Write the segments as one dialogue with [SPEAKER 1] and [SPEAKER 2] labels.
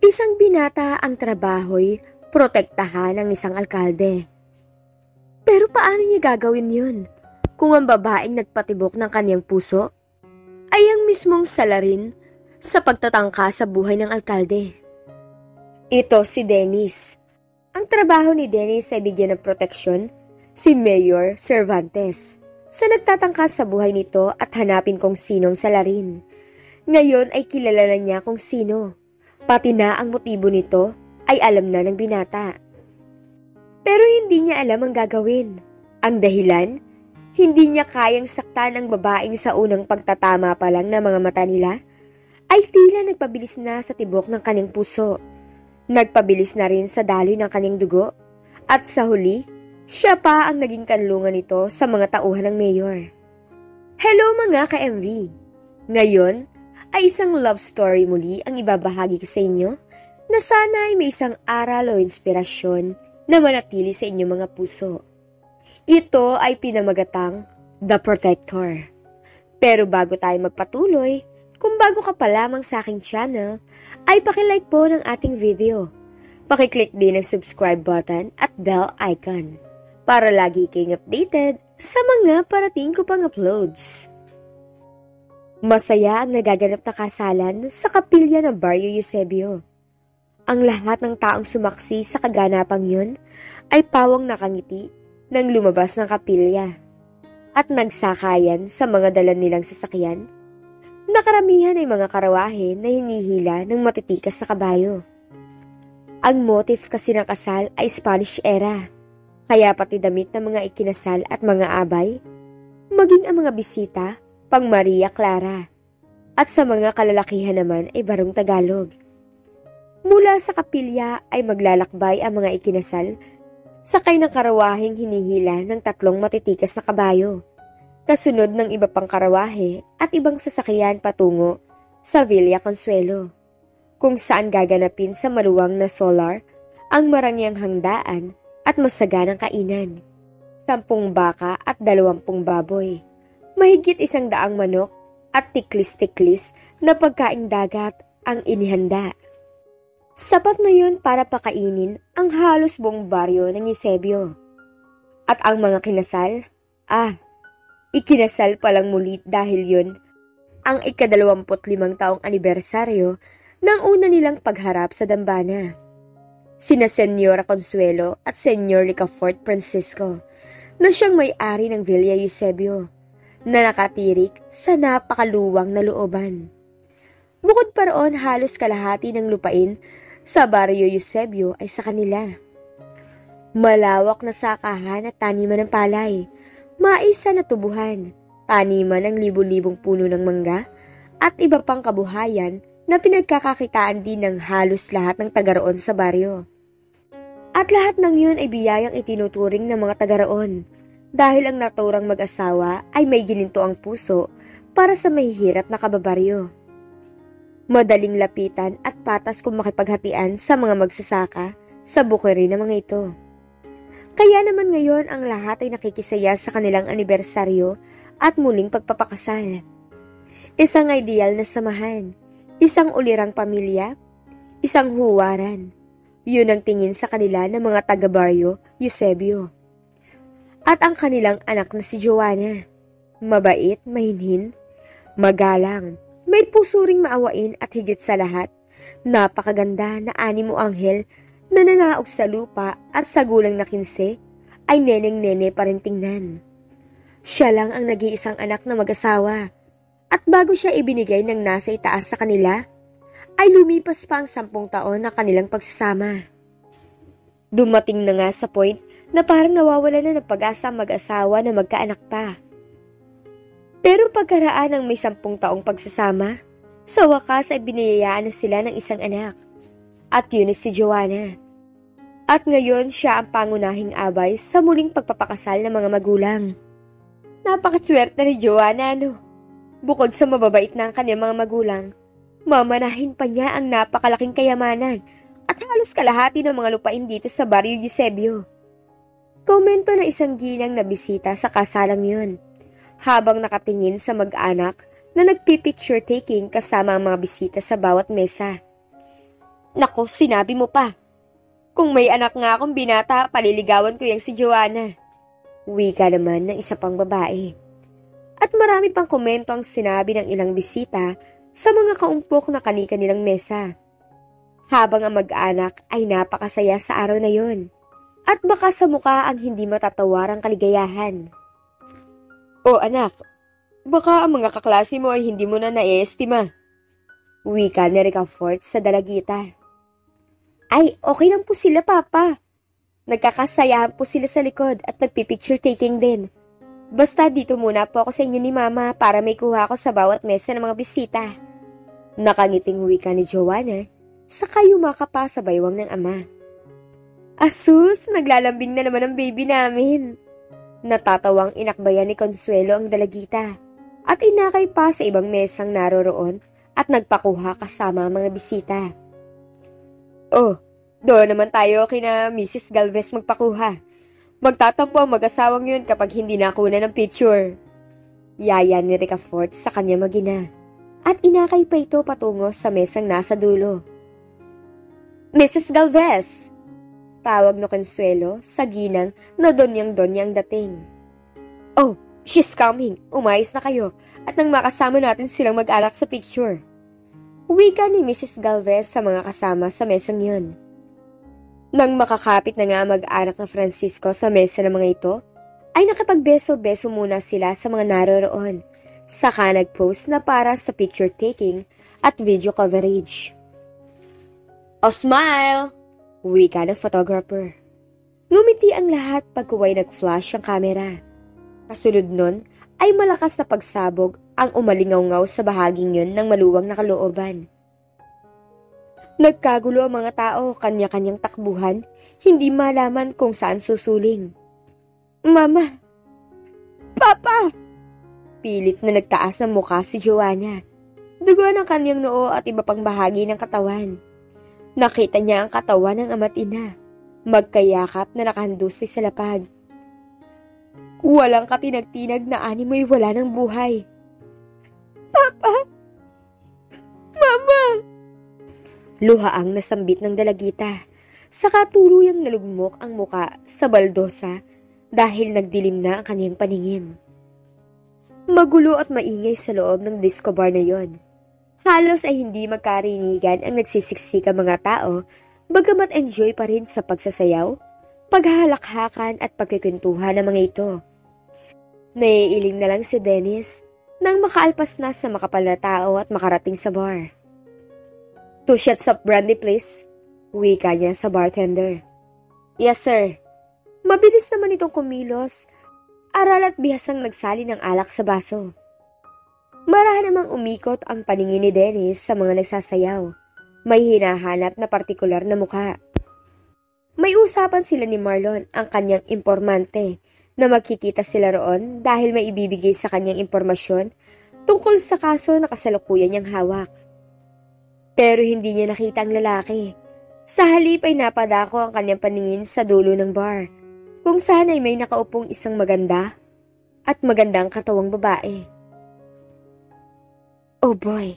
[SPEAKER 1] isang binata ang trabaho'y protektahan ng isang alkalde. Pero paano niya gagawin yun kung ang babaeng nagpatibok ng kanyang puso ay ang mismong salarin sa pagtatangka sa buhay ng alkalde? Ito si Dennis. Ang trabaho ni Dennis ay bigyan ng proteksyon si Mayor Cervantes sa nagtatangka sa buhay nito at hanapin kung sinong salarin. Ngayon ay kilala na niya kung sino. Pati na ang motibo nito ay alam na ng binata. Pero hindi niya alam ang gagawin. Ang dahilan, hindi niya kayang saktan ang babaeng sa unang pagtatama pa lang ng mga mata nila, ay tila nagpabilis na sa tibok ng kanyang puso. Nagpabilis na rin sa daloy ng kanyang dugo. At sa huli, siya pa ang naging kanlungan nito sa mga tauhan ng mayor. Hello mga ka-MV! Ngayon, ay isang love story muli ang ibabahagi ko sa inyo na sana ay may isang aral o inspirasyon na manatili sa inyong mga puso. Ito ay pinamagatang The Protector. Pero bago tayo magpatuloy, kung bago ka pa lamang sa aking channel, ay pakilike po ng ating video. Pakiclick din ang subscribe button at bell icon para lagi kayong updated sa mga parating ko pang uploads. Masaya ang nagaganap na kasalan sa kapilya ng Barrio Eusebio. Ang lahat ng taong sumaksi sa kaganapang yun ay pawang nakangiti nang lumabas ng kapilya at nagsakayan sa mga dala nilang sasakyan. Nakaramihan ay mga karawahe na hinihila ng matitikas sa kabayo. Ang motif kasi ng kasal ay Spanish era, kaya pati damit ng mga ikinasal at mga abay, maging ang mga bisita, pang Maria Clara, at sa mga kalalakihan naman ay barong Tagalog. Mula sa kapilya ay maglalakbay ang mga ikinasal, sakay ng karawaheng hinihila ng 3 matitikas na kabayo, kasunod ng iba pang karawahe at ibang sasakyan patungo sa Villa Consuelo, kung saan gaganapin sa maluwang na solar ang marangyang handaan at masaganang kainan. 10 baka at 20 baboy, mahigit 100 manok at tiklis-tiklis na pagkaing dagat ang inihanda. Sapat na yun para pakainin ang halos buong baryo ng Eusebio. At ang mga kinasal, ikinasal palang muli dahil yun ang ika-25 taong anibersaryo ng una nilang pagharap sa dambana. Sina Senyora Consuelo at Senyor Ricafort Francisco na siyang may-ari ng Villa Eusebio na nakatirik sa napakaluwang na looban. Bukod pa roon, halos kalahati ng lupain sa Barrio Eusebio ay sa kanila. Malawak na sakahan at taniman ng palay, maisa na tubuhan, taniman ng libu-libong puno ng mangga at iba pang kabuhayan na pinagkakakitaan din ng halos lahat ng taga-roon sa baryo. At lahat ng yun ay biyayang itinuturing ng mga taga-roon dahil ang naturang mag-asawa ay may gininto ang puso para sa mahihirap na kababaryo. Madaling lapitan at patas kung makipaghatian sa mga magsasaka sa bukiri ng mga ito. Kaya naman ngayon ang lahat ay nakikisaya sa kanilang anibersaryo at muling pagpapakasal. Isang ideal na samahan, isang ulirang pamilya, isang huwaran. Yun ang tingin sa kanila ng mga taga-Barrio Eusebio. At ang kanilang anak na si Joanna, mabait, mahinhin, magalang, may puso ring maawain at higit sa lahat, napakaganda na animo anghel na nanaog sa lupa at sa gulang na 15 ay neneng-nene pa rin tingnan. Siya lang ang nag-iisang anak na mag-asawa at bago siya ibinigay ng nasa itaas sa kanila, ay lumipas pa ang 10 taon na kanilang pagsasama. Dumating na nga sa point na parang nawawala na ng pag-asa ang mag-asawa na magkaanak pa. Pero pagkaraan ng may 10 taong pagsasama, sa wakas ay biniyayaan na sila ng isang anak. At yun si Joanna. At ngayon siya ang pangunahing abay sa muling pagpapakasal ng mga magulang. Napakaswerte ni Joanna, no? Bukod sa mababait na ang kanyang mga magulang, mamanahin pa niya ang napakalaking kayamanan at halos kalahati ng mga lupain dito sa Barrio Eusebio. Komento na isang ginang na bisita sa kasalang yun, habang nakatingin sa mag-anak na nagpipicture taking kasama ang mga bisita sa bawat mesa. Nako, sinabi mo pa. Kung may anak nga akong binata, paliligawan ko yang si Joanna. Wika naman ng isa pang babae. At marami pang komento ang sinabi ng ilang bisita sa mga kaumpok na kani-kanilang mesa. Habang ang mag-anak ay napakasaya sa araw na yon. At baka sa mukha ang hindi matatawarang kaligayahan. O anak, baka ang mga kaklase mo ay hindi mo na naiestima. Wika ni Ricafort sa dalagita. Ay, okay lang po sila, Papa. Nagkakasayahan po sila sa likod at nagpipicture taking din. Basta dito muna po ako sa inyo ni Mama para may kuha ako sa bawat mesa ng mga bisita. Nakangiting wika ni Joanna, saka yumaka pa sa baywang ng ama. Asus, naglalambing na naman ang baby namin. Natatawang inakbayan ni Consuelo ang dalagita at inakay pa sa ibang mesang naroroon at nagpakuha kasama ang mga bisita. Oh, doon naman tayo kina Mrs. Galvez magpakuha. Magtatampo ang mag-asawang yun kapag hindi nakuna ng picture. Yaya ni Ricafort sa kanya magina at inakay pa ito patungo sa mesang nasa dulo. Mrs. Galvez! Tawag no Consuelo sa ginang na donyang-donyang dating. Oh, she's coming. Umayos na kayo at nang makasama natin silang mag-anak sa picture. Wika ni Mrs. Galvez sa mga kasama sa mesang yun. Nang makakapit na nga mag-anak na Francisco sa mesa ng mga ito, ay nakapagbeso-beso muna sila sa mga naroroon. Saka nag-post na para sa picture taking at video coverage. Oh, smile! Wika ng photographer. Ngumiti ang lahat pagkuway nag-flash ang kamera. Kasunod nun ay malakas na pagsabog ang umalingaw-ngaw sa bahaging yun ng maluwang na kalooban. Nagkagulo ang mga tao, kanya-kanyang takbuhan, hindi malaman kung saan susuling. Mama! Papa! Pilit na nagtaas ng mukha si Joanna. Duguan ang kanyang noo at iba pang bahagi ng katawan. Nakita niya ang katawan ng ama't ina, magkayakap na nakahandusay sa lapag. Walang katinag-tinag na animoy wala ng buhay. Papa! Mama! Luhaang nasambit ng dalagita, saka tuluyang nalugmok ang muka sa baldosa dahil nagdilim na ang kaniyang paningin. Magulo at maingay sa loob ng disco bar na yon. Halos ay hindi magkarinigan ang nagsisiksika mga tao, bagamat enjoy pa rin sa pagsasayaw, paghahalakhakan at pagkikwentuhan ng mga ito. Naiiling na lang si Dennis nang makaalpas na sa makapal na tao at makarating sa bar. 2 shots of brandy please, wika niya sa bartender. Yes sir. Mabilis naman itong kumilos, aral at bihasang nagsali ng alak sa baso. Marahan namang umikot ang paningin ni Dennis sa mga nagsasayaw. May hinahanap na partikular na mukha. May usapan sila ni Marlon, ang kanyang impormante, na magkikita sila roon dahil may ibibigay sa kanyang impormasyon tungkol sa kaso na kasalukuyan niyang hawak. Pero hindi niya nakita ang lalaki. Sa halip ay napadako ang kanyang paningin sa dulo ng bar, kung saan ay may nakaupong isang maganda at magandang katawang babae. Oh boy.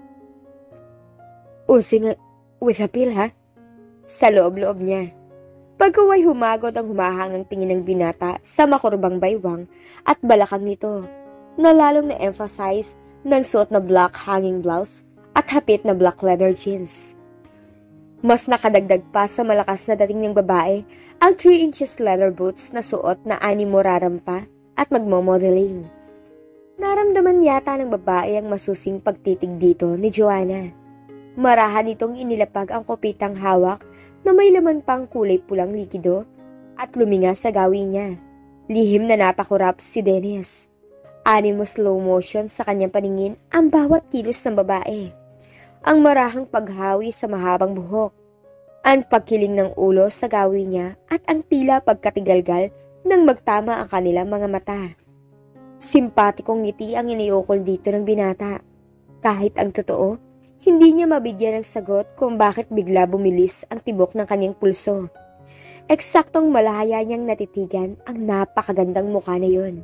[SPEAKER 1] Using with a pill, ha? Sa loob-loob niya. Pagkuway humagod ang humahangang tingin ng binata sa makurbang baywang at balakang nito, na lalong na-emphasize ng suot na black hanging blouse at hapit na black leather jeans. Mas nakadagdag pa sa malakas na dating ng babae ang 3 inches leather boots na suot na animo rarampa at magmomodeling. Naramdaman yata ng babae ang masusing pagtitig dito ni Joanna. Marahan itong inilapag ang kopitang hawak na may laman pang kulay pulang likido at luminga sa gawin niya. Lihim na napakurap si Dennis. Animo slow motion sa kanyang paningin ang bawat kilos ng babae. Ang marahang paghawi sa mahabang buhok, ang pagkiling ng ulo sa gawin niya at ang tila pagkatigalgal nang magtama ang kanilang mga mata. Simpatikong ngiti ang iniukol dito ng binata. Kahit ang totoo, hindi niya mabigyan ng sagot kung bakit bigla bumilis ang tibok ng kanyang pulso. Eksaktong malaya niyang natitigan ang napakagandang mukha na yun.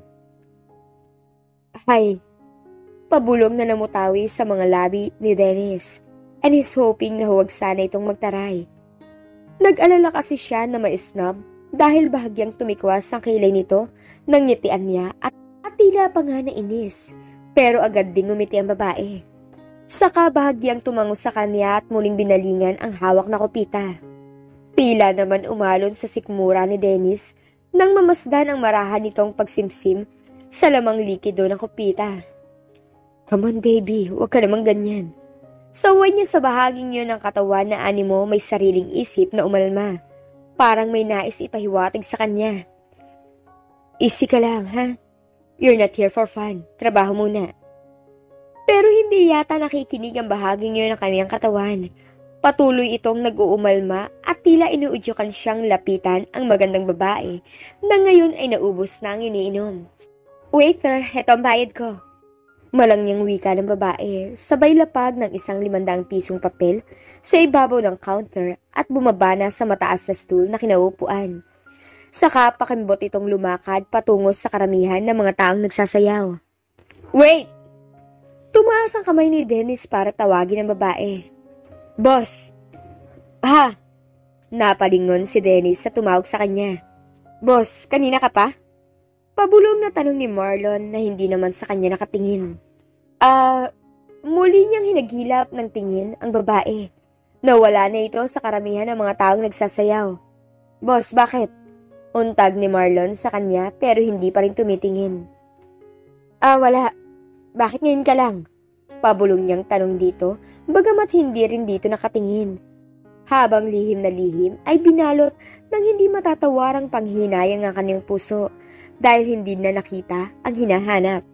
[SPEAKER 1] Ay, pabulong na namutawi sa mga labi ni Dennis. and he's hoping na huwag sana itong magtaray. Nag-alala kasi siya na ma-snub dahil bahagyang tumikwas ang kilay nito nang ngitian niya at tila pa nga nainis, pero agad ding ngumiti ang babae. Saka bahagyang tumango sa kanya at muling binalingan ang hawak na kopita. Tila naman umalon sa sikmura ni Dennis nang mamasdan ang marahan nitong pagsimsim sa lamang likido ng kopita. Come on baby, huwag ka namang ganyan. Saway niya sa bahaging yun ng katawan na animo may sariling isip na umalma. Parang may nais ipahiwatig sa kanya. Easy ka lang ha? You're not here for fun. Trabaho muna. Pero hindi yata nakikinig ang bahaging yun ng kaniyang katawan. Patuloy itong nag-uumalma at tila inuudyukan siyang lapitan ang magandang babae na ngayon ay naubos na ang iniinom. Waiter, heto ang bayad ko. Malangyang wika ng babae, sabay lapag ng isang 500 pisong papel sa ibabaw ng counter at bumaba na sa mataas na stool na kinaupuan. Saka pakimbot itong lumakad patungo sa karamihan ng mga taong nagsasayaw. Wait! Tumaas ang kamay ni Dennis para tawagin ang babae. Boss! Ha? Napalingon si Dennis sa tumawag sa kanya. Boss, kanina ka pa? Pabulong na tanong ni Marlon na hindi naman sa kanya nakatingin. Muli niyang hinagilap ng tingin ang babae. Nawala na ito sa karamihan ng mga taong nagsasayaw. Boss, bakit? Untag ni Marlon sa kanya pero hindi pa rin tumitingin. Wala. Bakit ngayon ka lang? Pabulong niyang tanong dito, bagamat hindi rin dito nakatingin. Habang lihim na lihim ay binalot ng hindi matatawarang panghinayang ang kanyang puso dahil hindi na nakita ang hinahanap.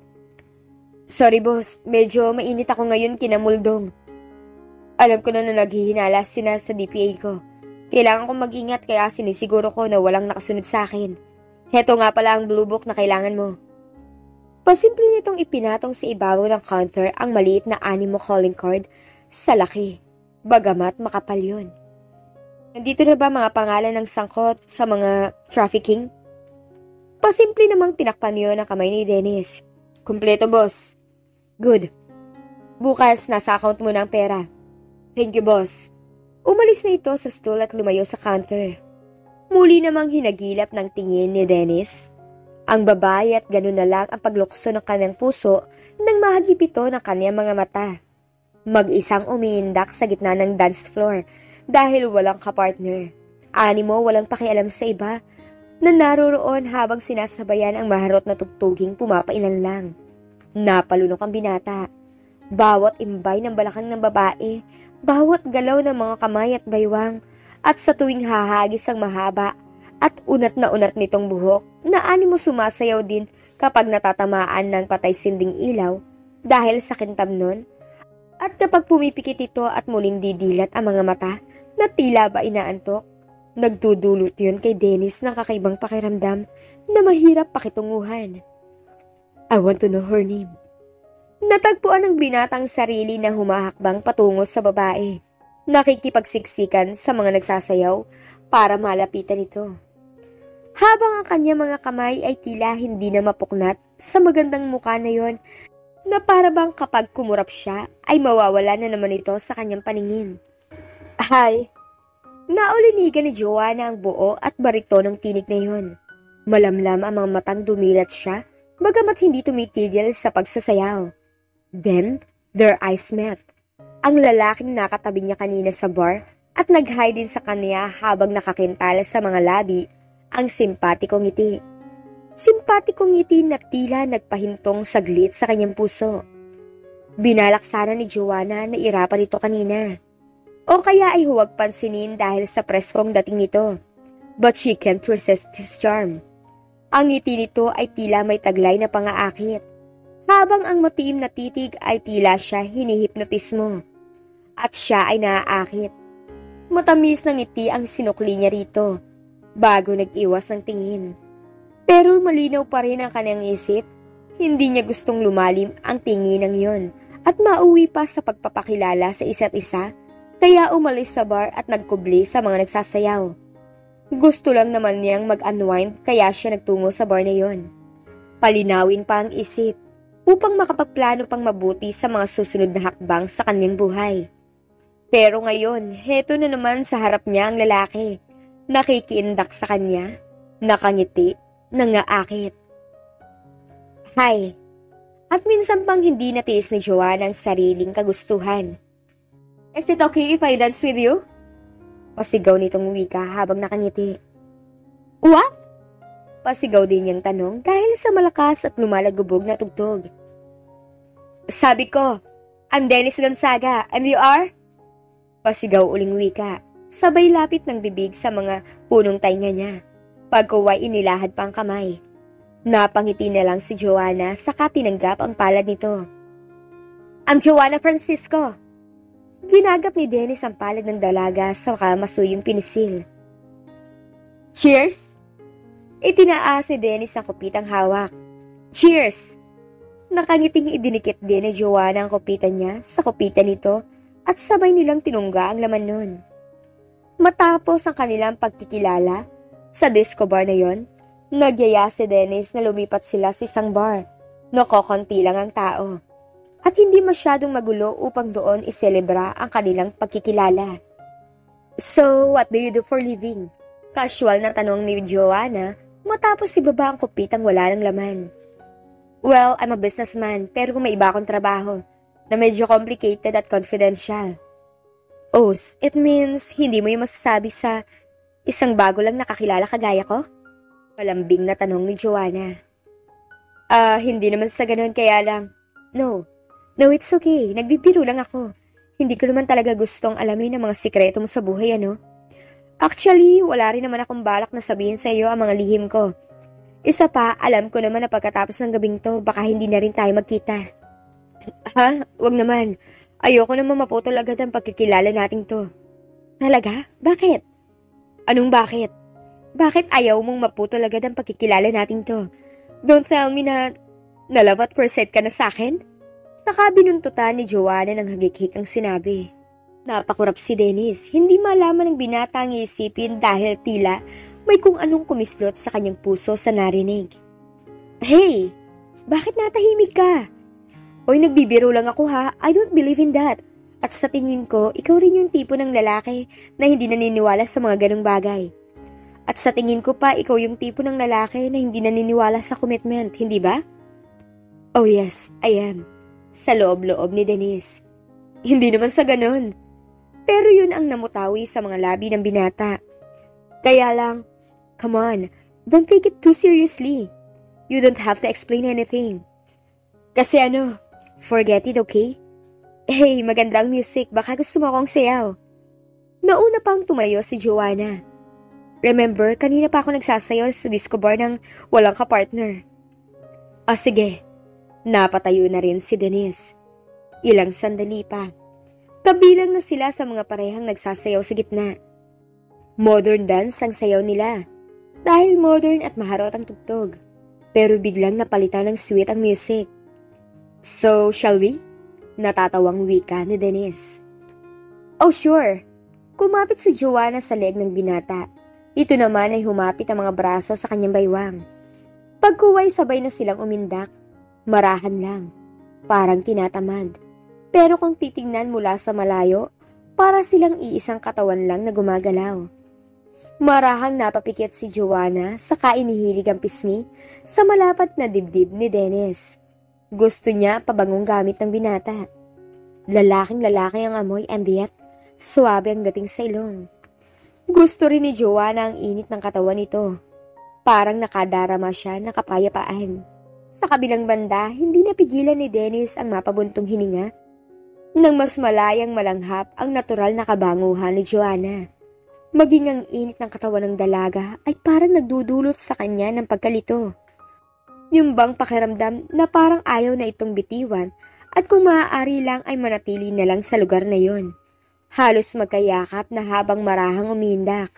[SPEAKER 1] Sorry boss, medyo mainit ako ngayon kinamuldong. Alam ko na naghihinala sina sa DPA ko. Kailangan kong mag-ingat kaya sinisiguro ko na walang nakasunod sa akin. Heto nga pala ang blue book na kailangan mo. Pasimple nitong ipinatong sa ibabaw ng counter ang maliit na animo calling card sa laki. Bagamat makapal yun. Nandito na ba mga pangalan ng sangkot sa mga trafficking? Pasimple namang tinakpan yun ang kamay ni Dennis. Kumpleto boss. Good. Bukas nasa account mo na ang pera. Thank you boss. Umalis na ito sa stool at lumayo sa counter. Muli namang hinagilap ng tingin ni Dennis ang babae at ganun na lang ang paglukso ng kanyang puso nang mahagip ito ng kanyang mga mata. Mag-isang umiindak sa gitna ng dance floor dahil walang kapartner. Animo walang pakialam sa iba na naroroon habang sinasabayan ang maharot na tugtuging pumapailan lang. Napalunok ang binata. Bawat imbay ng balakang ng babae, bawat galaw ng mga kamay at baywang, at sa tuwing hahagis ang mahaba at unat na unat nitong buhok na animo sumasayaw din kapag natatamaan ng patay sinding ilaw dahil sa kintab nun, at kapag pumipikit ito at muling didilat ang mga mata na tila ba inaantok, nagdudulot yun kay Dennis ng kakaibang pakiramdam na mahirap pakitunguhan. I want to know her name. Natagpuan ng binatang sarili na humahakbang patungo sa babae. Nakikipagsiksikan sa mga nagsasayaw para malapitan ito. Habang ang kanya mga kamay ay tila hindi na mapuknat sa magandang mukha na yon, na para bang kapag kumurap siya ay mawawala na naman ito sa kanyang paningin. Hi! Naulinigan ni Joanna ang buo at barito ng tinig na yon. Malamlam ang mga matang dumilat siya, bagamat hindi tumitigil sa pagsasayaw. Then, their eyes met. Ang lalaking nakatabi niya kanina sa bar at nag-hi din sa kanya habang nakakintala sa mga labi ang simpatikong ngiti. Simpatikong ngiti na tila nagpahintong saglit sa kanyang puso. Binalak sana ni Joanna na irapan ito kanina. O kaya ay huwag pansinin dahil sa preskong dating nito. But she can't resist his charm. Ang ngiti nito ay tila may taglay na pangaakit. Habang ang matiim na titig ay tila siya hinihipnotismo. At siya ay naaakit. Matamis na ngiti ang sinukli niya rito, bago nag-iwas ng tingin. Pero malinaw pa rin ang kanyang isip, hindi niya gustong lumalim ang tingin ng yon at mauwi pa sa pagpapakilala sa isa't isa, kaya umalis sa bar at nagkubli sa mga nagsasayaw. Gusto lang naman niyang mag-unwind kaya siya nagtungo sa bar na yon. Palinawin pa ang isip, upang makapagplano pang mabuti sa mga susunod na hakbang sa kanyang buhay. Pero ngayon, heto na naman sa harap niya ang lalaki. Nakikiindak sa kanya, nakangiti, nangaakit. Hi. At minsan pang hindi natiis ni Joanna ang sariling kagustuhan. Is it okay if I dance with you? Pasigaw nitong wika habang nakangiti. What? Pasigaw din niyang tanong dahil sa malakas at lumalagubog na tugtog. Sabi ko, I'm Dennis Gonzaga, and you are? Pasigaw uling wika, sabay lapit ng bibig sa mga punong tainga niya. Pagkuway inilahad pa ang kamay. Napangiti na lang si Joanna saka tinanggap ang palad nito. I'm Joanna Francisco. Ginagap ni Dennis ang palad ng dalaga saka masuyong pinisil. Cheers! Itinaas ni Dennis ang kupitang hawak. Cheers! Nakangiting idinikit din ni Joanna ang kupitan niya sa kupitan nito at sabay nilang tinungga ang laman nun. Matapos ang kanilang pagkikilala, sa disco bar na yon, nagyaya si Dennis na lumipat sila sa isang bar. Nakokonti lang ang tao. At hindi masyadong magulo upang doon iselebra ang kanilang pagkikilala. So, what do you do for living? Casual na tanong ni Joanna matapos ibaba ang kupitang wala ng laman. Well, I'm a businessman pero may iba akong trabaho na medyo complicated at confidential. Oh, it means hindi mo yung masasabi sa isang bago lang nakakilala kagaya ko? Malambing na tanong ni Joanna. Hindi naman sa ganun kaya lang. No, it's okay. Nagbibiro lang ako. Hindi ko naman talaga gustong alamin ang mga sikreto mo sa buhay, ano? Actually, wala rin naman akong balak na sabihin sa iyo ang mga lihim ko. Isa pa, alam ko naman na pagkatapos ng gabing to, baka hindi na rin tayo magkita. Ha? Wag naman. Ayoko naman maputol agad ang pagkikilala nating to. Talaga? Bakit? Anong bakit? Bakit ayaw mong maputol agad ang pagkikilala nating to? Don't tell me na love at first sight ka na sa akin? Saka binuntutan ni Joanna ng hagik-hik ang sinabi. Napakurap si Dennis, hindi malaman ng binata ang iisipin dahil tila may kung anong kumislot sa kanyang puso sa narinig. Hey! Bakit natahimik ka? Oy, nagbibiro lang ako ha, I don't believe in that. At sa tingin ko, ikaw rin yung tipo ng lalaki na hindi naniniwala sa mga ganong bagay. At sa tingin ko pa, ikaw yung tipo ng lalaki na hindi naniniwala sa commitment, hindi ba? Oh yes, I am. Sa loob-loob ni Dennis. Hindi naman sa ganon. Pero yun ang namutawi sa mga labi ng binata. Kaya lang, come on, don't take it too seriously. You don't have to explain anything. Kasi forget it, okay? Hey, magandang music, baka gusto mo akong sayaw. Nauna pang tumayo si Joanna. Remember, kanina pa ako nagsasayaw sa disco bar ng walang kapartner. Sige. Napatayo na rin si Dennis. Ilang sandali pa. Kabilang na sila sa mga parehang nagsasayaw sa gitna. Modern dance ang sayaw nila. Dahil modern at maharot ang tugtog. Pero biglang napalitan ng sweet ang music. So, shall we? Natatawang wika ni Dennis. Oh, sure. Kumapit si Joanna sa leg ng binata. Ito naman ay humapit ang mga braso sa kanyang baywang. Pagkuway sabay na silang umindak. Marahan lang. Parang tinatamad. Pero kung titingnan mula sa malayo, para silang iisang katawan lang na gumagalaw. Marahang napapikit si Joanna saka inihilig ang pisngi sa malapat na dibdib ni Dennis. Gusto niya pabangong gamit ng binata. Lalaking-lalaki ang amoy and yet, suwabe ang dating sa ilong. Gusto rin ni Joanna ang init ng katawan nito. Parang nakadarama siya ng kapayapaan. Sa kabilang banda, hindi napigilan ni Dennis ang mapabuntong hininga. Nang mas malayang malanghap ang natural na kabanguhan ni Joanna. Maging ang init ng katawan ng dalaga ay parang nagdudulot sa kanya ng pagkalito. Yung bang pakiramdam na parang ayaw na itong bitiwan at kung maaari lang ay manatili na lang sa lugar na yon. Halos magkayakap na habang marahang umindak.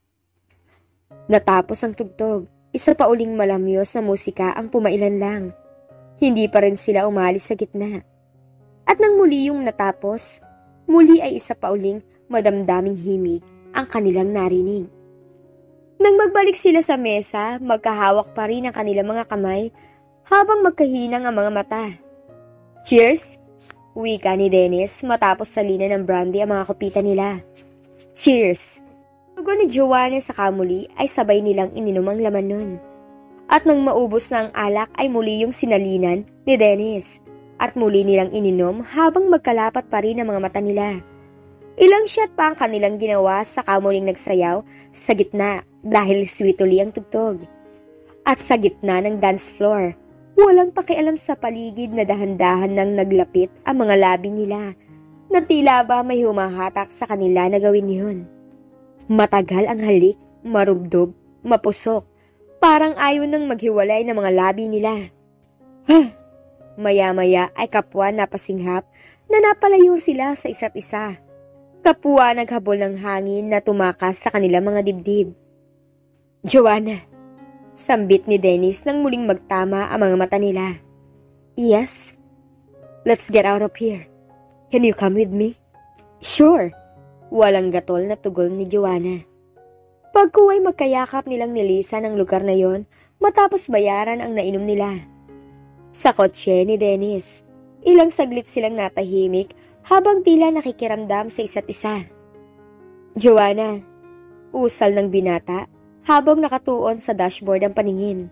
[SPEAKER 1] Natapos ang tugtog. Isa pa uling malamyos na musika ang pumailan lang. Hindi pa rin sila umalis sa gitna. At nang muli yung natapos, muli ay isa pa uling madamdaming himig ang kanilang narinig. Nang magbalik sila sa mesa, magkahawak pa rin ang kanilang mga kamay habang magkahinang ang mga mata. Cheers! Wika ni Dennis matapos salina ng brandy ang mga kupita nila. Cheers! Tugon ni Joanna sa kamuli ay sabay nilang ininom ang laman nun. At nang maubos na ang alak ay muli yung sinalinan ni Dennis. At muli nilang ininom habang magkalapat pa rin ang mga mata nila. Ilang shot pa ang kanilang ginawa sa kamuling nagsayaw sa gitna dahil sweet uli ang tugtog. At sa gitna ng dance floor, walang pakialam sa paligid na dahan-dahan nang naglapit ang mga labi nila na tila ba may humahatak sa kanila na gawin yun. Matagal ang halik, marubdob, mapusok, parang ayaw nang maghiwalay ng mga labi nila. Maya-maya ay kapwa napasinghap na napalayo sila sa isa't isa. Kapwa naghabol ng hangin na tumakas sa kanilang mga dibdib. Joanna, sambit ni Dennis nang muling magtama ang mga mata nila. Yes? Let's get out of here. Can you come with me? Sure. Walang gatol na tugon ni Joanna. Pagkuway magkayakap nilang nilisan ang lugar na yon matapos bayaran ang nainom nila. Sa kotse ni Dennis, ilang saglit silang natahimik habang tila nakikiramdam sa isa't isa. Joanna, usal ng binata habang nakatuon sa dashboard ang paningin.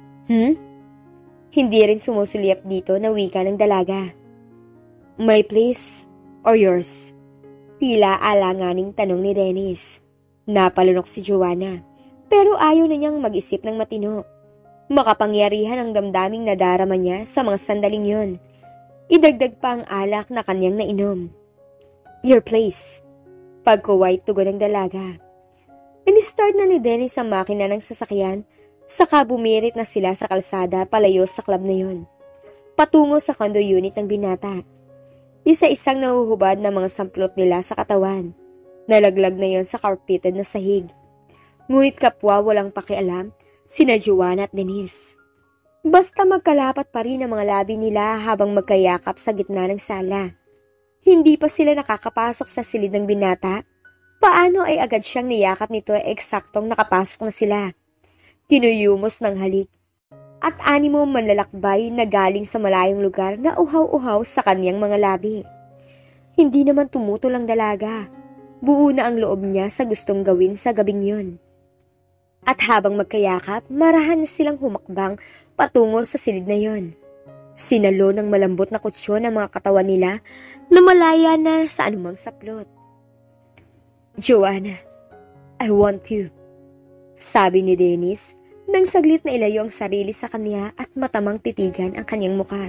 [SPEAKER 1] Hindi rin sumusulyap dito na wika ng dalaga. My place or yours? Tila alanganing tanong ni Dennis. Napalunok si Joanna, pero ayaw na niyang mag-isip ng matino. Makapangyarihan ang damdaming nadarama niya sa mga sandaling yon. Idagdag pa ang alak na kanyang nainom. Your place. Pagkuway tugon ng dalaga. In-start na ni Dennis ang makina ng sasakyan, saka bumirit na sila sa kalsada palayo sa club na yon. Patungo sa condo unit ng binata. Isa-isang nahuhubad na mga samplot nila sa katawan. Nalaglag na yon sa carpeted na sahig. Ngunit kapwa walang pakialam, sina Joanna at Dennis. Basta magkalapat pa rin ang mga labi nila habang magkayakap sa gitna ng sala. Hindi pa sila nakakapasok sa silid ng binata. Paano ay agad siyang niyakap nito ay eksaktong nakapasok na sila. Kinuyumos ng halik. At animo manlalakbay na galing sa malayong lugar na uhaw-uhaw sa kanyang mga labi. Hindi naman tumutol ang dalaga. Buo na ang loob niya sa gustong gawin sa gabing yon. At habang magkayakap, marahan na silang humakbang patungo sa silid na yon. Sinalo ng malambot na kutsyon ang mga katawan nila na malaya na sa anumang saplot. Joanna, I want you, sabi ni Dennis nang saglit na ilayo ang sarili sa kanya at matamang titigan ang kanyang muka.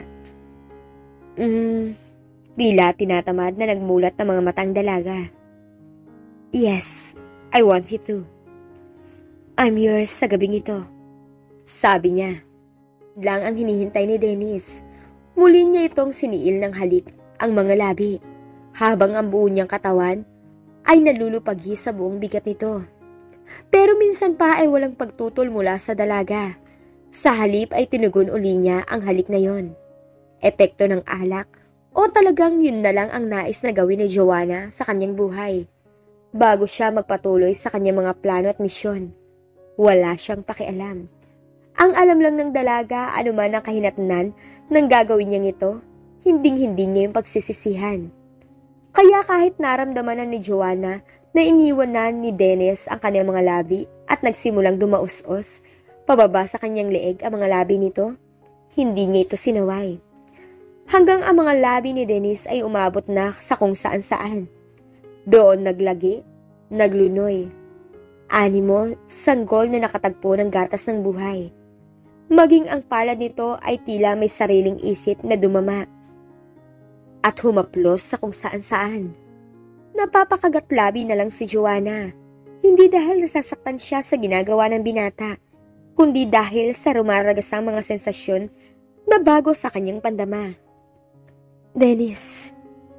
[SPEAKER 1] Tila tinatamad na nagmulat ng mga matang dalaga. Yes, I want you to. I'm yours sa gabing ito, sabi niya. Lang ang hinihintay ni Dennis. Muli niya itong siniil ng halik ang mga labi, habang ang buo niyang katawan ay nalulupagi sa buong bigat nito. Pero minsan pa ay walang pagtutol mula sa dalaga. Sa halip ay tinugon uli niya ang halik na yon. Epekto ng alak o talagang yun na lang ang nais na gawin ni Joanna sa kanyang buhay. Bago siya magpatuloy sa kanyang mga plano at misyon. Wala siyang pakialam. Ang alam lang ng dalaga anuman ang kahinatnan ng gagawin niyang ito, hinding-hindi niya yung pagsisisihan. Kaya kahit naramdaman na ni Joanna na iniwan na ni Dennis ang kanyang mga labi at nagsimulang dumaus-os, pababa sa kanyang leeg ang mga labi nito, hindi niya ito sinaway. Hanggang ang mga labi ni Dennis ay umabot na sa kung saan-saan. Doon naglagi, naglunoy. Animo, sanggol na nakatagpo ng gatas ng buhay. Maging ang palad nito ay tila may sariling isip na dumama at humaplos sa kung saan-saan. Napapakagat-labi na lang si Joanna, hindi dahil nasasaktan siya sa ginagawa ng binata, kundi dahil sa rumaragasang mga sensasyon na bago sa kanyang pandama. Dennis.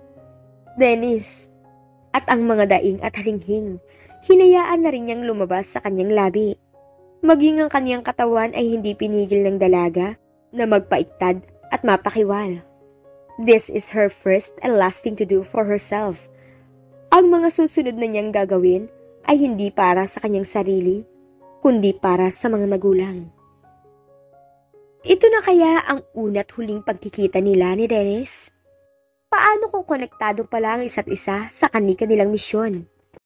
[SPEAKER 1] At ang mga daing at halinghing, hinayaan na rin niyang lumabas sa kanyang labi. Maging ang kanyang katawan ay hindi pinigil ng dalaga na magpaiktad at mapakiwal. This is her first and last thing to do for herself. Ang mga susunod na niyang gagawin ay hindi para sa kanyang sarili, kundi para sa mga magulang. Ito na kaya ang una't huling pagkikita nila ni Dennis? Paano kung konektado pala ang isa't isa sa kanilang misyon?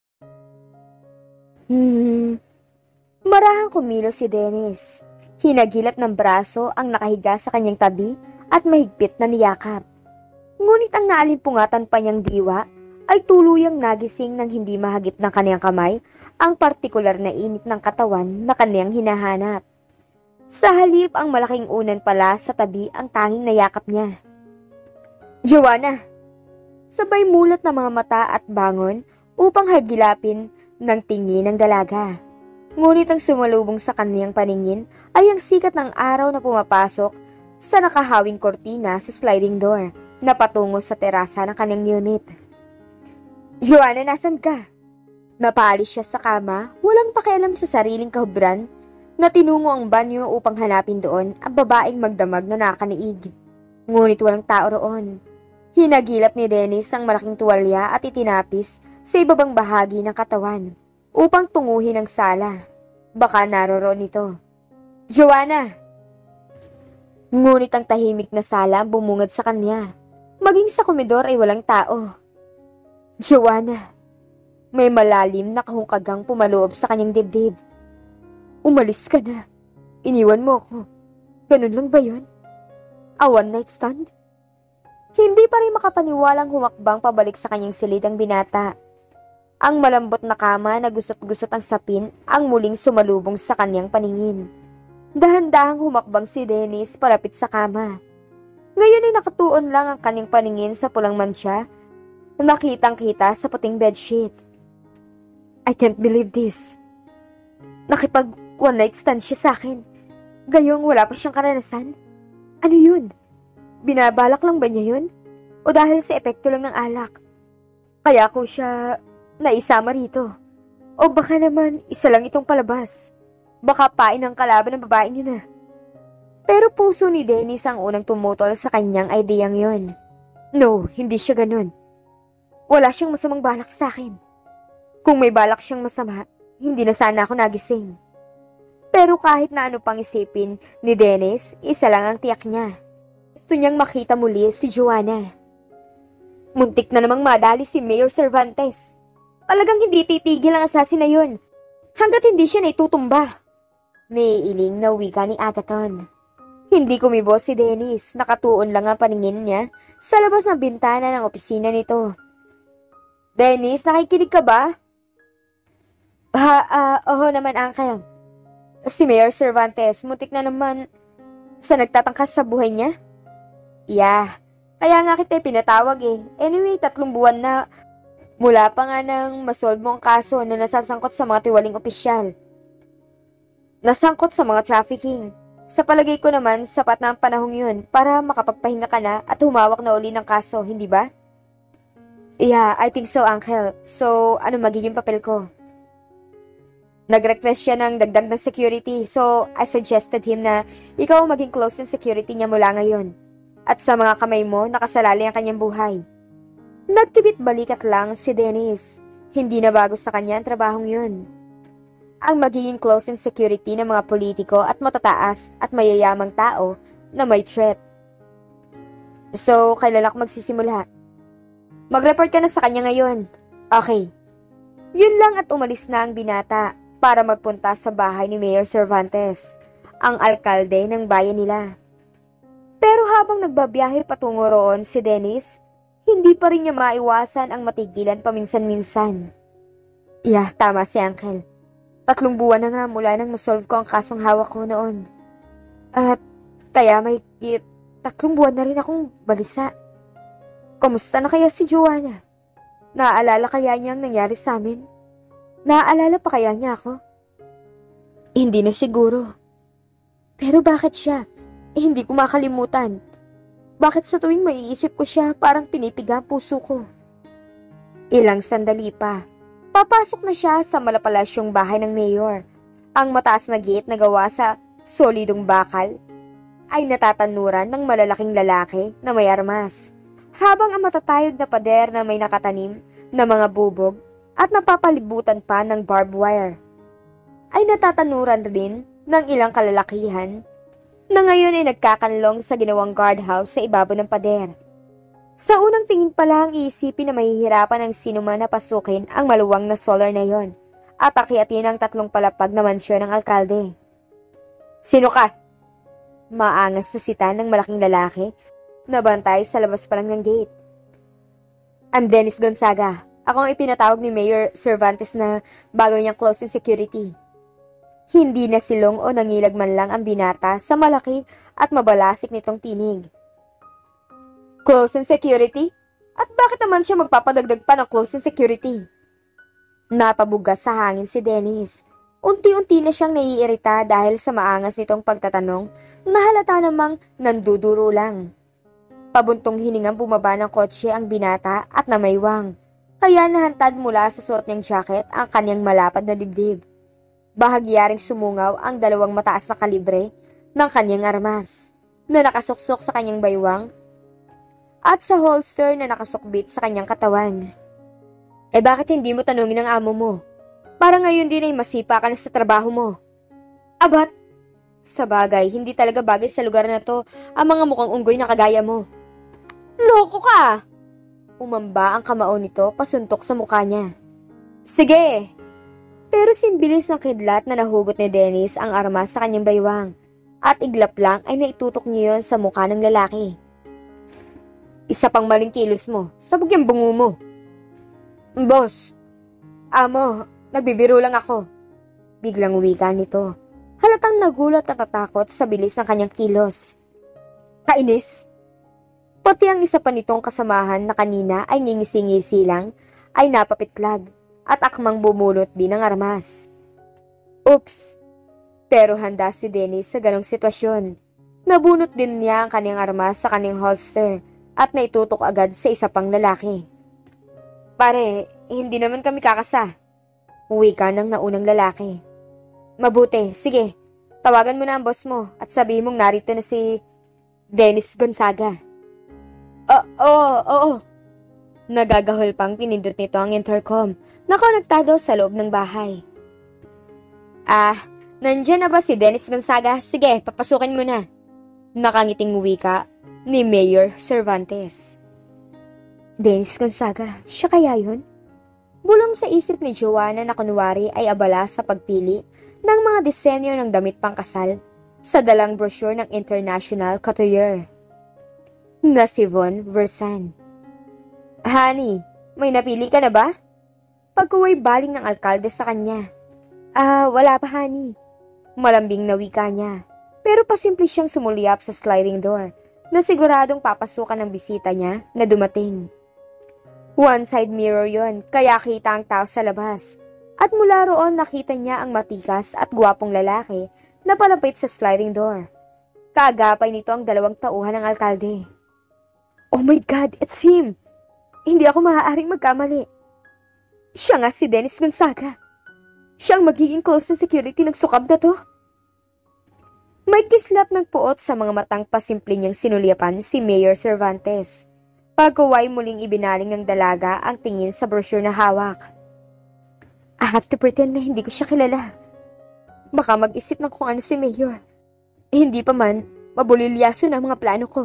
[SPEAKER 1] Marahang kumilos si Dennis. Hinagilap ng braso ang nakahiga sa kanyang tabi at mahigpit na niyakap. Ngunit ang naalimpungatan pa niyang diwa ay tuluyang nagising nang hindi mahagip ng kaniyang kamay ang partikular na init ng katawan na kaniyang hinahanap. Sa halip ang malaking unan pala sa tabi ang tanging nayakap niya. Joanna! Sabay mulat ng mga mata at bangon upang hagilapin ng tingin ng dalaga. Ngunit ang sumalubong sa kaniyang paningin ay ang sikat ng araw na pumapasok sa nakahawing kortina sa sliding door na patungo sa terasa ng kaniyang unit. Joanna, nasan ka? Napaalis siya sa kama, walang pakialam sa sariling kahubran na tinungo ang banyo upang hanapin doon ang babaeng magdamag na nakaniig. Ngunit walang tao roon. Hinagilap ni Dennis ang malaking tuwalya at itinapis sa ibabang bahagi ng katawan upang tunguhin ang sala. Baka naroroon ito. Joanna! Ngunit ang tahimik na sala bumungad sa kanya. Maging sa komedor ay walang tao. Joanna! May malalim na kahungkagang pumaloob sa kanyang dibdib. Umalis ka na. Iniwan mo ako. Ganun lang ba yun? A one night stand? Hindi pa rin makapaniwalang humakbang pabalik sa kanyang silid ang binata. Ang malambot na kama na gusot-gusot ang sapin ang muling sumalubong sa kanyang paningin. Dahan-dahang humakbang si Dennis palapit sa kama. Ngayon ay nakatuon lang ang kanyang paningin sa pulang mantsa na nakitang-kita sa puting bedsheet. I can't believe this. Nakipag one night stand siya sa akin. Gayong wala pa siyang karanasan. Ano yun? Binabalak lang ba niya yun? O dahil sa epekto lang ng alak? Kaya ko siya naisama rito. O baka naman isa lang itong palabas. Baka pain ang kalaban ng babaeng yun na. Pero puso ni Dennis ang unang tumutol sa kanyang ideyang yun. No, hindi siya ganun. Wala siyang masamang balak sa akin. Kung may balak siyang masama, hindi na sana ako nagising. Pero kahit na ano pang isipin ni Dennis, isa lang ang tiyak niya. Gusto niyang makita muli si Joanna. Muntik na namang madali si Mayor Cervantes. Talagang hindi titigil ang assassin na yun hanggat hindi siya naitutumba. Naiiling na wika ni Agathon. Hindi kumibo si Dennis, nakatuon lang ang paningin niya sa labas ng bintana ng opisina nito. Dennis, nakikinig ka ba? Oo naman, Uncle. Si Mayor Cervantes, muntik na naman sa nagtatangkas sa buhay niya? Yeah, kaya nga kita pinatawag eh. Anyway, 3 buwan na mula pa nga nang masolve mo ang kaso na nasasangkot sa mga tiwaling opisyal. Nasangkot sa mga trafficking. Sa palagay ko naman, sapat na ang panahong yun para makapagpahinga ka na at humawak na uli ng kaso, hindi ba? Yeah, I think so, Uncle. So, ano magiging papel ko? Nag-request siya ng dagdag ng security, so I suggested him na ikaw ang maging close in security niya mula ngayon. At sa mga kamay mo, nakasalalay ang kanyang buhay. Nagtibit balikat lang si Dennis. Hindi na bago sa kanya ang trabahong yun. Ang magiging close in security ng mga politiko at matataas at mayayamang tao na may threat. So, kailan ako magsisimula? Mag-report ka na sa kanya ngayon. Okay. Yun lang at umalis na ang binata para magpunta sa bahay ni Mayor Cervantes, ang alkalde ng bayan nila. Pero habang nagbabiyahe patungo roon si Dennis, hindi pa rin niya maiwasan ang matigilan paminsan-minsan. Yeah, tama si Uncle. 3 buwan na nga mula nang masolve ko ang kasong hawak ko noon. At kaya may 3 buwan na rin akong balisa. Kumusta na kaya si Joanna? Naaalala kaya niya ang nangyari sa amin? Naaalala pa kaya niya ako? Hindi na siguro. Pero bakit siya? Hindi ko makalimutan. Bakit sa tuwing maiisip ko siya parang pinipiga ang puso ko? Ilang sandali pa. Papasok na siya sa malapalasyong bahay ng mayor. Ang mataas na gate na gawa sa solidong bakal ay natatanuran ng malalaking lalaki na may armas. Habang ang matatayog na pader na may nakatanim na mga bubog at napapalibutan pa ng barbed wire ay natatanuran rin ng ilang kalalakihan na ngayon ay nagkakanlong sa ginawang guardhouse sa ibabaw ng pader. Sa unang tingin pa lang iisipin na mahihirapan ng sino man na pasukin ang maluwang na solar na yon at akyatin ang 3 palapag na mansyon ng alkalde. Sino ka? Maangas na sita ng malaking lalaki na bantay sa labas pa lang ng gate. I'm Dennis Gonzaga. Ako ang ipinatawag ni Mayor Cervantes na bago niyang close in security. Hindi na silong o nangilag man lang ang binata sa malaki at mabalasik nitong tinig. Close in security? At bakit naman siya magpapadagdag pa ng close in security? Napabugas sa hangin si Dennis. Unti-unti na siyang naiirita dahil sa maangas nitong pagtatanong na halata namang nanduduro lang. Pabuntong hiningang bumaba ng kotse ang binata at namaywang, kaya nahantad mula sa suot niyang jacket ang kanyang malapad na dibdib. Bahagyaring sumungaw ang 2 mataas na kalibre ng kanyang armas na nakasuksok sa kanyang baywang at sa holster na nakasukbit sa kanyang katawan. Bakit hindi mo tanungin ang amo mo? Para ngayon din ay masipa ka na sa trabaho mo. Abat! Sa bagay, hindi talaga bagay sa lugar na to ang mga mukhang unggoy na kagaya mo. Loko ka! Umamba ang kamao nito pasuntok sa mukha niya. Sige! Pero simbilis ng kidlat na nahugot ni Dennis ang armas sa kanyang baywang at iglap lang ay naitutok niya yon sa mukha ng lalaki. Isa pang maling kilos mo, sabog yung bungo mo. Boss, amo, nagbibiro lang ako. Biglang wika nito. Halatang nagulat at natakot sa bilis ng kanyang kilos. Kainis? Pati ang isa pa nitong kasamahan na kanina ay ngingisi-ngisi lang ay napapitlag at akmang bumulot din ng armas. Oops! Pero handa si Dennis sa ganong sitwasyon. Nabunot din niya ang kanyang armas sa kanyang holster at naitutok agad sa isa pang lalaki. Pare, hindi naman kami kakasa. Wika ng naunang lalaki. Mabuti, sige. Tawagan mo na ang boss mo at sabihin mong narito na si Dennis Gonzaga. Oo. Nagagahol pang pinindot nito ang intercom na konektado sa loob ng bahay. Nandyan na ba si Dennis Gonzaga? Sige, papasukin mo na. Nakangiting wika ni Mayor Cervantes. Dennis Gonzaga, siya kaya yun? Bulong sa isip ni Joanna na kunwari ay abala sa pagpili ng mga disenyo ng damit pangkasal sa dalang brochure ng International Couturier na si Von Versan. Honey, may napili ka na ba? Pagkuway baling ng alkalde sa kanya. Wala pa honey. Malambing na wika niya. Pero pasimple siyang sumulyap sa sliding door na siguradong papasukan ng bisita niya na dumating. One side mirror yon, kaya kita ang tao sa labas. At mula roon nakita niya ang matikas at gwapong lalaki na palapit sa sliding door. Kaagapay nito ang 2 tauhan ng alkalde. Oh my God, it's him! Hindi ako maaaring magkamali. Siya nga si Dennis Gonzaga. Siya ang magiging close in security ng sukab na to. May kislap ng puot sa mga matang pasimple niyang sinulyapan si Mayor Cervantes. Pagkuway muling ibinaling ng dalaga ang tingin sa brochure na hawak. I have to pretend na hindi ko siya kilala. Baka mag-isip ng kung ano si Mayor. Hindi pa man, mabulilyaso na ang mga plano ko.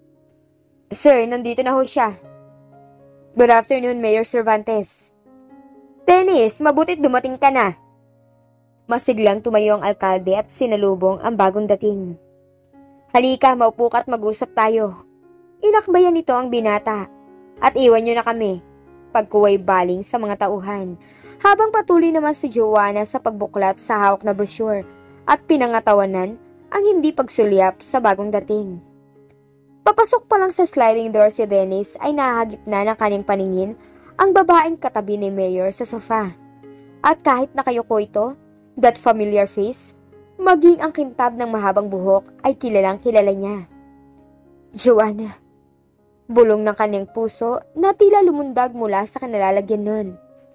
[SPEAKER 1] Sir, nandito na ho siya. Good afternoon, Mayor Cervantes. Dennis, mabutit dumating ka na. Masiglang tumayo ang alkalde at sinalubong ang bagong dating. Halika, maupo ka at mag-usap tayo. Inakbayan nito ang binata at iwan niyo na kami. Pagkuway baling sa mga tauhan. Habang patuloy naman si Joanna sa pagbuklat sa hawak na brochure at pinangatawanan ang hindi pagsulyap sa bagong dating. Papasok pa lang sa sliding door si Dennis ay nahagip na ng kanyang paningin ang babaeng katabi ni Mayor sa sofa. At kahit nakayuko ito, that familiar face, maging ang kintab ng mahabang buhok ay kilalang kilala niya. Joanna. Bulong ng kanyang puso na tila lumundag mula sa kanalalagyan nun.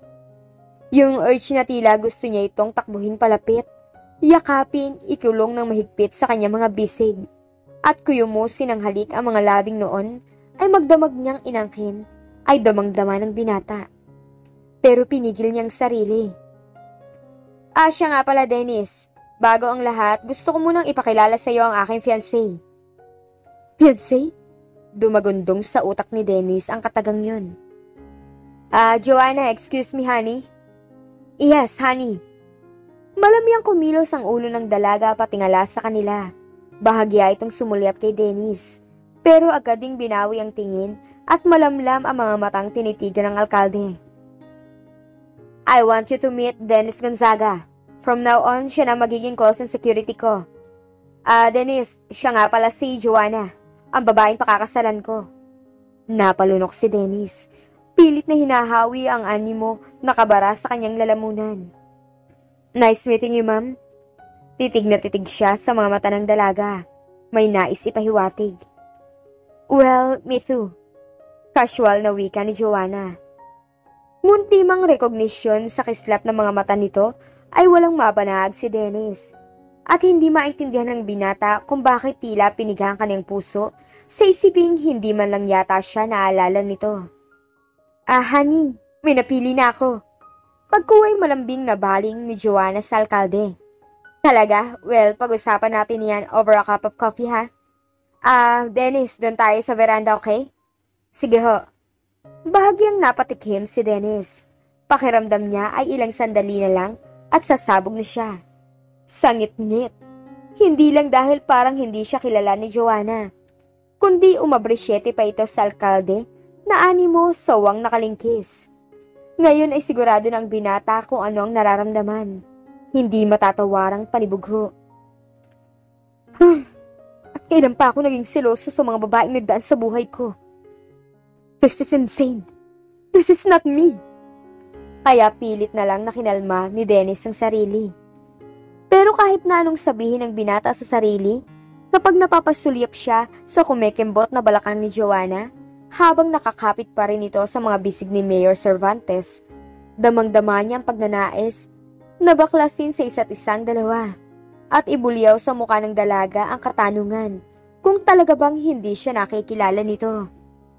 [SPEAKER 1] Yung urge na tila gusto niya itong takbuhin palapit, yakapin, ikulong ng mahigpit sa kanyang mga bisig, at kuyumusin ng halik ang mga labing noon ay magdamag niyang inangkin, ay damang-dama ng binata. Pero pinigil niyang sarili. Siya nga pala Dennis, bago ang lahat gusto ko munang ipakilala sa iyo ang aking fiancé. Fiancé? Dumagundong sa utak ni Dennis ang katagang yun. Joanna, excuse me, honey? Yes, honey. Malamyang kumilos ang ulo ng dalaga patingala sa kanila. Bahagya itong sumulyap kay Dennis. Pero agad ding binawi ang tingin at malamlam ang mga matang tinitigan ng alkalde. I want you to meet Dennis Gonzaga. From now on, siya na magiging close and security ko. Dennis, siya nga pala si Joanna, ang babaeng pakakasalan ko. Napalunok si Dennis. Pilit na hinahawi ang animo na kabara sa kanyang lalamunan. Nice meeting you, ma'am. Titig na titig siya sa mga mata ng dalaga. May nais ipahiwatig. Well, me too. Casual na wika ni Joanna. Munti mang rekognisyon sa kislap ng mga mata nito ay walang mabanahag si Dennis. At hindi maintindihan ng binata kung bakit tila pinigang kanyang puso sa isiping hindi man lang yata siya naalala nito. Honey, may napili na ako. Pagkuway malambing na baling ni Joanna sa alkalde. Talaga? Well, pag-usapan natin yan over a cup of coffee, ha? Dennis, doon tayo sa veranda, okay? Sige ho. Bahagyang napatikim si Dennis. Pakiramdam niya ay ilang sandali na lang at sasabog na siya. Sangit-ngit. Hindi lang dahil parang hindi siya kilala ni Joanna, kundi umabrisyete pa ito sa alkalde na animo sawang nakalingkis. Ngayon ay sigurado ng binata kung ano ang nararamdaman. Hindi matatawarang panibugho. At kailan pa ako naging seloso sa mga babaeng nagdaan sa buhay ko? This is insane. This is not me. Kaya pilit na lang na kinalma ni Dennis ang sarili. Pero kahit na anong sabihin ng binata sa sarili, kapag napapasulyap siya sa kumekembot na balakang ni Joanna, habang nakakapit pa rin ito sa mga bisig ni Mayor Cervantes, damang-dama niya ang pagnanais na baklasin sa isa't isang dalawa at ibulyaw sa mukha ng dalaga ang katanungan kung talaga bang hindi siya nakikilala nito.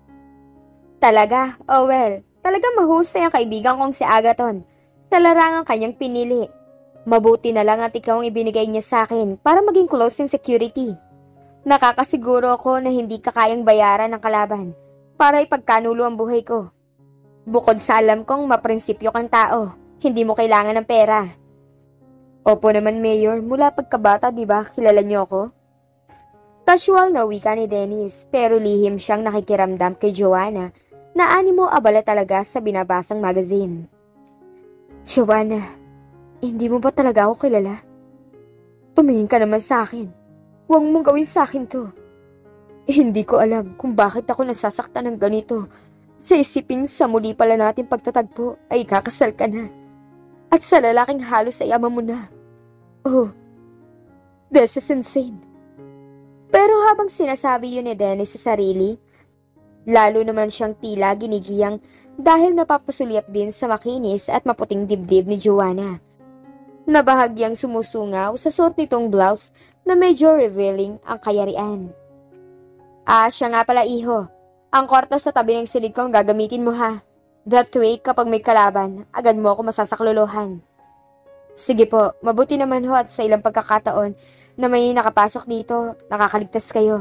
[SPEAKER 1] Talaga? Oh well, talagang mahusay ang kaibigan kong si Agaton sa larangang kanyang pinili. Mabuti na lang at ikaw ang ibinigay niya sa akin para maging close in security. Nakakasiguro ako na hindi ka kayang bayaran ng kalaban para ipagkanulo ang buhay ko. Bukod sa alam kong maprinsipyo kang tao, hindi mo kailangan ng pera. Opo naman, Mayor, mula pagkabata, di ba, kilala niyo ako? Casual na wika ni Dennis, pero lihim siyang nakikiramdam kay Joanna na animo abala talaga sa binabasang magazine. Joanna, hindi mo ba talaga ako kilala? Tumingin ka naman sa akin. Huwag mong gawin sa akin to. Hindi ko alam kung bakit ako nasasaktan ng ganito. Sa isipin sa muli pala natin pagtatagpo ay kakasal ka na. At sa lalaking halos ay ama mo na. Oh, this is insane. Pero habang sinasabi yun ni Dennis sa sarili, lalo naman siyang tila ginigiyang dahil napapasulyap din sa makinis at maputing dibdib ni Joanna. Nabahagyang sumusungaw sa suot nitong blouse na medyo revealing ang kayarian. Siya nga pala, iho. Ang kwarto sa tabi ng silid ko ang gagamitin mo, ha. That way, kapag may kalaban, agad mo ako masasaklolohan. Sige po, mabuti naman ho at sa ilang pagkakataon na may nakapasok dito, nakakaligtas kayo.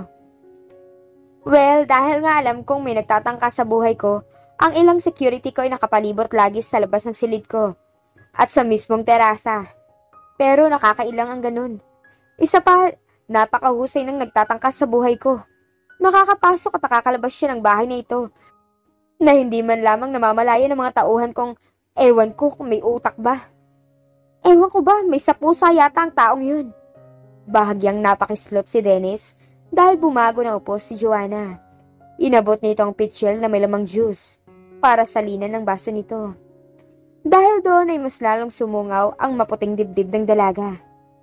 [SPEAKER 1] Well, dahil nga alam kong may nagtatangka sa buhay ko, ang ilang security ko ay nakapalibot lagi sa labas ng silid ko at sa mismong terasa. Pero nakakailang ang ganun. Isa pa, napakahusay ng nagtatangkas sa buhay ko. Nakakapasok at nakakalabas siya ng bahay na ito na hindi man lamang namamalaya ng mga tauhan kong ewan ko kung may utak ba. Ewan ko ba, may sapusa yata ang taong yun. Bahagyang napakislot si Dennis dahil bumago na upo si Joanna. Inabot nito ang pitchel na may lamang juice para salinan ng baso nito. Dahil doon ay mas lalong sumungaw ang maputing dibdib ng dalaga.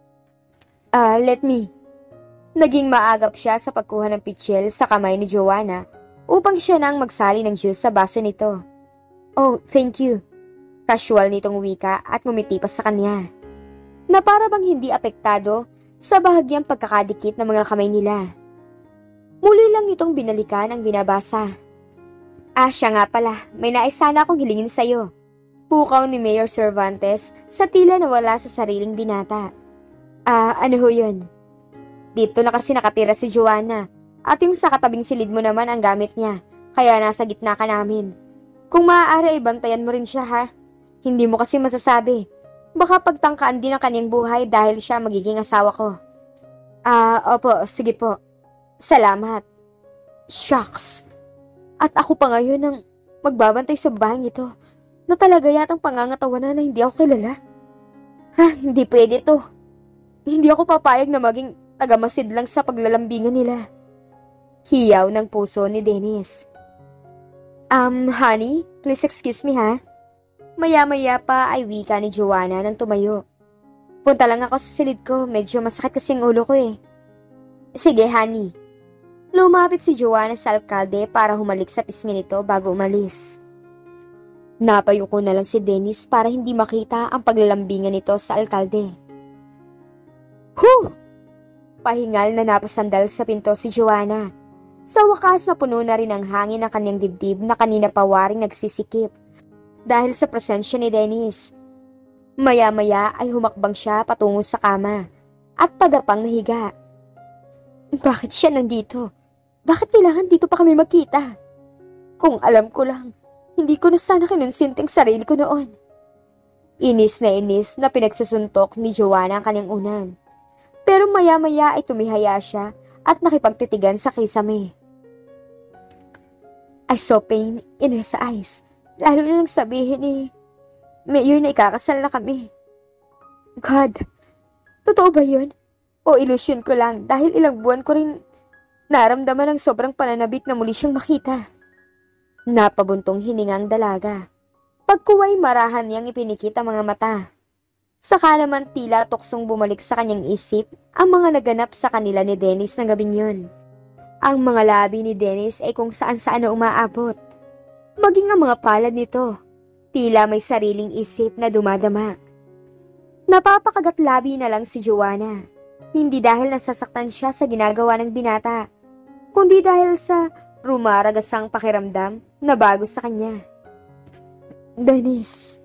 [SPEAKER 1] Let me. Naging maagap siya sa pagkuha ng pitchel sa kamay ni Joanna upang siya nang magsali ng juice sa baso nito. Oh, thank you. Casual nitong wika at ngumiti pa sa kanya. Na para bang hindi apektado sa bahagyang pagkakadikit ng mga kamay nila. Muli lang nitong binalikan ang binabasa. Siya nga pala, may nais sana akong hilingin sa'yo. Pukaw ni Mayor Cervantes sa tila nawala sa sariling binata. Ano ho yun? Dito na kasi nakatira si Joanna At yung sa katabing silid mo naman ang gamit niya, kaya nasa gitna ka namin. Kung maaari ay bantayan mo rin siya ha. Hindi mo kasi masasabi. Baka pagtangkaan din ang kanyang buhay dahil siya magiging asawa ko. Opo, sige po. Salamat. Shucks. At ako pa ngayon ang magbabantay sa babaeng ito na talaga yatang pangangatawanan na hindi ako kilala. Hindi pwede to. Hindi ako papayag na maging tagamasid lang sa paglalambingan nila. Hiyaw ng puso ni Dennis. Honey, please excuse me ha. Maya-maya pa ay wika ni Joanna nang tumayo. Punta lang ako sa silid ko, medyo masakit kasi ang ulo ko eh. Sige, honey. Lumapit si Joanna sa alkalde para humalik sa pisngi nito bago umalis. Napayuko na lang si Dennis para hindi makita ang paglalambingan nito sa alkalde. Pahingal na napasandal sa pinto si Joanna. Sa wakas na puno na rin ang hangin ng kanyang dibdib na kanina pa waring nagsisikip dahil sa presensya ni Dennis. Maya-maya ay humakbang siya patungo sa kama at padapang nahiga. Bakit siya nandito? Bakit kailangan dito pa kami magkita? Kung alam ko lang, hindi ko na sana kinonsinteng sarili ko noon. Inis na pinagsusuntok ni Joanna ang kanyang unan. Pero maya-maya ay tumihaya siya at nakipagtitigan sa kisame. I saw pain in his eyes, lalo na nang sabihin ni Mayor na ikakasal na kami. God, totoo ba yun? O ilusyon ko lang dahil ilang buwan ko rin naramdaman ng sobrang pananabik na muli siyang makita. Napabuntong hiningang dalaga. Pagkuway marahan niyang ipinikit ang mga mata. Saka naman tila tuksong bumalik sa kanyang isip ang mga naganap sa kanila ni Dennis ng gabing yun. Ang mga labi ni Dennis ay kung saan-saan na umaabot. Maging ang mga palad nito, tila may sariling isip na dumadama. Napapakagat-labi na lang si Joanna. Hindi dahil nasasaktan siya sa ginagawa ng binata, kundi dahil sa rumaragasang pakiramdam na bago sa kanya. Dennis.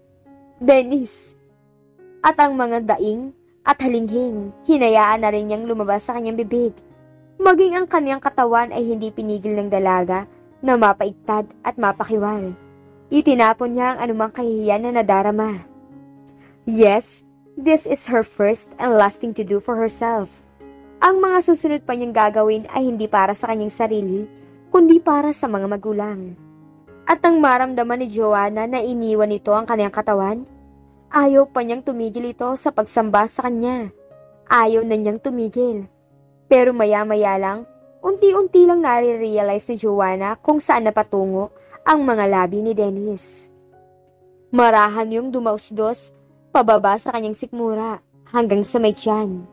[SPEAKER 1] At ang mga daing at halinghing, hinayaan na rin niyang lumabas sa kanyang bibig. Maging ang kanyang katawan ay hindi pinigil ng dalaga na mapaigtad at mapakiwal. Itinapon niya ang anumang kahihiyan na nadarama. Yes, this is her first and last thing to do for herself. Ang mga susunod pa niyang gagawin ay hindi para sa kanyang sarili, kundi para sa mga magulang. At ang maramdaman ni Joanna na iniwan nito ang kanyang katawan, ayaw pa niyang tumigil ito sa pagsamba sa kanya. Ayaw na niyang tumigil. Pero maya-maya lang, unti-unti lang nare-realize ni Joanna kung saan napatungo ang mga labi ni Dennis. Marahan yung dumausdos, pababa sa kanyang sikmura, hanggang sa may tiyan.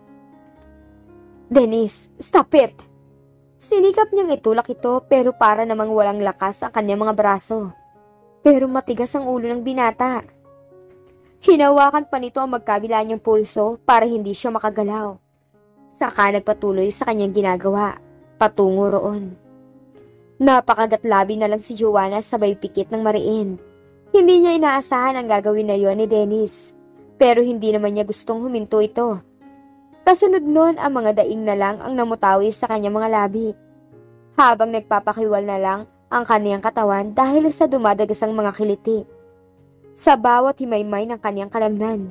[SPEAKER 1] Dennis, stop it! Sinikap niyang itulak ito pero para namang walang lakas ang kanyang mga braso. Pero matigas ang ulo ng binata. Hinawakan pa nito ang magkabila niyang pulso para hindi siya makagalaw. Saka nagpatuloy sa kanyang ginagawa, patungo roon. Napakagatlabi na lang si Joanna sabay pikit ng mariin. Hindi niya inaasahan ang gagawin na yon ni Dennis, pero hindi naman niya gustong huminto ito. Kasunod nun ang mga daing na lang ang namutawi sa kanyang mga labi, habang nagpapakiwal na lang ang kaniyang katawan dahil sa dumadagasang mga kiliti. Sa bawat himaymay ng kaniyang kalamnan.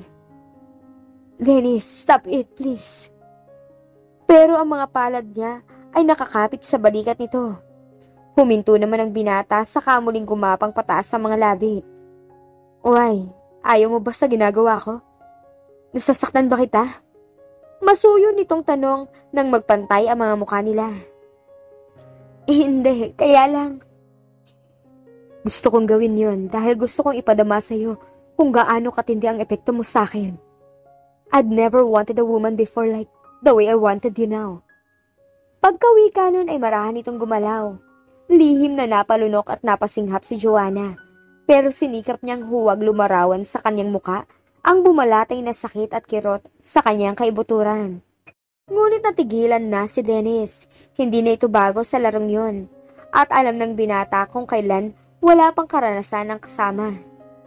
[SPEAKER 1] Dennis, stop it please. Pero ang mga palad niya ay nakakapit sa balikat nito. Huminto naman ang binata sa kamuling gumapang pataas sa mga labi. Why, ayaw mo ba sa ginagawa ko? Nasasaktan ba kita? Masuyo nitong tanong nang magpantay ang mga mukha nila. Hindi, kaya lang. Gusto kong gawin yon dahil gusto kong ipadama sa'yo kung gaano katindi ang epekto mo sa akin. I'd never wanted a woman before like the way I wanted you now. Pagkawika nun ay marahan itong gumalaw. Lihim na napalunok at napasinghap si Joanna, pero sinikap niyang huwag lumarawan sa kanyang muka ang bumalatay na sakit at kirot sa kanyang kaibuturan. Ngunit natigilan na si Dennis. Hindi na ito bago sa larong yon, at alam ng binata kung kailan wala pang karanasan ng kasama.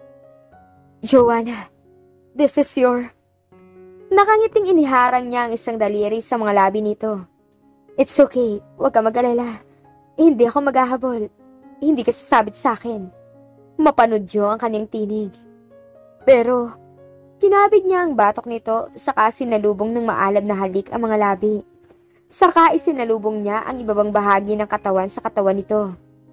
[SPEAKER 1] Joanna, this is your... Nakangiting iniharang niya ang isang daliri sa mga labi nito. It's okay, huwag ka mag-alala. Hindi ako maghahabol. Hindi ka sasabit sa akin. Mapanudyo ang kanyang tinig. Pero, kinabig niya ang batok nito saka sinalubong ng maalab na halik ang mga labi. Saka isinalubong niya ang ibabang bahagi ng katawan sa katawan nito.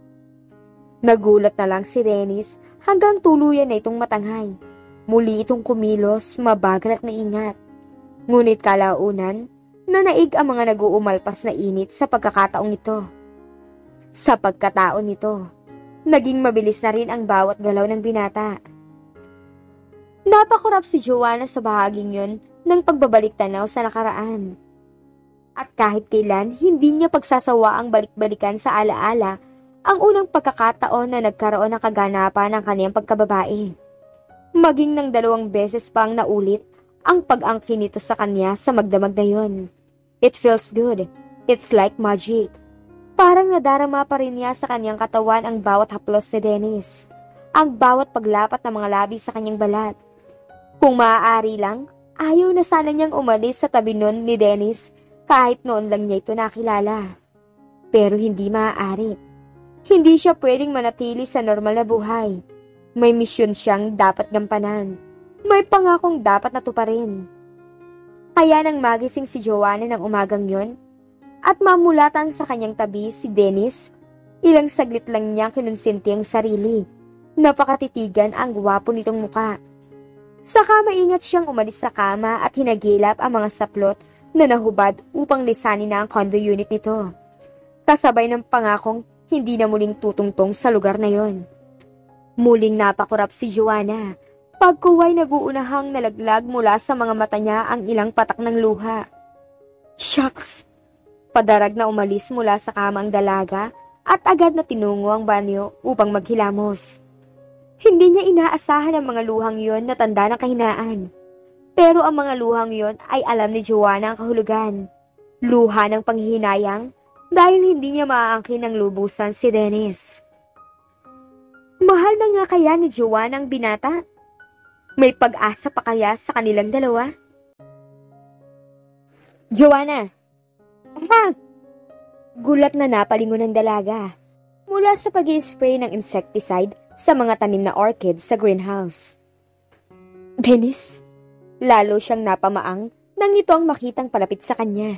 [SPEAKER 1] Nagulat na lang si Dennis hanggang tuluyan na itong matanghay. Muli itong kumilos, mabagal at maingat. Ngunit kalaunan, nanaig ang mga nag-uumalpas na init sa pagkakataong ito. Sa pagkataon nito, naging mabilis na rin ang bawat galaw ng binata. Napakurap si Joanna sa bahaging yun ng pagbabalik tanaw sa nakaraan. At kahit kailan, hindi niya pagsasawa ang balik-balikan sa alaala ang unang pagkakataon na nagkaroon ng kaganapan ng kaniyang pagkababae. Maging ng 2 beses pang naulit ang pag-angkin nito sa kanya sa magdamag na yun. It feels good. It's like magic. Parang nadarama pa rin niya sa kanyang katawan ang bawat haplos ni Dennis. Ang bawat paglapat ng mga labi sa kanyang balat. Kung maaari lang, ayaw na sana niyang umalis sa tabi nun ni Dennis kahit noon lang niya ito nakilala. Pero hindi maaari. Hindi siya pwedeng manatili sa normal na buhay. May misyon siyang dapat gampanan. May pangakong dapat natuparin. Kaya nang magising si Joanna ng umagang yon at mamulatan sa kanyang tabi si Dennis, ilang saglit lang niyang kinonsinti ang sarili. Napakatitigan ang gwapo nitong muka. Saka maingat siyang umalis sa kama at hinagilap ang mga saplot na nahubad upang lisanin na ang condo unit nito. Kasabay ng pangakong hindi na muling tutungtong sa lugar na yon. Muling napakurap si Joanna. Pagkuway naguunahang nalaglag mula sa mga mata niya ang ilang patak ng luha. Shucks! Padarag na umalis mula sa kama ang dalaga at agad na tinungo ang banyo upang maghilamos. Hindi niya inaasahan ang mga luhang yon na tanda ng kahinaan. Pero ang mga luhang yon ay alam ni Joanna ang kahulugan. Luha ng panghihinayang dahil hindi niya maaangkin ng lubusan si Dennis. Mahal na nga kaya ni Joanna ang binata? May pag-asa pa kaya sa kanilang dalawa? Joanna! Ha? Gulat na napalingon ng dalaga mula sa pag-i-spray ng insecticide sa mga tanim na orchid sa greenhouse. Dennis, lalo siyang napamaang nang ito ang makitang palapit sa kanya.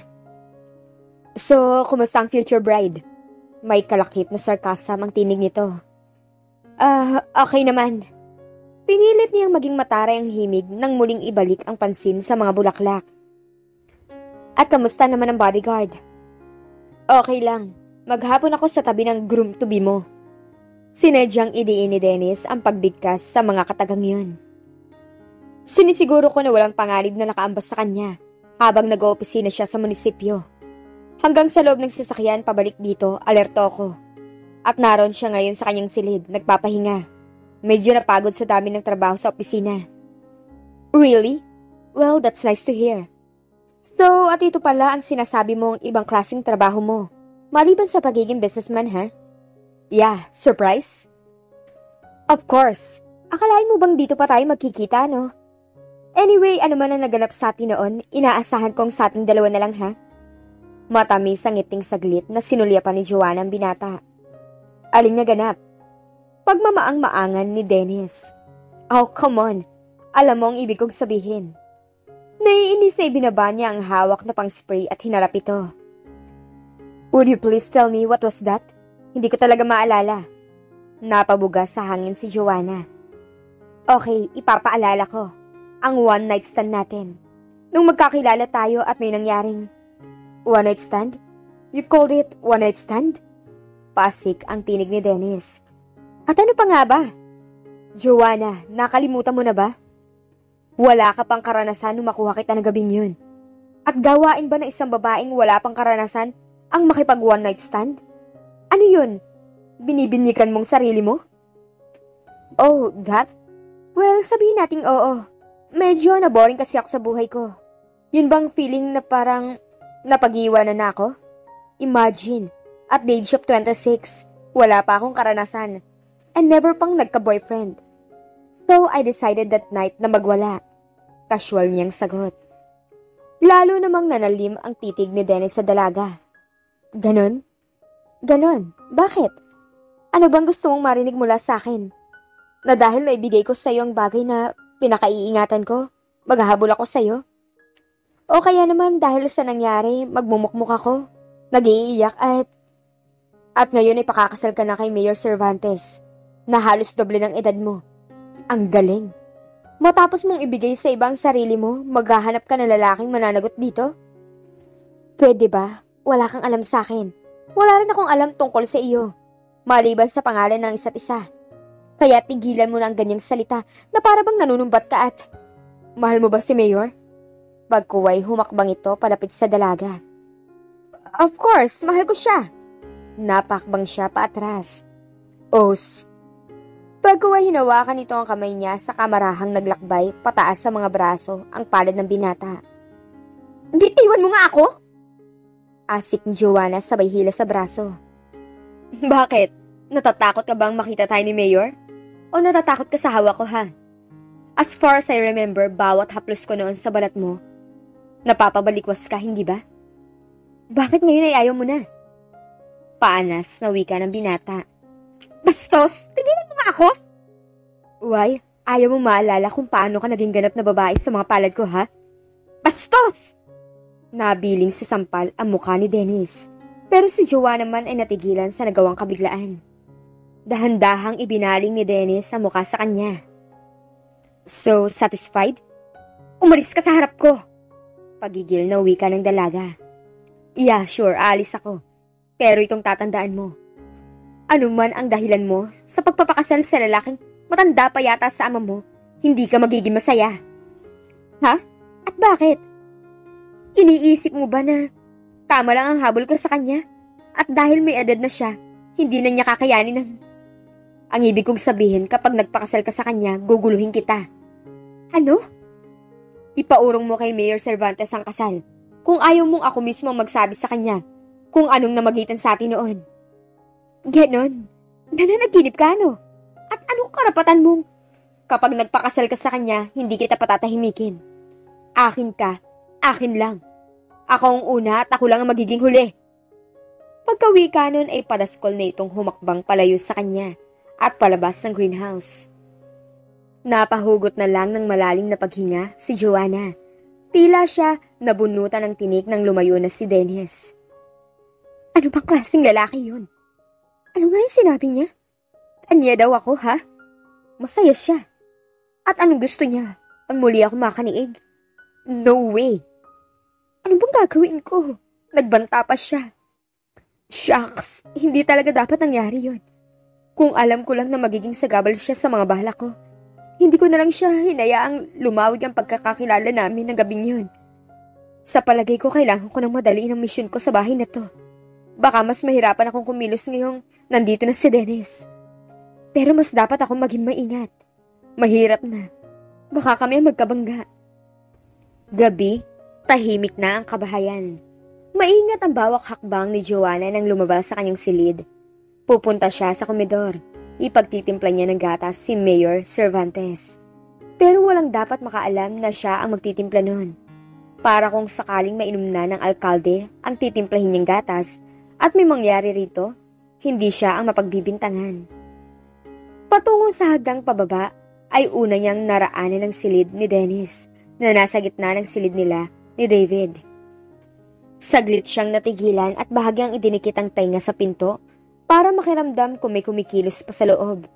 [SPEAKER 1] So, kumusta ang future bride? May kalakip na sarcasm ang tinig nito. Okay naman. Pinilit niyang maging mataray ang himig nang muling ibalik ang pansin sa mga bulaklak. At kamusta naman ang bodyguard? Okay lang. Maghapon ako sa tabi ng groom-to-be mo. Sinedyang idiin ni Dennis ang pagbigkas sa mga katagang yun. Sinisiguro ko na walang panganib na nakaambas sa kanya habang nag-oopisina siya sa munisipyo. Hanggang sa loob ng sasakyan pabalik dito, alerto ako. At naroon siya ngayon sa kanyang silid, nagpapahinga. Medyo napagod sa dami ng trabaho sa opisina. Really? Well, that's nice to hear. So, at ito pala ang sinasabi mong ibang klaseng trabaho mo. Maliban sa pagiging businessman, ha? Yeah, surprise? Of course. Akalain mo bang dito pa tayo magkikita, no? Anyway, ano man ang naganap sa atin noon, inaasahan kong sa ating dalawa na lang, ha? Matamis ang ngiting saglit na sinulyapan ni Joanna ang binata. Aling naganap? Pagmamaang-maangan ni Dennis. Oh, come on. Alam mo ang ibig kong sabihin. Naiinis na ibinaba niya ang hawak na pang-spray at hinarap ito. Would you please tell me what was that? Hindi ko talaga maalala. Napabuga sa hangin si Joanna. Okay, ipapaalala ko. Ang one-night stand natin. Nung magkakilala tayo at may nangyaring one-night stand? You called it one-night stand? Pasik ang tinig ni Dennis. At ano pa nga ba? Joanna, nakalimutan mo na ba? Wala ka pang karanasan nung makuha kita ng gabing yun. At gawain ba ng isang babaeng wala pang karanasan ang makipag one-night stand? Ano yun? Binibinyikan mong sarili mo? Oh, that? Well, sabihin nating oo. Medyo na-boring kasi ako sa buhay ko. Yun bang feeling na parang napag-iwanan na ako? Imagine, at the age of 26, wala pa akong karanasan. And never pang nagka-boyfriend. So, I decided that night na magwala. Casual niyang sagot. Lalo namang nanalim ang titig ni Dennis sa dalaga. Ganon? Ganon? Bakit? Ano bang gusto mong marinig mula sa akin? Na dahil naibigay ko sa'yo ang bagay na pinakaiingatan ko, maghahabol ako sa'yo? O kaya naman dahil sa nangyari, magmumukmuk ako, nag-iiyak at ngayon ay pakakasal ka na kay Mayor Cervantes, na halos doble ng edad mo. Ang galing. Matapos mong ibigay sa ibang sarili mo, maghahanap ka ng lalaking mananagot dito? Pwede ba? Wala kang alam sa akin. Wala rin akong alam tungkol sa iyo, maliban sa pangalan ng isa't isa. Kaya tigilan mo na ang ganyang salita na para bang nanunumbat ka at... Mahal mo ba si Mayor? Pagkuway humakbang ito palapit sa dalaga. Of course, mahal ko siya. Napakbang siya paatras. Os. Pagkuway hinawakan nito ang kamay niya sa kamarahang naglakbay pataas sa mga braso ang palad ng binata. Bitiwan mo nga ako? Asik ni Joanna sabay hila sa braso. Bakit? Natatakot ka bang makita tayo ni Mayor? O natatakot ka sa hawak ko ha? As far as I remember, bawat haplos ko noon sa balat mo, napapabalikwas ka, hindi ba? Bakit ngayon ay ayaw mo na? Paanas na wika ng binata. Bastos! Tigilan mo nga ako! Why? Ayaw mo maalala kung paano ka naging ganap na babae sa mga palad ko, ha? Bastos! Nabiling sa sampal ang mukha ni Dennis. Pero si Joanna naman ay natigilan sa nagawang kabiglaan. Dahan-dahang ibinaling ni Dennis ang mukha sa kanya. So, satisfied? Umalis ka sa harap ko! Pagigil na wika ng dalaga. Yeah, sure, aalis ako. Pero itong tatandaan mo. Ano man ang dahilan mo sa pagpapakasal sa lalaking matanda pa yata sa ama mo, hindi ka magiging masaya. Ha? At bakit? Iniisip mo ba na tama lang ang habol ko sa kanya? At dahil may edad na siya, hindi na niya kakayanin ng... Ang ibig kong sabihin, kapag nagpakasal ka sa kanya, guguluhin kita. Ano? Ipaurong mo kay Mayor Cervantes ang kasal. Kung ayaw mong ako mismo magsabi sa kanya kung anong namagitan sa atin noon. Ganon? Nananaginip ka, no? At anong karapatan mong kapag nagpakasal ka sa kanya, hindi kita patatahimikin? Akin ka, akin lang. Ako ang una at ako lang ang magiging huli. Pagkawika nun ay padaskol na itong humakbang palayo sa kanya at palabas ng greenhouse. Napahugot na lang ng malalim na paghinga si Joanna. Tila siya nabunutan ng tinik ng lumayo na si Dennis. Ano bang klaseng lalaki yun? Ano nga yung sinabi niya? Anya daw ako, ha? Masaya siya. At anong gusto niya? Ang muli ako makaniig? No way! Ano bang gagawin ko? Nagbanta pa siya. Shucks, hindi talaga dapat nangyari yun. Kung alam ko lang na magiging sagabal siya sa mga bala ko, hindi ko na lang siya hinayaang lumawig ang pagkakakilala namin ng gabing yun. Sa palagay ko, kailangan ko nang madaliin ang misyon ko sa bahay na to. Baka mas mahirapan akong kumilos ngayong nandito na si Dennis. Pero mas dapat akong maging maingat. Mahirap na. Baka kami magkabangga. Gabi, tahimik na ang kabahayan. Maingat ang bawat hakbang ni Joanna nang lumabas sa kanyang silid. Pupunta siya sa komedor. Ipagtitimpla niya ng gatas si Mayor Cervantes. Pero walang dapat makaalam na siya ang magtitimpla noon. Para kung sakaling mainom na ng alkalde ang titimplahin niyang gatas at may mangyari rito, hindi siya ang mapagbibintangan. Patungo sa hagdang pababa ay una niyang naraanan ng silid ni Dennis na nasa gitna ng silid nila ni David. Saglit siyang natigilan at bahagyang idinikit ang tainga sa pinto para makiramdam kung may kumikilos pa sa loob.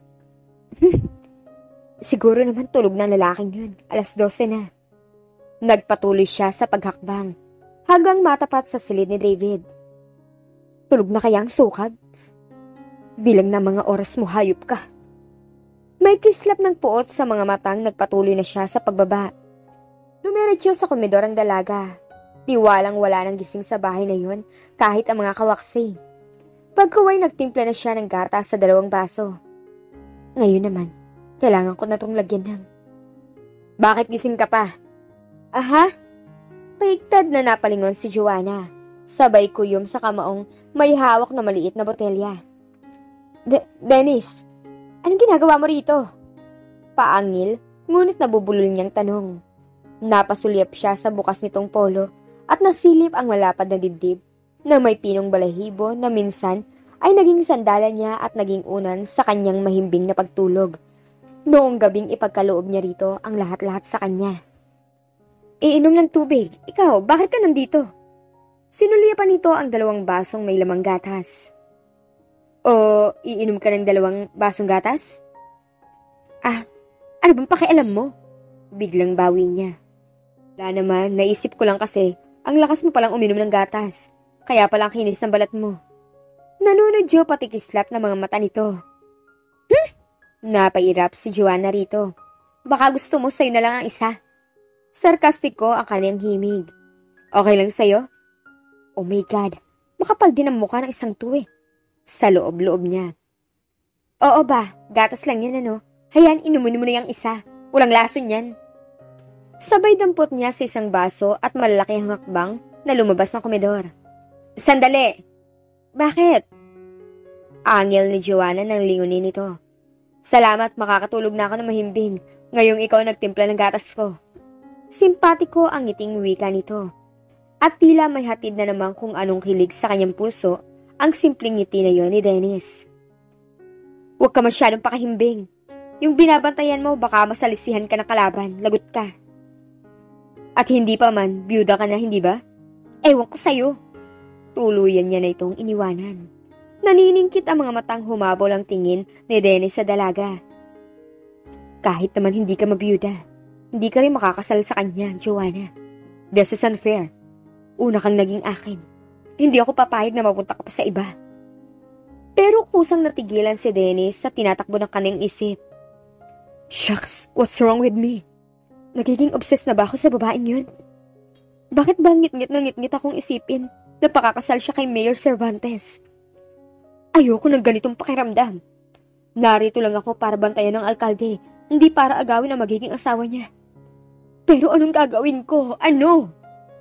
[SPEAKER 1] Siguro naman tulog ng lalaking yun. 12:00 na. Nagpatuloy siya sa paghakbang hanggang matapat sa silid ni David. Tulog na kaya ang sukad? Bilang na mga oras mo, hayop ka. May kislap ng puot sa mga matang nagpatuloy na siya sa pagbaba. Dumiretso sa komedor ang dalaga. Tiwalang wala nang gising sa bahay na yun kahit ang mga kawaksi. Pagkuway nagtimpla na siya ng gatas sa 2 baso. Ngayon naman, kailangan ko na itong lagyan ng... Bakit gising ka pa? Aha? Paigtad na napalingon si Joanna. Sabay kuyom sa kamaong may hawak na maliit na botelya. Dennis, anong ginagawa mo rito? Paangil, ngunit nabubulol niyang tanong. Napasulyap siya sa bukas nitong polo at nasilip ang malapad na dibdib. na may pinong balahibo na minsan ay naging sandalan niya at naging unan sa kanyang mahimbing na pagtulog. Noong gabing ipagkaloob niya rito ang lahat-lahat sa kanya. Iinom ng tubig. Ikaw, bakit ka nandito? Sinuliya pa nito ang 2 basong may lamang gatas. O, iinom ka ng 2 basong gatas? Ah, ano bang pakialam mo? Biglang bawi niya. Wala naman, naisip ko lang kasi, ang lakas mo palang uminom ng gatas. Kaya palang kinis ng balat mo. Nanunodyo pati kislap ng mga mata nito. Napairap si Joanna rito. Baka gusto mo sa'yo na lang ang isa. Sarkastiko ang kanyang himig. Okay lang sa'yo? Oh my God, makapal din ang mukha ng isang tuwi. Sa loob-loob niya. Oo ba, gatas lang yan ano? Hayan, inumin mo na yung isa. Walang lason yan. Sabay dampot niya sa isang baso at malalaki ang hakbang na lumabas ng komedor. Sandali! Bakit? Angel ni Joanna nang lingunin nito. Salamat, makakatulog na ako ng mahimbing. Ngayong ikaw nagtimpla ng gatas ko. Simpatiko ang ngiting wika nito. At tila may hatid na naman kung anong kilig sa kanyang puso ang simpleng ngiti na yon ni Dennis. Huwag ka masyadong pakahimbing. Yung binabantayan mo baka masalisihan ka ng kalaban, lagot ka. At hindi pa man, byuda ka na, hindi ba? Ewan ko sa'yo. Tuluyan niya na itong iniwanan. Naniningkit ang mga matang humabol ang tingin ni Dennis sa dalaga. Kahit naman hindi ka mabiyuda, hindi ka rin makakasal sa kanya, Joanna. This is unfair. Una kang naging akin. Hindi ako papayag na mapunta ka pa sa iba. Pero kusang natigilan si Dennis sa tinatakbo ng kanyang isip. Shucks, what's wrong with me? Nagiging obsessed na ba ako sa babaeng yun? Bakit ba ngit-ngit na ngit-ngit akong isipin na pakakasal siya kay Mayor Cervantes? Ayoko ng ganitong pakiramdam. Narito lang ako para bantayan ng alkalde, hindi para agawin ang magiging asawa niya. Pero anong gagawin ko? Ano?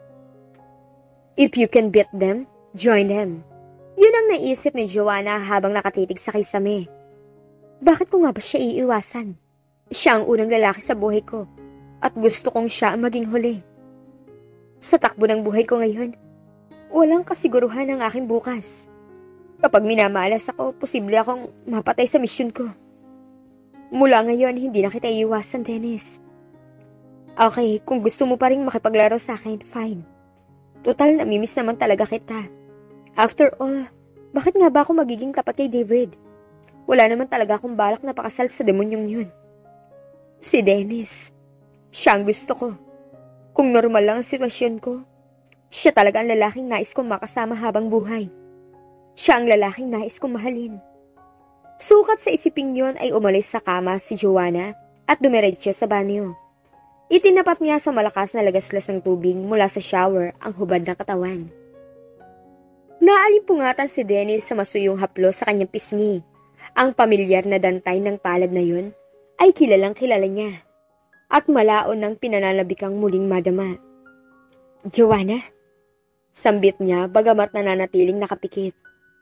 [SPEAKER 1] If you can beat them, join them. Yun ang naisip ni Joanna habang nakatitig sa kisame. Bakit ko nga ba siya iiwasan? Siya ang unang lalaki sa buhay ko at gusto kong siya ang maging huli. Sa takbo ng buhay ko ngayon, walang kasiguruhan ang aking bukas. Kapag minamalas ako, posible akong mapatay sa misyon ko. Mula ngayon, hindi na kita iiwasan, Dennis. Okay, kung gusto mo pa rin makipaglaro sa akin, fine. Total, namimiss naman talaga kita. After all, bakit nga ba ako magiging tapat kay David? Wala naman talaga akong balak na pakasal sa demonyong yun. Si Dennis, siya ang gusto ko. Kung normal lang ang sitwasyon ko, siya talaga ang lalaking nais kong makasama habang buhay. Siya ang lalaking nais kong mahalin. Sukat sa isiping yon ay umalis sa kama si Joanna at dumiretso sa banyo. Itinapat niya sa malakas na lagaslas ng tubig mula sa shower ang hubad ng katawan. Naalimpungatan si Dennis sa masuyong haplo sa kanyang pisngi. Ang pamilyar na dantay ng palad na yon ay kilalang kilala niya. At malaon ng pinananabikang muling madama. Joanna? Sambit niya bagamat nananatiling nakapikit.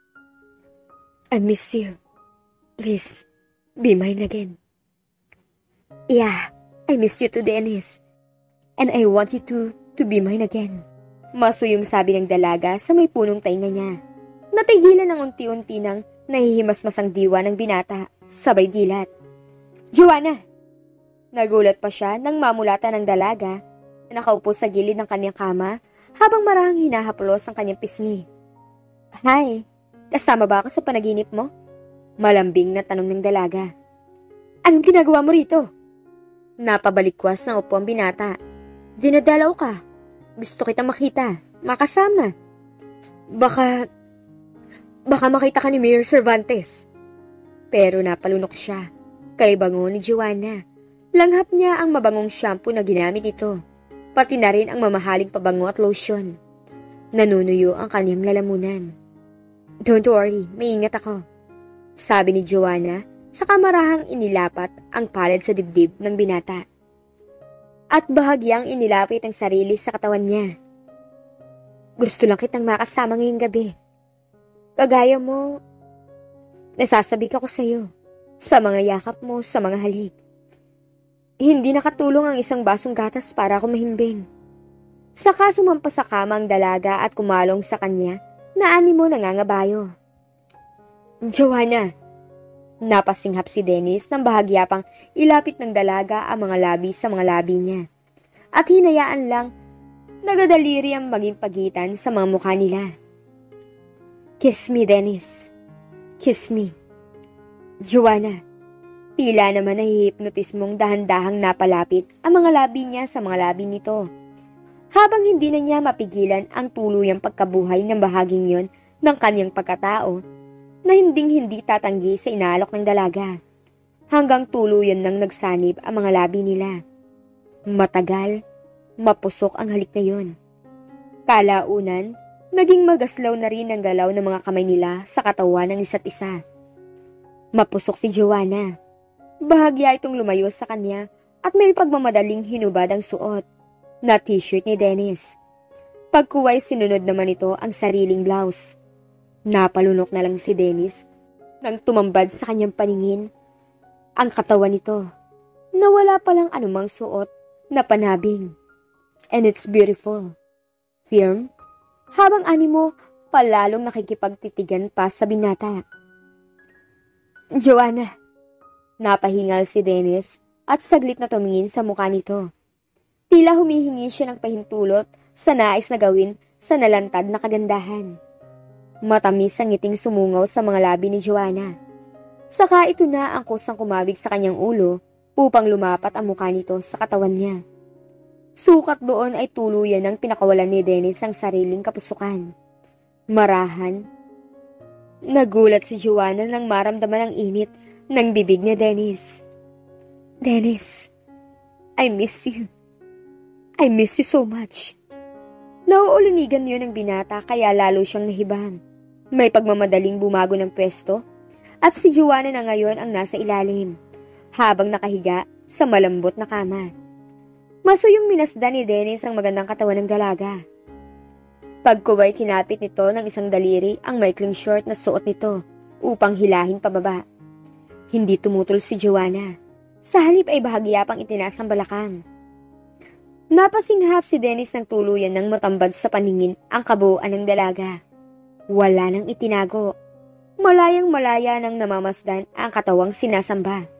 [SPEAKER 1] I miss you. Please, be mine again. Yeah, I miss you too, Dennis. And I want you to be mine again. Masuyong sabi ng dalaga sa may punong tainga niya. Natigilan ng unti-unti nang nahihimasmasang diwa ng binata, sabay dilat. Joanna! Nagulat pa siya nang mamulatan ng dalaga na nakaupo sa gilid ng kanyang kama habang marahang hinahaplos ang kanyang pisngi. Hi, kasama ba ako sa panaginip mo? Malambing na tanong ng dalaga. Anong ginagawa mo rito? Napabalikwas ng upo ang binata. Dinadalaw ka. Gusto kitang makita, makasama. Baka makita ka ni Mayor Cervantes. Pero napalunok siya. Kay bango ni Joanna. Langhap niya ang mabangong shampoo na ginamit ito. Pati na rin ang mamahaling pabango at lotion. Nanunuyo ang kanyang lalamunan. Don't worry, maingat ako. Sabi ni Joanna sa kamarahang inilapat ang palad sa dibdib ng binata. At bahagyang inilapit ang sarili sa katawan niya. Gusto lang kitang makasama ngayong gabi. Kagaya mo, nasasabik ako sa'yo. Sa mga yakap mo, sa mga halik. Hindi nakatulong ang isang basong gatas para ako mahimbing. Saka sumampa sa kama ang dalaga at kumalong sa kanya na animo nangangabayo. Joanna! Napasinghap si Dennis nang bahagya pang ilapit ng dalaga ang mga labi sa mga labi niya. At hinayaan lang nagadaliri ang maging pagitan sa mga mukha nila. Kiss me, Dennis. Kiss me. Joanna. Tila naman nahihipnotismong dahan-dahang napalapit ang mga labi niya sa mga labi nito. Habang hindi na niya mapigilan ang tuluyang pagkabuhay ng bahaging yon ng kanyang pagkatao na hinding-hindi tatanggi sa inaalok ng dalaga. Hanggang tuluyan nang nagsanib ang mga labi nila. Matagal, mapusok ang halik na yon. Kalaunan, naging magaslaw na rin ang galaw ng mga kamay nila sa katawan ng isa't isa. Mapusok si Joanna. Bahagya itong lumayo sa kanya at may pagmamadaling hinubad ang suot na t-shirt ni Dennis. Pagkuway sinunod naman ito ang sariling blouse. Napalunok na lang si Dennis nang tumambad sa kanyang paningin ang katawan nito na wala palang anumang suot na panabing. And it's beautiful. Firm, habang animo palalong nakikipagtitigan pa sa binata. Joanna, napahingal si Dennis at saglit na tumingin sa mukha nito. Tila humihingi siya ng pahintulot sa nais na gawin sa nalantad na kagandahan. Matamis ang ngiting sumungaw sa mga labi ni Joanna. Saka ito na ang kusang kumawig sa kanyang ulo upang lumapat ang mukha nito sa katawan niya. Sukat doon ay tuluyan ng pinakawalan ni Dennis ang sariling kapusukan. Marahan. Nagulat si Joanna nang maramdaman ang init ng bibig ni Dennis. Dennis, I miss you. I miss you so much. Nauulunigan niyo ng binata kaya lalo siyang nahibang. May pagmamadaling bumago ng pwesto at si Joanna na ngayon ang nasa ilalim habang nakahiga sa malambot na kama. Masuyong minasdan ni Dennis ang magandang katawan ng dalaga. Pagkuway kinapit nito ng isang daliri ang maikling short na suot nito upang hilahin pababa. Hindi tumutol si Joanna. Sa halip ay bahagya pang itinaas ang balakang. Napasinghap si Dennis ng tuluyan ng matambad sa paningin ang kabuuan ng dalaga. Wala nang itinago. Malayang-malaya nang namamasdan ang katawang sinasamba.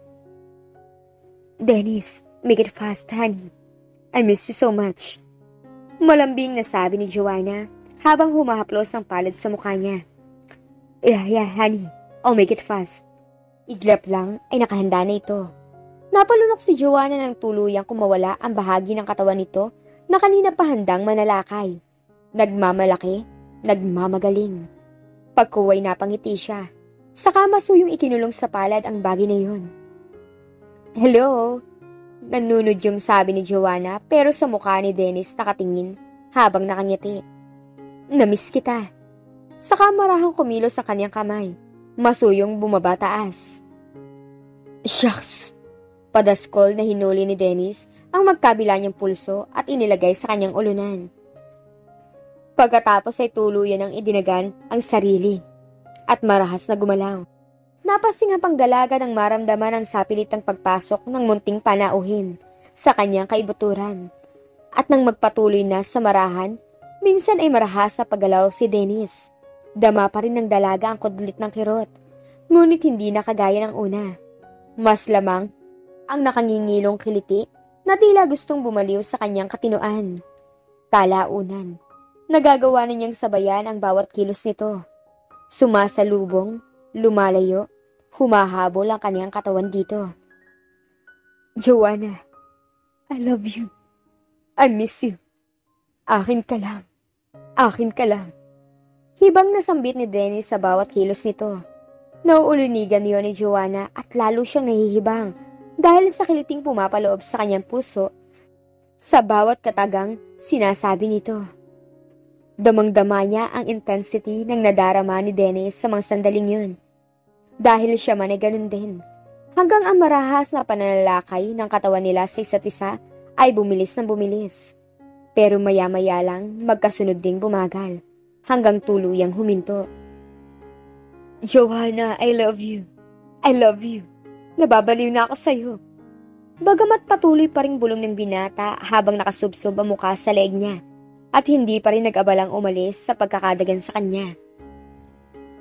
[SPEAKER 1] Dennis, make it fast, honey. I miss you so much. Malambing na sabi ni Joanna habang humahaplos ang palad sa mukha niya. Yeah, honey. I'll make it fast. Iglap lang ay nakahanda na ito. Napalunok si Joanna ng tuluyang kumawala ang bahagi ng katawan nito na kanina pa handang manalakay. Nagmamalaki, nagmamagaling. Pagkuway napangiti siya. Saka masuyong ikinulong sa palad ang bagay na yun. Hello? Nanunod yung sabi ni Joanna pero sa mukha ni Dennis nakatingin habang nakangiti. Namiss kita. Saka marahang kumilos sa kanyang kamay. Masuyong bumaba taas. Shucks! Padaskol na hinuli ni Dennis ang magkabila niyang pulso at inilagay sa kanyang ulunan. Pagkatapos ay tuluyan ang idinagan ang sarili at marahas na gumalaw. Napasinghap ang dalaga nang maramdaman ang sapilitang pagpasok ng munting panauhin sa kanyang kaibuturan. At nang magpatuloy na sa marahan, minsan ay marahas sa paggalaw si Dennis. Dama pa rin ng dalaga ang kudlit ng kirot, ngunit hindi na kagaya ng una. Mas lamang ang nakangingilong kiliti na tila gustong bumaliw sa kanyang katinoan. Kalaunan, nagagawa na niyang sabayan ang bawat kilos nito. Sumasalubong, lumalayo, humahabol ang kanyang katawan dito. Joanna, I love you. I miss you. Akin ka lang. Akin ka lang. Hibang nasambit ni Dennis sa bawat kilos nito. Nauulunigan niyo ni Joanna at lalo siyang nahihibang dahil sa kiliting pumapaloob sa kanyang puso sa bawat katagang sinasabi nito. Damang-dama niya ang intensity ng nadarama ni Dennis sa mga sandaling yun. Dahil siya man ay ganun din. Hanggang ang marahas na pananalakay ng katawan nila sa isa't isa ay bumilis ng bumilis. Pero maya-maya lang magkasunod ding bumagal hanggang tuluyang huminto. Joanna, I love you. I love you. Nababaliw na ako sa'yo. Bagamat patuloy pa ring bulong ng binata habang nakasubsob ang mukha sa leeg niya at hindi pa rin nag-abalang umalis sa pagkakadagan sa kanya.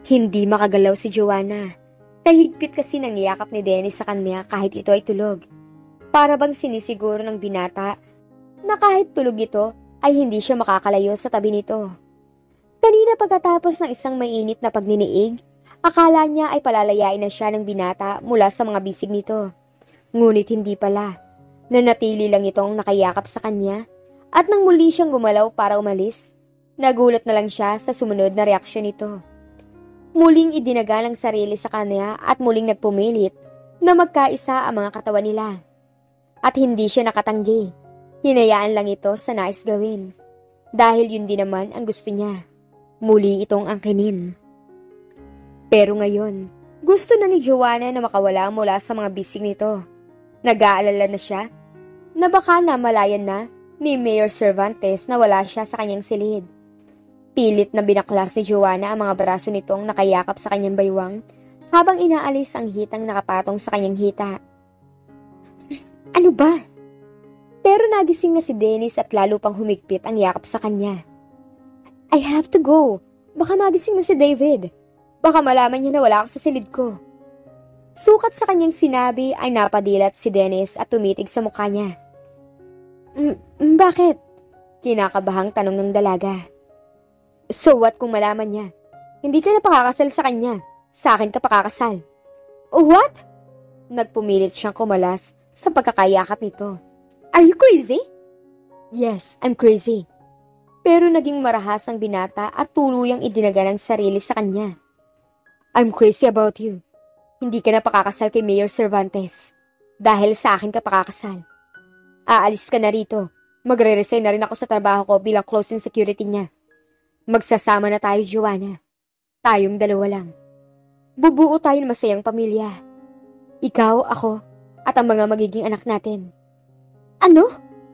[SPEAKER 1] Hindi makagalaw si Joanna. Kahigpit kasi nangyayakap ni Dennis sa kanya kahit ito ay tulog. Para bang sinisiguro ng binata na kahit tulog ito ay hindi siya makakalayo sa tabi nito. Kanina pagkatapos ng isang mainit na pagniniig, akala niya ay palalayain na siya ng binata mula sa mga bisig nito. Ngunit hindi pala. Nanatili lang itong nakayakap sa kanya at nang muli siyang gumalaw para umalis, nagulat na lang siya sa sumunod na reaksyon nito. Muling idinaga ng sarili sa kanya at muling nagpumilit na magkaisa ang mga katawan nila. At hindi siya nakatanggi. Hinayaan lang ito sa nais gawin. Dahil yun din naman ang gusto niya. Muli itong angkinin. Pero ngayon, gusto na ni Joanna na makawala mula sa mga bisig nito. Nag-aalala na siya na baka namalayan na ni Mayor Cervantes na wala siya sa kanyang silid. Pilit na binaklas ni Joanna ang mga braso nitong nakayakap sa kanyang baywang habang inaalis ang hitang nakapatong sa kanyang hita. Ano ba? Pero nagising na si Dennis at lalo pang humigpit ang yakap sa kanya. I have to go. Baka magising na si David. Baka malaman niya na wala ako sa silid ko. Sukat sa kanyang sinabi ay napadilat si Dennis at tumitig sa mukha niya. Bakit? Kinakabahang tanong ng dalaga. So what kung malaman niya? Hindi ka na pakakasal sa kanya. Sa akin ka pakakasal. What? Nagpumilit siyang kumalas sa pagkakayakap nito. Are you crazy? Yes, I'm crazy. Pero naging marahas ang binata at tuluyang idinaga ng sarili sa kanya. I'm crazy about you. Hindi ka na pakakasal kay Mayor Cervantes. Dahil sa akin ka pakakasal. Aalis ka na rito. Magre-resign na rin ako sa trabaho ko bilang closing security niya. Magsasama na tayo, Joanna. Tayong dalawa lang. Bubuo tayo ng masayang pamilya. Ikaw, ako, at ang mga magiging anak natin. Ano?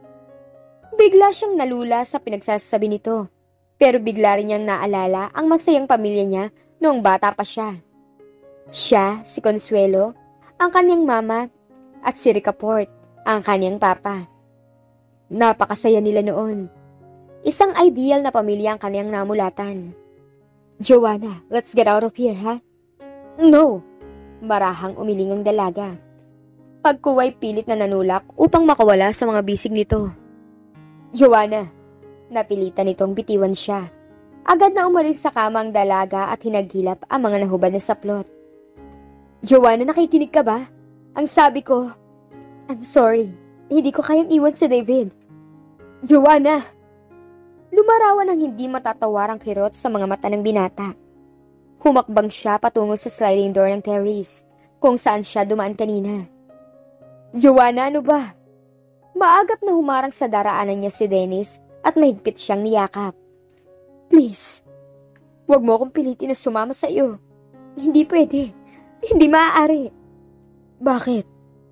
[SPEAKER 1] Bigla siyang nalula sa pinagsasabi nito. Pero bigla rin niyang naalala ang masayang pamilya niya noong bata pa siya. Siya, si Consuelo, ang kanyang mama, at si Ricaport, ang kanyang papa. Napakasaya nila noon. Isang ideal na pamilya ang kanyang namulatan. Joanna, let's get out of here, ha? No! Marahang umiling ang dalaga. Pagkuway pilit na nanulak upang makawala sa mga bisig nito. Joanna! Napilitan nitong bitiwan siya. Agad na umalis sa kama ang dalaga at hinagilap ang mga nahubad na saplot. Joanna, nakikinig ka ba? Ang sabi ko, I'm sorry. Hindi ko kayang iwan si David. Joanna! Lumarawan ang hindi matatawarang kirot sa mga mata ng binata. Humakbang siya patungo sa sliding door ng terrace, kung saan siya dumaan kanina. Joanna, ano ba? Maagap na humarang sa daraanan niya si Dennis at mahigpit siyang niyakap. Please, huwag mo akong pilitin na sumama sa iyo. Hindi pwede. Hindi maaari. Bakit?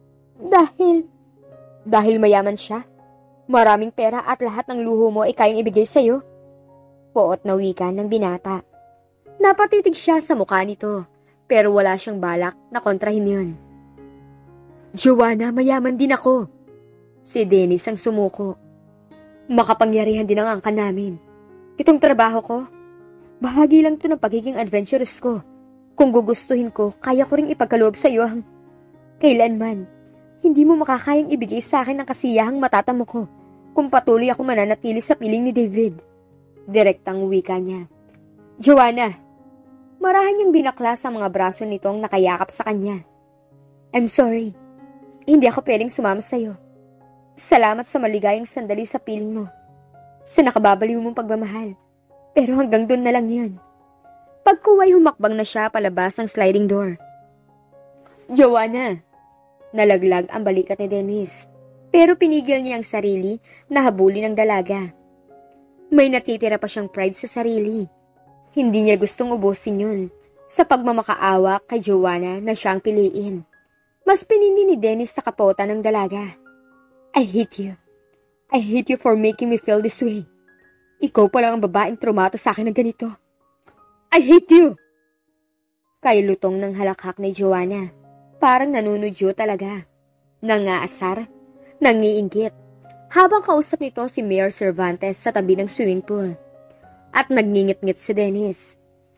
[SPEAKER 1] Dahil mayaman siya. Maraming pera at lahat ng luho mo ay kayang ibigay sa iyo. Poot na wika ng binata. Napatitig siya sa mukha nito, pero wala siyang balak na kontrahin yun. Joanna, mayaman din ako. Si Dennis ang sumuko. Makapangyarihan din ang angkan namin. Itong trabaho ko, bahagi lang ito ng pagiging adventurous ko. Kung gugustuhin ko, kaya ko ring ipagkaloob sa iyo ang kailanman. Hindi mo makakayang ibigay sa akin ang kasiyahang matatamo ko kung patuloy ako mananatili sa piling ni David. Direktang wika niya. Joanna, marahan niyang binaklas ang mga braso nitong nakayakap sa kanya. I'm sorry. Hindi ako pwedeng sumama sa iyo. Salamat sa maligayang sandali sa piling mo. Sa nakababaliw mong pagmamahal. Pero hanggang doon na lang yun. Pagkuway humakbang na siya palabas ng sliding door. Joanna! Nalaglag ang balikat ni Dennis. Pero pinigil niya ang sarili na habulin ng dalaga. May natitira pa siyang pride sa sarili. Hindi niya gustong ubusin yun sa pagmamakaawa kay Joanna na siyang piliin. Mas pinindi ni Dennis sa kapota ng dalaga. I hate you. I hate you for making me feel this way. Ikaw pa lang ang babaeng trumato sa akin ng ganito. I hate you! Kay lutong ng halakhak ni Joanna. Parang nanunudyo talaga. Nangaasar, nangiinggit. Habang kausap nito si Mayor Cervantes sa tabi ng swimming pool. At nagngingit-ngit si Dennis.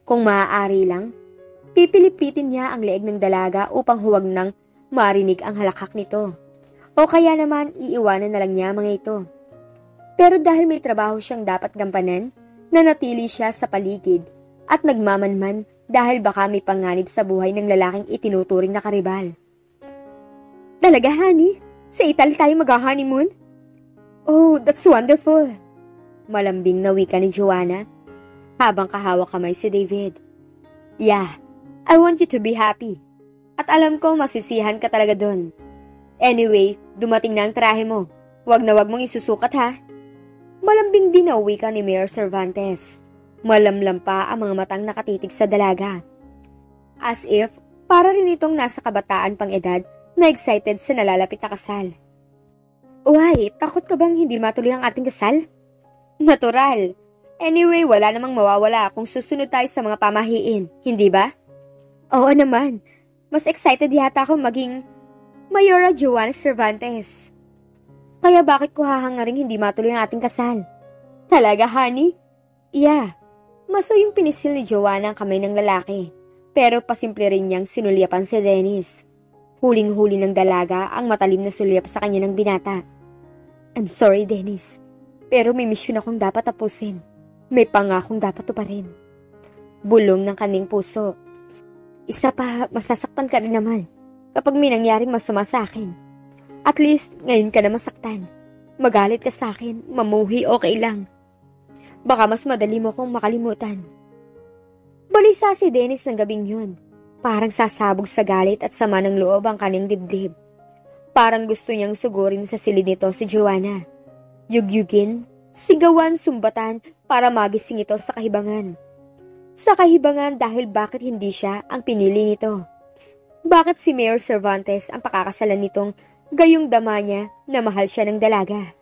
[SPEAKER 1] Kung maaari lang, pipilipitin niya ang leeg ng dalaga upang huwag nang marinig ang halakhak nito. O kaya naman iiwanan na lang niya mga ito. Pero dahil may trabaho siyang dapat gampanan, nanatili siya sa paligid at nagmamanman dahil baka may panganib sa buhay ng lalaking itinuturing na karibal. Talaga, honey? Sa Italy tayo mag-honeymoon? Oh, that's wonderful! Malambing na wika ni Joanna habang kahawak kamay si David. Yeah, I want you to be happy. At alam ko masisihan ka talaga doon. Anyway, dumating na ang trahe mo. Wag na wag mong isusukat ha. Malambing din na wika ni Mayor Cervantes. Malamlam pa ang mga matang nakatitig sa dalaga. As if, para rin itong nasa kabataan pang edad na excited sa nalalapit na kasal. Uy, takot ka bang hindi matuloy ang ating kasal? Natural. Anyway, wala namang mawawala kung susunod tayo sa mga pamahiin, hindi ba? Oo naman. Mas excited yata akong maging Mayora Joanna Cervantes. Kaya bakit ko hahangaring hindi matuloy ang ating kasal? Talaga, honey? Yeah. Maso yung pinisil ni Joanna ang kamay ng lalaki. Pero pasimple rin niyang sinulyapan si Dennis. Huling-huli ng dalaga ang matalim na sulyap sa kanya ng binata. I'm sorry, Dennis. Pero may misyon akong dapat tapusin. May pangakong dapat tuparin. Bulong ng kaning puso. Isa pa, masasaktan ka rin naman kapag may nangyaring masama sa akin. At least, ngayon ka na masaktan. Magalit ka sa akin, mamuhi, okay lang. Baka mas madali mo kong makalimutan. Balisa si Dennis ng gabing yun. Parang sasabog sa galit at sama ng loob ang kanyang dibdib. Parang gusto niyang sugurin sa silid nito si Joanna. Yugyugin, sigawan, sumbatan para magising ito sa kahibangan. Sa kahibangan dahil bakit hindi siya ang pinili nito. Bakit si Mayor Cervantes ang pakakasalan nitong gayong dama niya na mahal siya ng dalaga?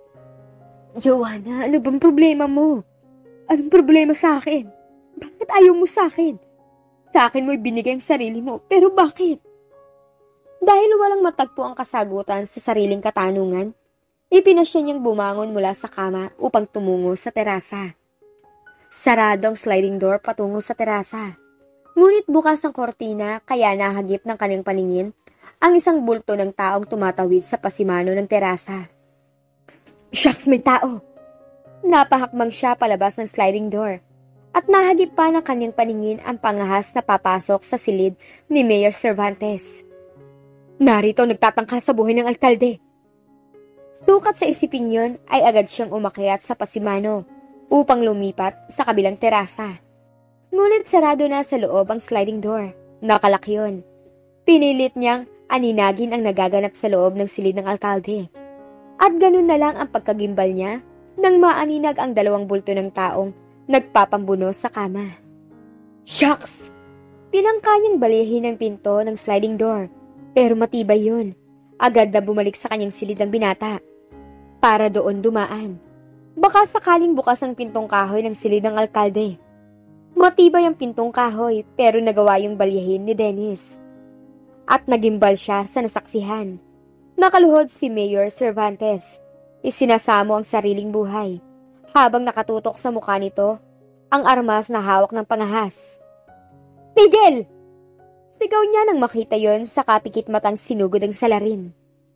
[SPEAKER 1] Joanna, ano bang problema mo? Anong problema sa akin? Bakit ayaw mo sa akin? Sa akin mo'y binigay ang sarili mo, pero bakit? Dahil walang matagpo ang kasagutan sa sariling katanungan, ipinasya niyang bumangon mula sa kama upang tumungo sa terasa. Sarado ang sliding door patungo sa terasa. Ngunit bukas ang kortina kaya nahagip ng kanyang paningin ang isang bulto ng taong tumatawid sa pasimano ng terasa. Shucks, may tao! Napahakbang siya palabas ng sliding door at nahagip pa ng kanyang paningin ang pangahas na papasok sa silid ni Mayor Cervantes. Narito nagtatangka sa buhay ng alkalde. Sukat sa isipin yun ay agad siyang umakyat sa pasimano upang lumipat sa kabilang terasa. Ngunit sarado na sa loob ang sliding door. Nakalak yun. Pinilit niyang aninagin ang nagaganap sa loob ng silid ng alkalde. At ganun na lang ang pagkagimbal niya nang maaninag ang dalawang bulto ng taong nagpapambuno sa kama. Shucks! Tinangka niyang balihin ang pinto ng sliding door. Pero matibay yun. Agad na bumalik sa kanyang silid ang binata. Para doon dumaan. Baka sakaling bukas ang pintong kahoy ng silid ng alkalde. Matibay ang pintong kahoy pero nagawa yung balyahin ni Dennis. At nagimbal siya sa nasaksihan. Nakaluhod si Mayor Cervantes. Isinasamo ang sariling buhay. Habang nakatutok sa mukha nito, ang armas na hawak ng pangahas. Tigil! Sigaw niya nang makita yon sa kapikit matang sinugod ang salarin.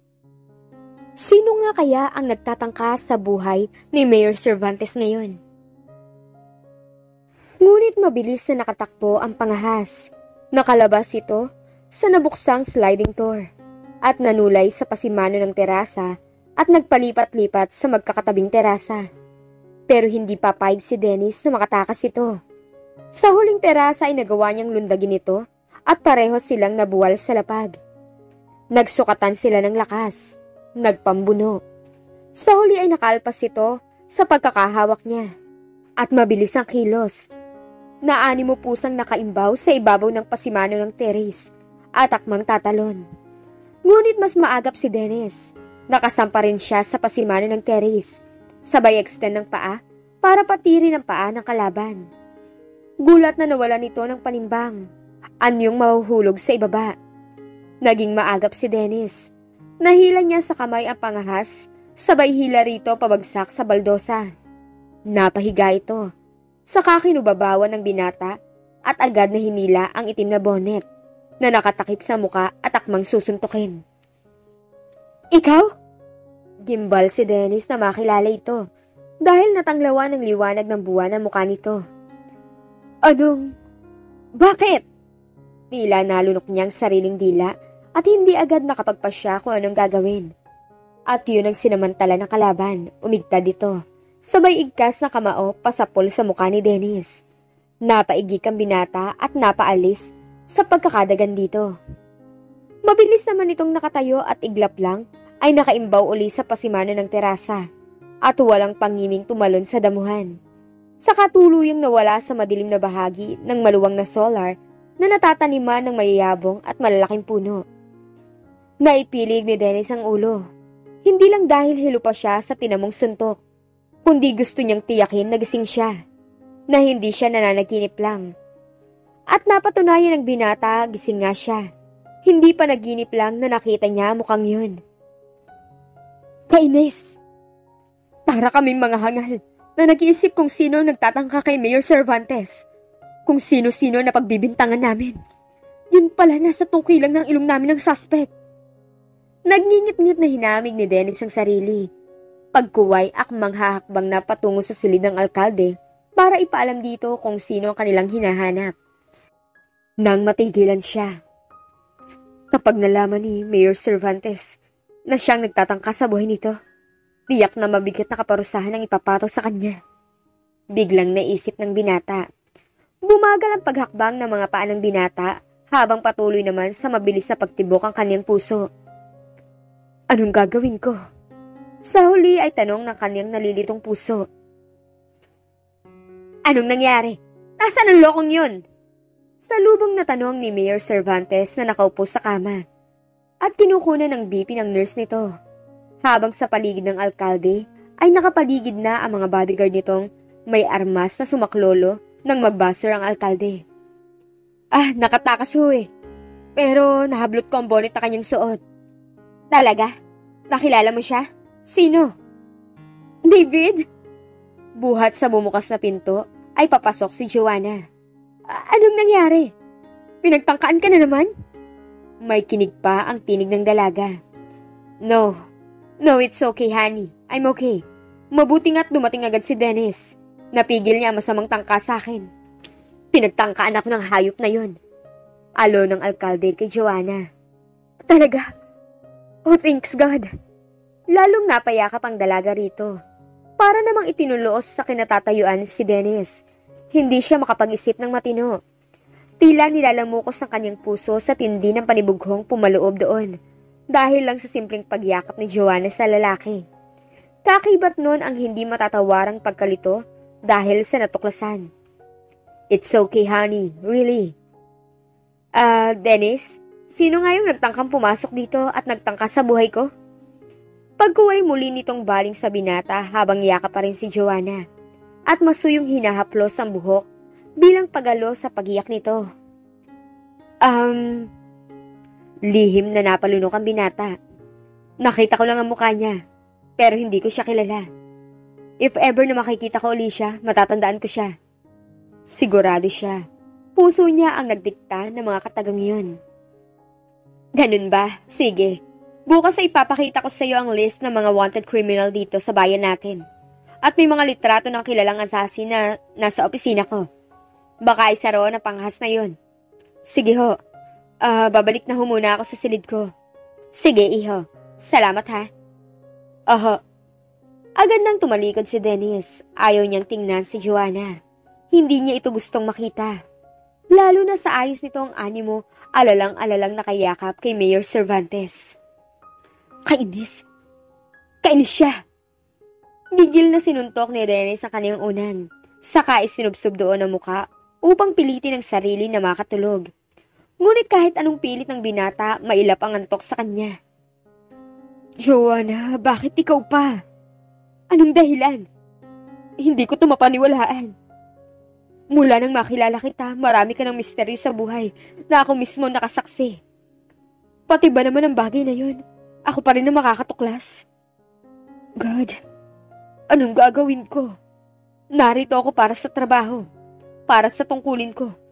[SPEAKER 1] Sino nga kaya ang nagtatangka sa buhay ni Mayor Cervantes ngayon? Ngunit mabilis na nakatakbo ang pangahas. Nakalabas ito sa nabuksang sliding door at nanulay sa pasimano ng terasa at nagpalipat-lipat sa magkakatabing terasa. Pero hindi papayag si Dennis na makatakas ito. Sa huling terasa ay nagawa niyang lundagin ito at pareho silang nabuwal sa lapag. Nagsukatan sila ng lakas. Nagpambuno. Sa huli ay nakalpas ito sa pagkakahawak niya. At mabilis ang kilos. Naanimo pusang nakaimbaw sa ibabaw ng pasimano ng teres at akmang tatalon. Ngunit mas maagap si Dennis. Nakasampa rin siya sa pasimano ng teres. Sabay extend ng paa para patirin ang paa ng kalaban. Gulat na nawalan ito ng panimbang. Anyong mahuhulog sa ibaba. Naging maagap si Dennis. Nahila niya sa kamay ang pangahas, sabay hila rito pabagsak sa baldosa. Napahiga ito. Saka kinubabawan ng binata at agad na hinila ang itim na bonnet na nakatakip sa muka at akmang susuntukin. Ikaw? Gimbal si Dennis na makilala ito dahil natanglawan ng liwanag ng buwan ang mukha nito. Anong? Bakit? Tila nalunok niyang sariling dila at hindi agad nakapagpasya kung anong gagawin. At yun ang sinamantala ng kalaban, umigtad ito. Sabay igkas na kamao pasapol sa mukha ni Dennis. Napaigik ang binata at napaalis sa pagkakadagan dito. Mabilis naman itong nakatayo at iglap lang ay nakaimbaw uli sa pasimano ng terasa at walang pangiming tumalon sa damuhan. Sa katuluyang nawala sa madilim na bahagi ng maluwang na solar na natataniman ng mayayabong at malalaking puno. Naipilig ni Dennis ang ulo. Hindi lang dahil hilo pa siya sa tinamong suntok, kundi gusto niyang tiyakin na gising siya, na hindi siya nananaginip lang. At napatunayan ng binata, gising nga siya. Hindi pa naginip lang na nakita niya mukhang yun. Kainis! Para kaming mga hangal na nag-iisip kung sino nagtatangka kay Mayor Cervantes. Kung sino-sino na pagbibintangan namin. Yun pala nasa tungkilang ng ilong namin ng suspect. Nagngingit-ngit na hinamig ni Dennis ang sarili. Pagkuway akmang hahakbang na patungo sa silid ng alkalde para ipaalam dito kung sino ang kanilang hinahanap. Nang matigilan siya. Kapag nalaman ni Mayor Cervantes na siyang nagtatangka sa buhay nito, tiyak na mabigat na kaparusahan ang ipapato sa kanya. Biglang naisip ng binata. Bumagal ang paghakbang ng mga paa ng binata habang patuloy naman sa mabilis na pagtibok ang kanyang puso. Anong gagawin ko? Sa huli ay tanong ng kanyang nalilitong puso. Anong nangyari? Nasaan ang lokong yun? Sa lubong na tanong ni Mayor Cervantes na nakaupo sa kama at kinukunan ng BP ng nurse nito. Habang sa paligid ng alkalde ay nakapaligid na ang mga bodyguard nitong may armas na sumaklolo nang magbaser ang alkalde. Nakatakas ho eh. Pero nahablot ko ang bonnet na kanyang suot. Talaga? Nakilala mo siya? Sino? David? Buhat sa bumukas na pinto ay papasok si Joanna. Anong nangyari? Pinagtangkaan ka na naman? May kinig pa ang tinig ng dalaga. No, it's okay honey. I'm okay. Mabuti nga't dumating agad si Dennis. Napigil niya ang masamang tangka sa akin. Pinagtangkaan ako ng hayop na yun. Alo ng alkalde kay Joanna. Talaga? Oh, thanks God. Lalong napayakap ang dalaga rito. Para namang itinuloos sa kinatatayuan si Dennis. Hindi siya makapag-isip ng matino. Tila nilalamukos ang kanyang puso sa tindi ng panibughong pumaloob doon. Dahil lang sa simpleng pagyakap ni Joanna sa lalaki. Kakibat nun ang hindi matatawarang pagkalito dahil sa natuklasan. It's okay honey, really. Dennis? Sino nga yung nagtangkang pumasok dito at nagtangka sa buhay ko? Pagkuway muli nitong baling sa binata habang yakap pa rin si Joanna at masuyong hinahaplos ang buhok bilang pagalo sa pagiyak nito. Lihim na napalunok ang binata. Nakita ko lang ang mukha niya pero hindi ko siya kilala. If ever na makikita ko uli siya, matatandaan ko siya. Sigurado siya. Puso niya ang nagdikta ng mga katagang yun. Ganun ba? Sige. Bukas ay ipapakita ko sa iyo ang list ng mga wanted criminal dito sa bayan natin. At may mga litrato ng kilalang assassin na nasa opisina ko. Baka isa roon ang panghas na yun. Sige ho. Babalik na ho muna ako sa silid ko. Sige, iho. Salamat ha. Oho. Agad nang tumalikod si Dennis. Ayaw niyang tingnan si Joanna. Hindi niya ito gustong makita. Lalo na sa ayos nitong animo, alalang-alalang nakayakap kay Mayor Cervantes. Kainis. Kainis siya. Gigil na sinuntok ni Dennis sa kanyang unan. Saka isinubsob doon ang muka upang pilitin ang sarili na makatulog. Ngunit kahit anong pilit ng binata, mailap ang antok sa kanya. Joanna, bakit ikaw pa? Anong dahilan? Hindi ko ito mapaniwalaan. Mula nang makilala kita, marami ka ng misteryo sa buhay na ako mismo nakasaksi. Pati ba naman ang bagay na yun? Ako pa rin ang makakatuklas. God, anong gagawin ko? Narito ako para sa trabaho, para sa tungkulin ko.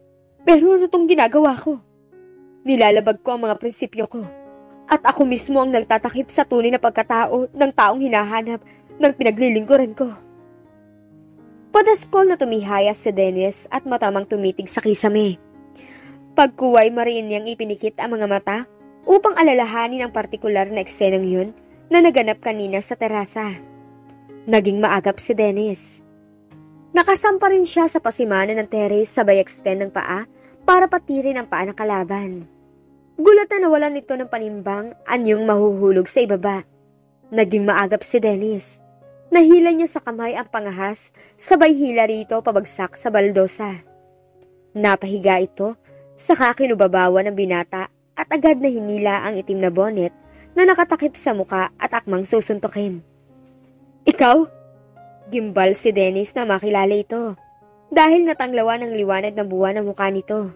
[SPEAKER 1] Pero ano tong ginagawa ko? Nilalabag ko ang mga prinsipyo ko. At ako mismo ang nagtatakip sa tunay na pagkatao ng taong hinahanap ng pinaglilingkuran ko. Padaskol na tumihaya si Dennis at matamang tumitig sa kisame. Pagkuway mariin niyang ipinikit ang mga mata upang alalahanin ang partikular na eksenang yun na naganap kanina sa terasa. Naging maagap si Dennis. Nakasampa rin siya sa pasimana ng terrace sabay extend ng paa para patirin ang paa ng kalaban. Gulat na nawalan nito ng panimbang anyong mahuhulog sa ibaba. Naging maagap si Dennis. Nahila niya sa kamay ang pangahas sabay hila rito pabagsak sa baldosa. Napahiga ito saka kinubabawa ng binata at agad na hinila ang itim na bonnet na nakatakip sa muka at akmang susuntukin. Ikaw? Gimbal si Dennis na makilala ito dahil natanglawan ng liwanag ng buwan ang mukha nito.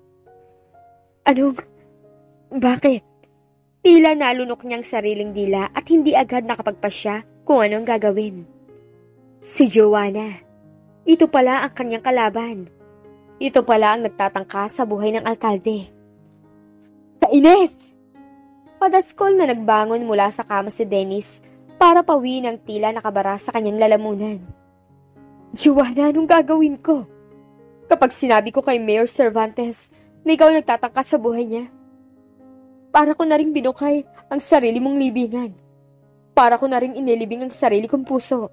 [SPEAKER 1] Anong? Bakit? Tila nalunok niyang sariling dila at hindi agad nakapagpasya kung anong gagawin. Si Joanna. Ito pala ang kanyang kalaban. Ito pala ang nagtatangka sa buhay ng alkalde. Kainis! Padaskol na nagbangon mula sa kama si Dennis para pawiin ang tila nakabara sa kanyang lalamunan. Joanna, anong gagawin ko? Kapag sinabi ko kay Mayor Cervantes na ikaw nagtatangka sa buhay niya, para ko na rin binukay ang sarili mong libingan. Para ko na rin inilibing ang sarili kong puso.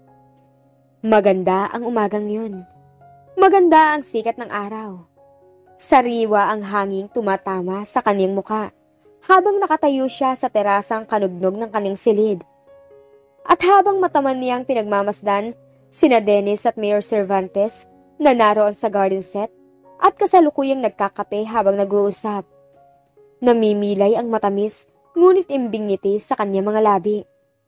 [SPEAKER 1] Maganda ang umagang yun. Maganda ang sikat ng araw. Sariwa ang hanging tumatama sa kanyang muka habang nakatayo siya sa terasang kanugnog ng kanyang silid. At habang mataman niyang pinagmamasdan, sina Dennis at Mayor Cervantes na naroon sa garden set at kasalukuyang nagkakape habang nag-uusap. Namimilay ang matamis ngunit imbing ngiti sa kanyang mga labi.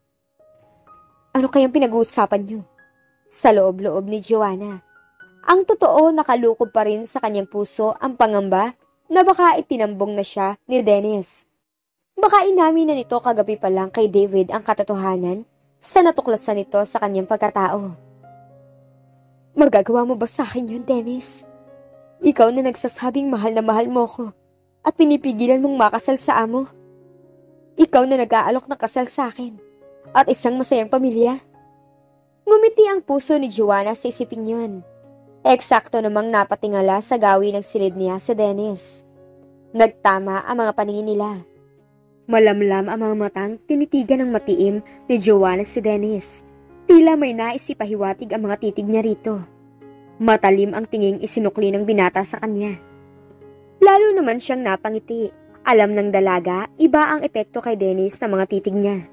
[SPEAKER 1] Ano kayang pinag-uusapan niyo? Sa loob-loob ni Joanna. Ang totoo nakalukob pa rin sa kanyang puso ang pangamba na baka itinambong na siya ni Dennis. Baka inamin na nito kagabi pa lang kay David ang katotohanan sa natuklasan nito sa kanyang pagkatao. Magagawa mo ba sa akin yun, Dennis? Ikaw na nagsasabing mahal na mahal mo ko at pinipigilan mong makasal sa amo. Ikaw na nag-aalok ng kasal sa akin at isang masayang pamilya. Ngumiti ang puso ni Joanna sa isiping yun. Eksakto namang napatingala sa gawi ng silid niya si Dennis. Nagtama ang mga paningin nila. Malamlam ang mga matang tinitigan ng matiim ni Joanna si Dennis. Tila may nais ipahiwatig ang mga titig niya rito. Matalim ang tinging isinukli ng binata sa kanya. Lalo naman siyang napangiti. Alam ng dalaga, iba ang epekto kay Dennis sa mga titig niya.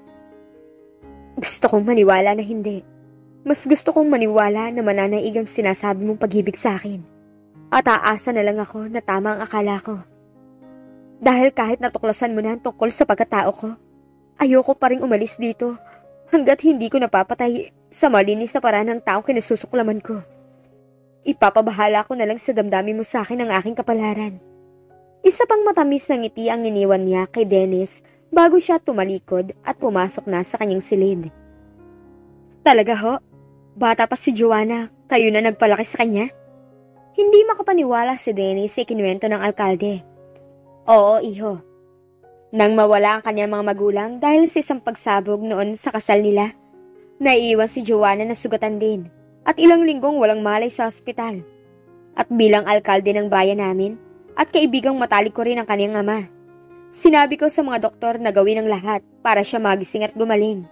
[SPEAKER 1] Gusto kong maniwala na hindi. Mas gusto kong maniwala na mananaig ang sinasabi mong pag-ibig sa akin. At aasa na lang ako na tama ang akala ko. Dahil kahit natuklasan mo na ang tungkol sa pagkatao ko, ayoko pa rin umalis dito hanggat hindi ko napapatay sa malinis sa paraan ng taong kinasusuklaman ko. Ipapabahala ko na lang sa damdamin mo sa akin ang aking kapalaran. Isa pang matamis na ngiti ang iniwan niya kay Dennis bago siya tumalikod at pumasok na sa kanyang silid. Talaga ho? Bata pa si Joanna, kayo na nagpalaki sa kanya? Hindi makapaniwala si Dennis sa ikinuwento ng alkalde. Oo, iho. Nang mawala ang kanyang mga magulang dahil sa isang pagsabog noon sa kasal nila, naiiwan si Joanna na sugatan din at ilang linggong walang malay sa ospital. At bilang alkalde ng bayan namin, at kaibigang matalik ko rin ang kanyang ama. Sinabi ko sa mga doktor na gawin ang lahat para siya magising at gumaling.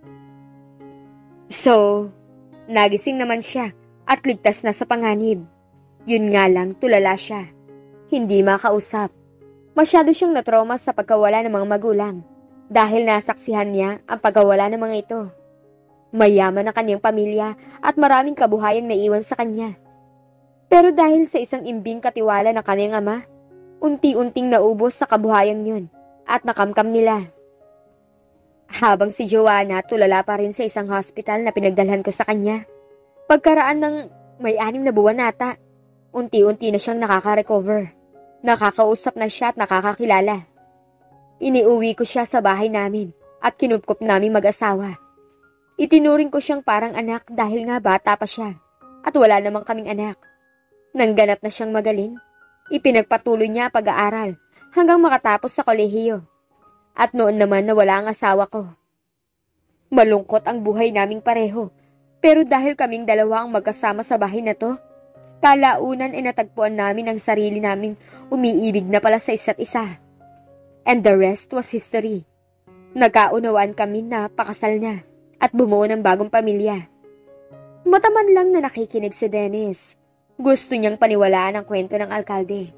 [SPEAKER 1] So, nagising naman siya at ligtas na sa panganib. Yun nga lang, tulala siya. Hindi makausap. Masyado siyang natrauma sa pagkawala ng mga magulang dahil nasaksihan niya ang pagkawala ng mga ito. Mayaman ang kanyang pamilya at maraming kabuhayang naiwan sa kanya. Pero dahil sa isang imbing katiwala ng kanyang ama, unti-unting naubos sa kabuhayan yun at nakamkam nila. Habang si Joanna tulala pa rin sa isang hospital na pinagdalhan ko sa kanya, pagkaraan ng may 6 na buwan nata, unti-unti na siyang nakaka-recover. Nakakausap na siya at nakakakilala. Iniuwi ko siya sa bahay namin at kinupkop namin mag-asawa. Itinuring ko siyang parang anak dahil nga bata pa siya at wala namang kaming anak. Nang ganap na siyang magaling, Ipinagpatuloy niya pag-aaral hanggang makatapos sa kolehiyo. At noon naman nawala ang asawa ko. Malungkot ang buhay naming pareho, pero dahil kaming dalawa ang magkasama sa bahay na to, kalaunan ay natagpuan namin ang sarili naming umiibig na pala sa isa't isa. And the rest was history. Nagkaunawaan kami na pakasal na at bumuo ng bagong pamilya. Mataman lang na nakikinig si Dennis. Gusto niyang paniwalaan ang kwento ng alkalde.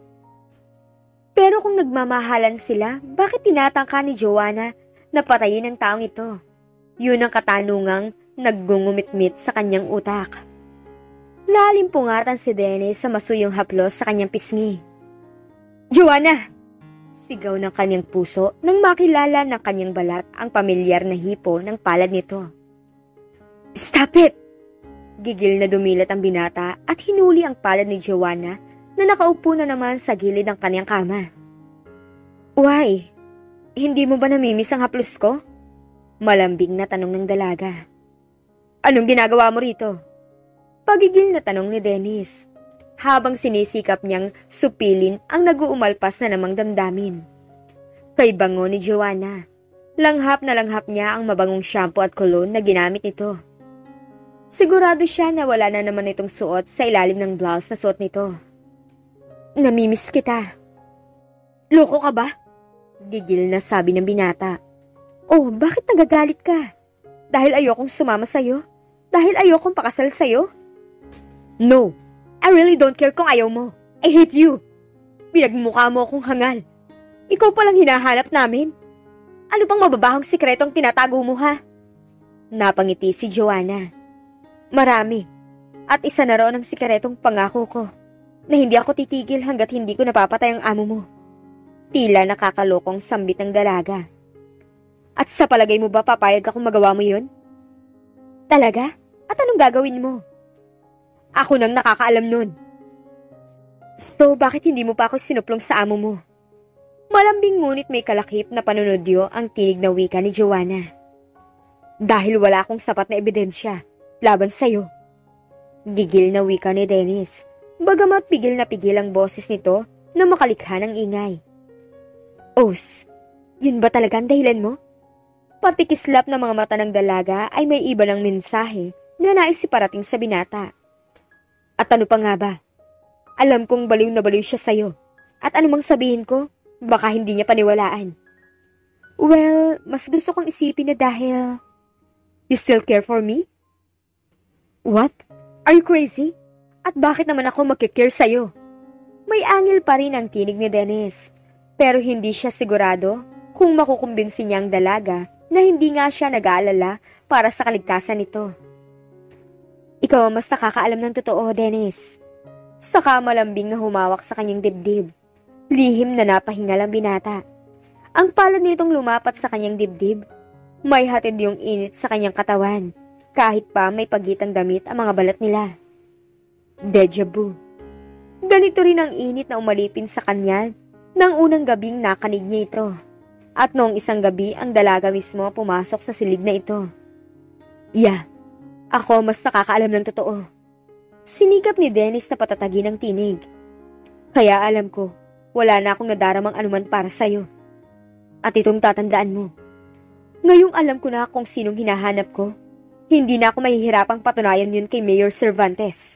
[SPEAKER 1] Pero kung nagmamahalan sila, bakit tinatangka ni Joanna na patayin ang taong ito? Yun ang katanungang naggungumit-mit sa kanyang utak. Nalimpungatan si Dennis sa masuyong haplos sa kanyang pisngi. "Joanna!" Sigaw ng kanyang puso nang makilala ng kanyang balat ang pamilyar na hipo ng palad nito. "Stop it!" Gigil na dumilat ang binata at hinuli ang palad ni Joanna na nakaupo na naman sa gilid ng kanyang kama. "Why? Hindi mo ba namimiss ang haplos ko?" Malambing na tanong ng dalaga. "Anong ginagawa mo rito?" Pagigil na tanong ni Dennis, habang sinisikap niyang supilin ang nag-uumalpas na namang damdamin. Kay bango ni Joanna, langhap na langhap niya ang mabangong shampoo at cologne na ginamit nito. Sigurado siya na wala na naman itong suot sa ilalim ng blouse na suot nito. "Namimiss kita." "Loko ka ba?" Gigil na sabi ng binata. "Oh, bakit nagagalit ka? Dahil ayokong sumama sa'yo? Dahil ayokong pakasal sa'yo?" "No, I really don't care kung ayaw mo. I hate you. Pinagmukha mo akong hangal. Ikaw palang hinahanap namin. Ano bang mababahong sikretong tinatago mo, ha?" Napangiti si Joanna. "Marami. At isa na roon ang sikretong pangako ko na hindi ako titigil hanggat hindi ko napapatay ang amo mo." Tila nakakalokong sambit ng dalaga. "At sa palagay mo ba papayag akong magawa mo yun?" "Talaga? At anong gagawin mo?" "Ako nang nakakaalam nun." "So, bakit hindi mo pa ako sinuplong sa amo mo?" Malambing ngunit may kalakip na panunodyo ang tinig na wika ni Joanna. "Dahil wala akong sapat na ebidensya laban sa'yo." Gigil na wika ni Dennis, bagamat pigil na pigil ang boses nito na makalikha ng ingay. "Os, yun ba talaga ang dahilan mo?" Patikislap ng mga mata ng dalaga ay may iba ng mensahe na nais iparating sa binata. "At ano pa nga ba? Alam kong baliw na baliw siya sa'yo. At anumang sabihin ko, baka hindi niya paniwalaan." "Well, mas gusto kong isipin na dahil... You still care for me?" "What? Are you crazy? At bakit naman ako magkikare sa'yo?" May angil pa rin ang tinig ni Dennis, pero hindi siya sigurado kung makukumbinsi niya ang dalaga na hindi nga siya nag-aalala para sa kaligtasan nito. "Ikaw ang mas nakakaalam ng totoo, Dennis." Saka malambing na humawak sa kanyang dibdib. Lihim na napahingal ang binata. Ang palad nitong lumapat sa kanyang dibdib. May hatid yung init sa kanyang katawan, kahit pa may pagitang damit ang mga balat nila. Deja vu. Ganito rin ang init na umalipin sa kanya nang unang gabing nakanig niya ito. At noong isang gabi ang dalaga mismo pumasok sa silid na ito. "Yeah, ako mas nakakaalam ng totoo." Sinikap ni Dennis na patatagin ang tinig. "Kaya alam ko, wala na akong nadaramang anuman para sa'yo. At itong tatandaan mo. Ngayong alam ko na kung sinong hinahanap ko, hindi na ako mahihirapang patunayan yun kay Mayor Cervantes.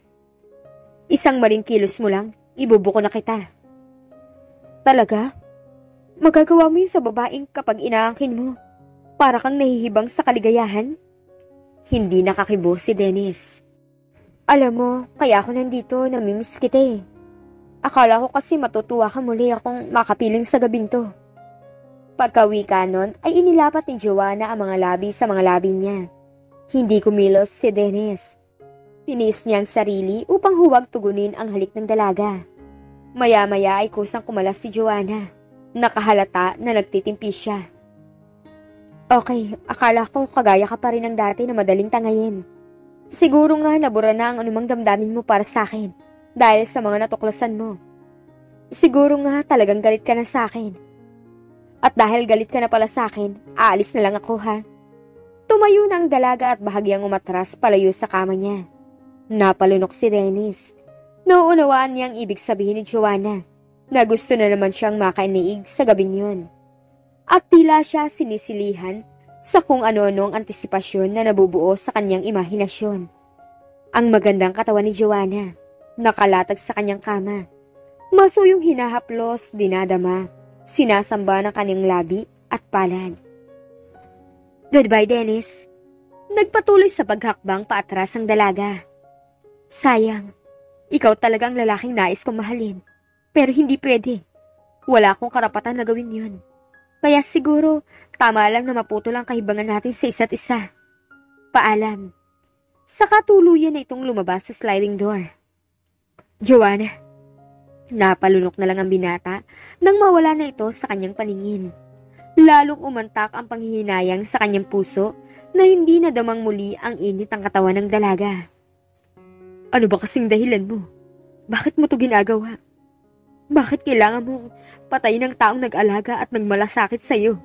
[SPEAKER 1] Isang maling kilos mo lang, ibubuko na kita." "Talaga? Magagawa mo yun sa babaeng kapag inaangkin mo, para kang nahihibang sa kaligayahan?" Hindi nakakibo si Dennis. "Alam mo, kaya ako nandito, namimiss kita eh. Akala ko kasi matutuwa ka muli akong makapiling sa gabing to." Pagkawika nun ay inilapat ni Joanna ang mga labi sa mga labi niya. Hindi kumilos si Dennis. Tiniis niya ang sarili upang huwag tugunin ang halik ng dalaga. Maya-maya ay kusang kumalas si Joanna. Nakahalata na nagtitimpi siya. "Okay, akala ko kagaya ka pa rin ng dati na madaling tangayin. Siguro nga nabura na ang anumang damdamin mo para sa akin dahil sa mga natuklasan mo. Siguro nga talagang galit ka na sa akin. At dahil galit ka na pala sa akin, aalis na lang ako, ha?" Tumayo na ang dalaga at bahagyang umatras palayo sa kama niya. Napalunok si Dennis. Nauunawaan niya ang ibig sabihin ni Joanna. na gusto na naman siyang makainig sa gabing yun. At tila siya sinisilihan sa kung ano-anong antisipasyon na nabubuo sa kanyang imahinasyon. Ang magandang katawan ni Joanna, nakalatag sa kanyang kama. Maso yung hinahaplos, dinadama, sinasamba ng kanyang labi at palad. Goodbye, Dennis. Nagpatuloy sa paghakbang paatras ang dalaga. Sayang, ikaw talagang lalaking nais kong mahalin. Pero hindi pwede. Wala akong karapatan na gawin yun. Kaya siguro, tama lang na maputol ang kahibangan natin sa isa't isa. Paalam. Saka tuluyan na itong lumabas sa sliding door. Joanna. Napalunok na lang ang binata nang mawala na ito sa kanyang paningin. Lalong umantak ang panghihinayang sa kanyang puso na hindi nadamang muli ang init ng katawan ng dalaga. Ano ba kasing dahilan mo? Bakit mo ito ginagawa? Bakit kailangan mong patayin ng taong nag-alaga at nagmalasakit sa iyo?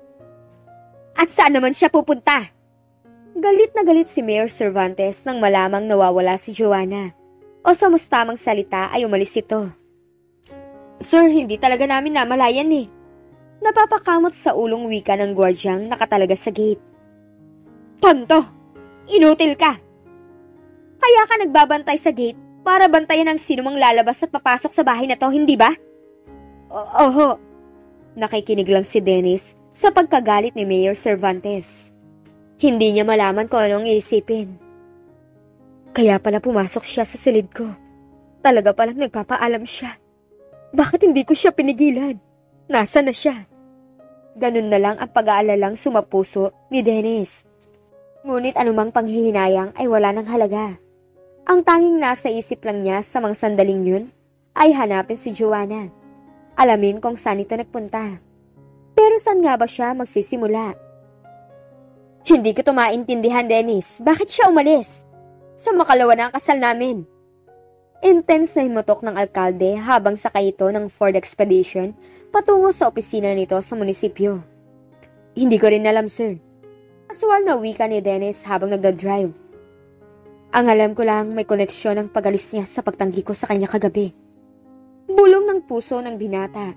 [SPEAKER 1] At saan naman siya pupunta? Galit na galit si Mayor Cervantes nang malamang nawawala si Joanna. O sa mas tamang salita ay umalis ito. Sir, hindi talaga namin namalayan eh. Napapakamot sa ulong wika ng gwardyang nakatalaga sa gate. Tonto! Inutil ka! Kaya ka nagbabantay sa gate para bantayan ang sinumang lalabas at papasok sa bahay na to, hindi ba? Oho. Nakikinig lang si Dennis sa pagkagalit ni Mayor Cervantes. Hindi niya malaman kung anong iisipin. Kaya pala pumasok siya sa silid ko. Talaga palang nagpapaalam siya. Bakit hindi ko siya pinigilan? Nasaan na siya? Ganun na lang ang pag-aalalang sumapuso ni Dennis. Ngunit anumang panghihinayang ay wala ng halaga. Ang tanging nasa isip lang niya sa mga sandaling yun ay hanapin si Joanna. Alamin kung saan ito nagpunta. Pero saan nga ba siya magsisimula? Hindi ko ito maintindihan, Dennis. Bakit siya umalis? Sa makalawa na ang kasal namin. Intense na himutok ng alkalde habang sakay ito ng Ford Expedition patungo sa opisina nito sa munisipyo. Hindi ko rin alam, sir. Kasual na wika ni Dennis habang nagdadrive. Ang alam ko lang may koneksyon ng pagalis niya sa pagtanggi ko sa kanya kagabi. Bulong ng puso ng binata.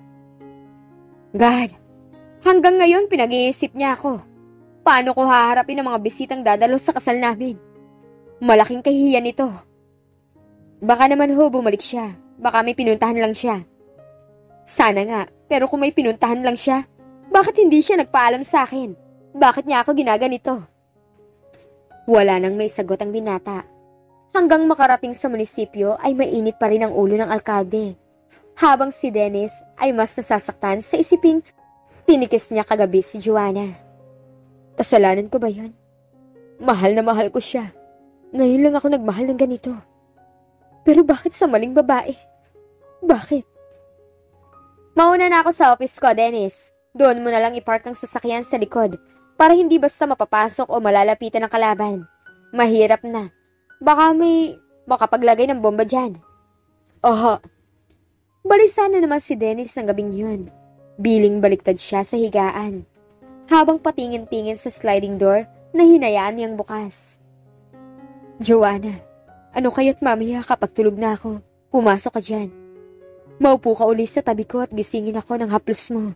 [SPEAKER 1] God, hanggang ngayon pinag-iisip niya ako. Paano ko haharapin ang mga bisitang dadalo sa kasal namin? Malaking kahihiyan ito. Baka naman bumalik siya. Baka may pinuntahan lang siya. Sana nga, pero kung may pinuntahan lang siya, bakit hindi siya nagpaalam sa akin? Bakit niya ako ginaganito? Wala nang may sagot ang binata. Hanggang makarating sa munisipyo ay mainit pa rin ang ulo ng alkalde. Habang si Dennis ay mas nasasaktan sa isiping tinikis niya kagabi si Joanna. Kasalanan ko ba yun? Mahal na mahal ko siya. Ngayon lang ako nagmahal ng ganito. Pero bakit sa maling babae? Bakit? Mauna na ako sa office ko, Dennis. Doon mo na lang ipark ang sasakyan sa likod para hindi basta mapapasok o malalapitan ng kalaban. Mahirap na. Baka may makapaglagay ng bomba dyan. Oho. Balisa na naman si Dennis ng gabing yun. Biling baliktad siya sa higaan. Habang patingin-tingin sa sliding door na hinayaan niyang bukas. Joanna, ano kaya't mamaya kapag tulog na ako, pumasok ka dyan. Maupo ka uli sa tabi ko at gisingin ako ng haplos mo.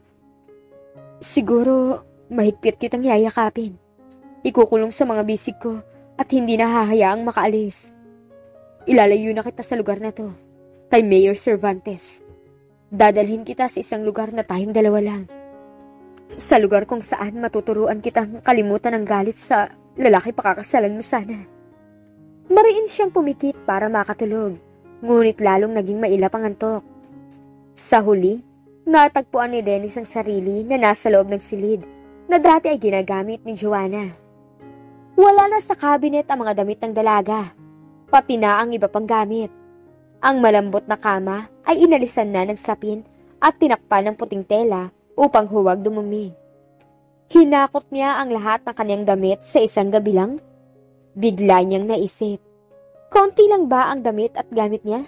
[SPEAKER 1] Siguro, mahigpit kitang yayakapin. Ikukulong sa mga bisig ko at hindi na hahayaang makaalis. Ilalayo na kita sa lugar na to, kay Mayor Cervantes. Dadalhin kita sa isang lugar na tayong dalawa lang. Sa lugar kung saan matuturuan kitang kalimutan ang galit sa lalaki pakakasalan mo sana. Mariin siyang pumikit para makatulog, ngunit lalong naging mailap ang antok. Sa huli, natagpuan ni Dennis ang sarili na nasa loob ng silid na dati ay ginagamit ni Joanna. Wala na sa cabinet ang mga damit ng dalaga, pati na ang iba pang gamit. Ang malambot na kama ay inalisan na ng sapin at tinakpan ng puting tela upang huwag dumumi. Hinakot niya ang lahat ng kanyang damit sa isang gabi lang. Bigla niyang naisip, konti lang ba ang damit at gamit niya?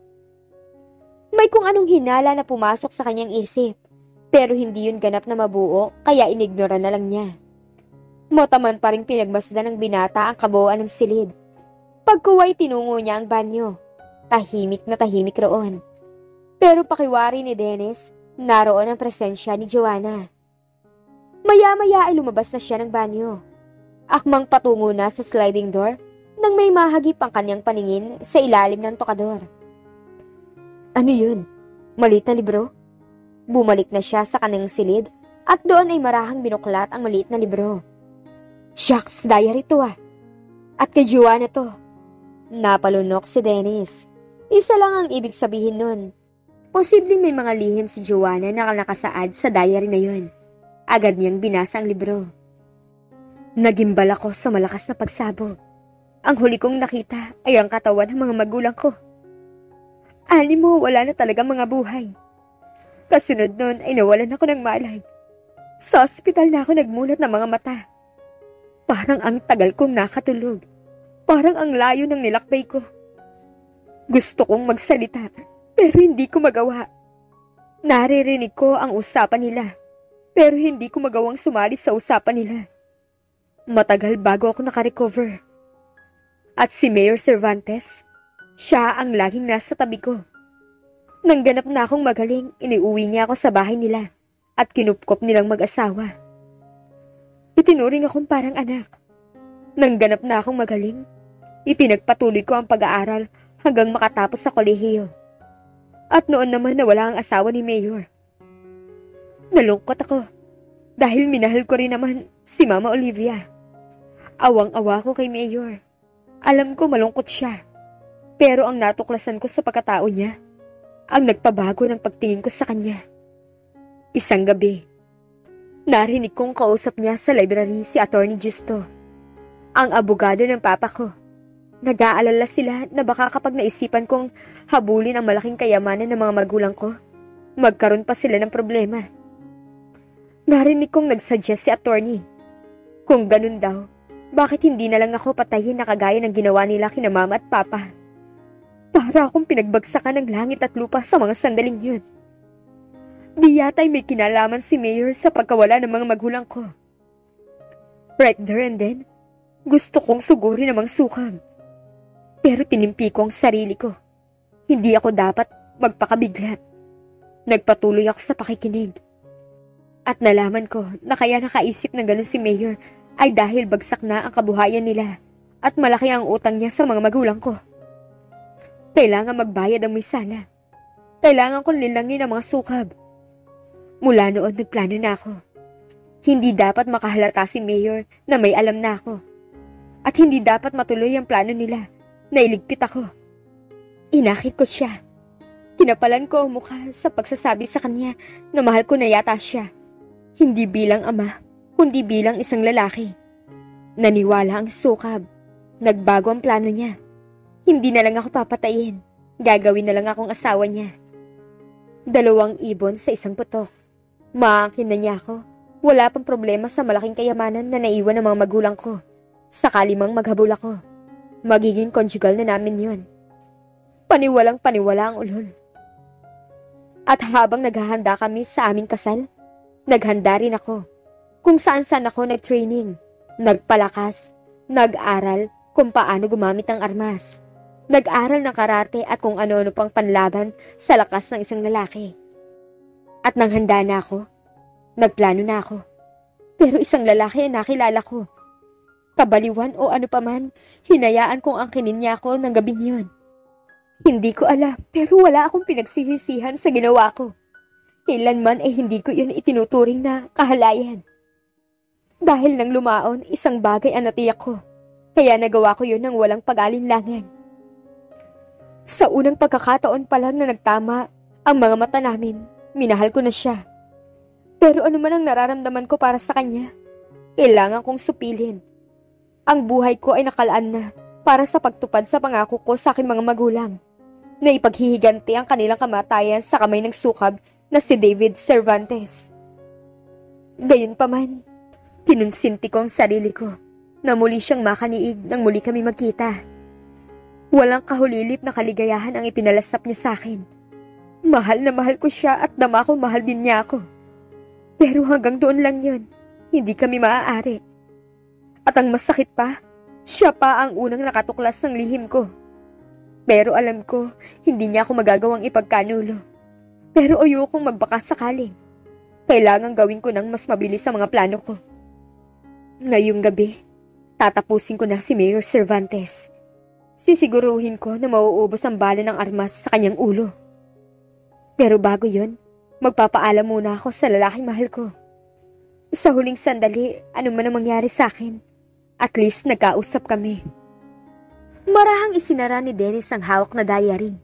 [SPEAKER 1] May kung anong hinala na pumasok sa kanyang isip, pero hindi yun ganap na mabuo kaya inignora na lang niya. Motaman pa rin pinagmasdan ng binata ang kabuuan ng silid. Pagkuway tinungo niya ang banyo. Tahimik na tahimik roon. Pero pakiwari ni Dennis, naroon ang presensya ni Joanna. Maya-maya ay lumabas na siya ng banyo. Akmang patungo na sa sliding door nang may mahagip ang kanyang paningin sa ilalim ng tokador. Ano yun? Maliit na libro? Bumalik na siya sa kanyang silid at doon ay marahang binuklat ang maliit na libro. Shucks, diary to ah. At kay Joanna to. Napalunok si Dennis. Isa lang ang ibig sabihin nun. Posibleng may mga lihim si Joanna na nakasaad sa diary na yun. Agad niyang binasa ang libro. Nagimbal ako sa malakas na pagsabog. Ang huli kong nakita ay ang katawan ng mga magulang ko. Animo, wala na talaga mga buhay. Kasunod nun ay nawalan ako ng malay. Sa ospital na ako nagmulat ng mga mata. Parang ang tagal kong nakatulog. Parang ang layo ng nilakbay ko. Gusto kong magsalita, pero hindi ko magawa. Naririnig ko ang usapan nila, pero hindi ko magawang sumali sa usapan nila. Matagal bago ako nakarecover. At si Mayor Cervantes, siya ang laging nasa tabi ko. Nang ganap na akong magaling, iniuwi niya ako sa bahay nila at kinupkop nilang mag-asawa. Itinuring akong parang anak. Nang ganap na akong magaling, ipinagpatuloy ko ang pag-aaral hanggang makatapos sa kolehiyo. At noon naman nawala ang asawa ni Mayor. Nalungkot ako dahil minahal ko rin naman si Mama Olivia. Awang-awa ko kay Mayor. Alam ko malungkot siya. Pero ang natuklasan ko sa pagkatao niya, ang nagpabago ng pagtingin ko sa kanya. Isang gabi, narinig kong kausap niya sa library si Attorney Gisto, ang abogado ng papa ko. Nag-aalala sila na baka kapag naisipan kong habulin ang malaking kayamanan ng mga magulang ko, magkaroon pa sila ng problema. Narinig kong nagsuggest si Attorney. Kung ganun daw, bakit hindi na lang ako patayin na kagaya ng ginawa nila kina mama at papa? Para akong pinagbagsakan ng langit at lupa sa mga sandaling yun. Di yata'y may kinalaman si Mayor sa pagkawala ng mga magulang ko. Right there and then, gusto kong sugurin ang mga sukam. Pero tinimpi ko ang sarili ko. Hindi ako dapat magpakabigla. Nagpatuloy ako sa pakikinig. At nalaman ko na kaya nakaisip ng ganun si Mayor ay dahil bagsak na ang kabuhayan nila at malaki ang utang niya sa mga magulang ko. Kailangan magbayad ang may sala. Kailangan kong lilangin ang mga sukab. Mula noon nagplano na ako. Hindi dapat makahalata si Mayor na may alam na ako. At hindi dapat matuloy ang plano nila na iligpit ako. Inakit ko siya. Kinapalan ko ang mukha sa pagsasabi sa kanya na mahal ko na yata siya. Hindi bilang ama, kundi bilang isang lalaki. Naniwala ang sukab. Nagbago ang plano niya. Hindi na lang ako papatayin. Gagawin na lang akong asawa niya. 2 ibon sa isang putok. Maangkin na niya ako. Wala pang problema sa malaking kayamanan na naiwan ng mga magulang ko. Sakali mang maghabol ako, magiging conjugal na namin yun. Paniwalang paniwala ang ulol. At habang naghahanda kami sa aming kasal, naghanda rin ako. Kung saan-saan ako nag-training, nagpalakas, nag-aral kung paano gumamit ng armas. Nag-aral ng karate at kung ano-ano pang panlaban sa lakas ng isang lalaki. At nang handa na ako, nagplano na ako. Pero isang lalaki ang nakilala ko. Kabaliwan o ano paman, hinayaan kong angkinin niya ako ng gabing yun. Hindi ko alam, pero wala akong pinagsisisihan sa ginawa ko. Kailanman ay hindi ko yun itinuturing na kahalayan. Dahil nang lumaon, isang bagay ang natiyak ko. Kaya nagawa ko yun ng walang pag-alinlangan. Sa unang pagkakataon pa lang na nagtama ang mga mata namin, minahal ko na siya. Pero ano man ang nararamdaman ko para sa kanya, kailangan kong supilin. Ang buhay ko ay nakalaan na para sa pagtupad sa pangako ko sa aking mga magulang na ipaghihiganti ang kanilang kamatayan sa kamay ng sukab na si David Cervantes. Gayunpaman, kinonsinti ko ang sarili ko na muli siyang makaniig nang muli kami magkita. Walang kahulilip na kaligayahan ang ipinalasap niya sa akin. Mahal na mahal ko siya at dama ko mahal din niya ako. Pero hanggang doon lang yun, hindi kami maaari. At ang masakit pa, siya pa ang unang nakatuklas ng lihim ko. Pero alam ko, hindi niya ako magagawang ipagkanulo. Pero ayokong magbaka sakali. Kailangan gawin ko ng mas mabilis sa mga plano ko. Ngayong gabi, tatapusin ko na si Mayor Cervantes. Sisiguruhin ko na mauubos ang bala ng armas sa kanyang ulo. Pero bago yon, magpapaalam muna ako sa lalaking mahal ko. Sa huling sandali, ano man ang mangyari sa akin, at least nagkausap kami. Marahang isinara ni Dennis ang hawak na diary.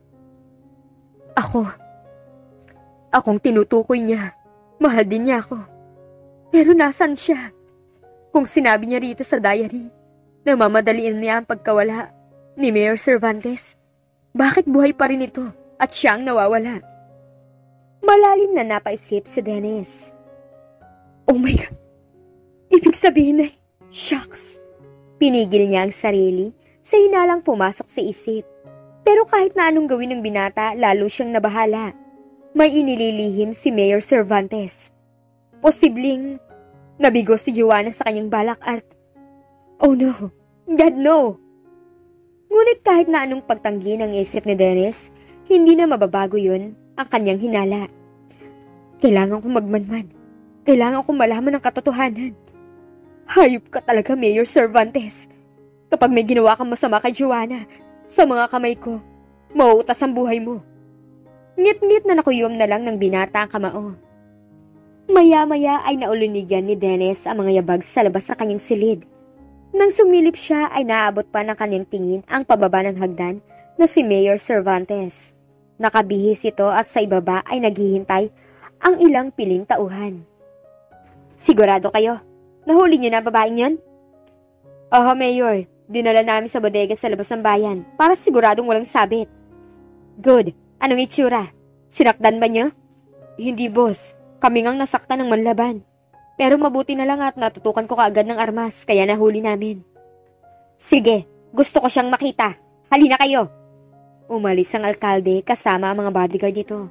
[SPEAKER 1] Akong tinutukoy niya. Mahal din niya ako. Pero nasan siya? Kung sinabi niya rito sa diary na mamadaliin niya ang pagkawala ni Mayor Cervantes, bakit buhay pa rin ito at siyang nawawala? Malalim na napaisip si Dennis. Oh my God! Ibig sabihin ay, shucks! Pinigil niya ang sarili sa hinalang pumasok sa isip. Pero kahit na anong gawin ng binata, lalo siyang nabahala. May inililihim si Mayor Cervantes. Posibleng nabigo si Joanna sa kanyang balak at, oh no, God no! Ngunit kahit na anong pagtanggi ng isip ni Dennis, hindi na mababago yun ang kanyang hinala. Kailangan kong magmanman. Kailangan kong malaman ang katotohanan. Hayop ka talaga, Mayor Cervantes. Kapag may ginawa kang masama kay Joanna, sa mga kamay ko, mauutas ang buhay mo. Ngit-ngit na nakuyom na lang ng binata ang kamao. Maya-maya ay naulunigan ni Dennis ang mga yabag sa labas sa kanyang silid. Nang sumilip siya ay naaabot pa ng kanyang tingin ang pababa ng hagdan na si Mayor Cervantes. Nakabihis ito at sa ibaba ay naghihintay ang ilang piling tauhan. Sigurado kayo? Nahuli niyo na babaeng yan? Oho, Mayor. Dinala namin sa bodega sa labas ng bayan para siguradong walang sabit. Good. Anong itsura? Sinaktan ba niyo? Hindi, boss. Kami ngang nasaktan ng manlaban. Pero mabuti na lang at natutukan ko kaagad ng armas kaya nahuli namin. Sige, gusto ko siyang makita. Halina kayo. Umalis ang alkalde kasama ang mga bodyguard nito.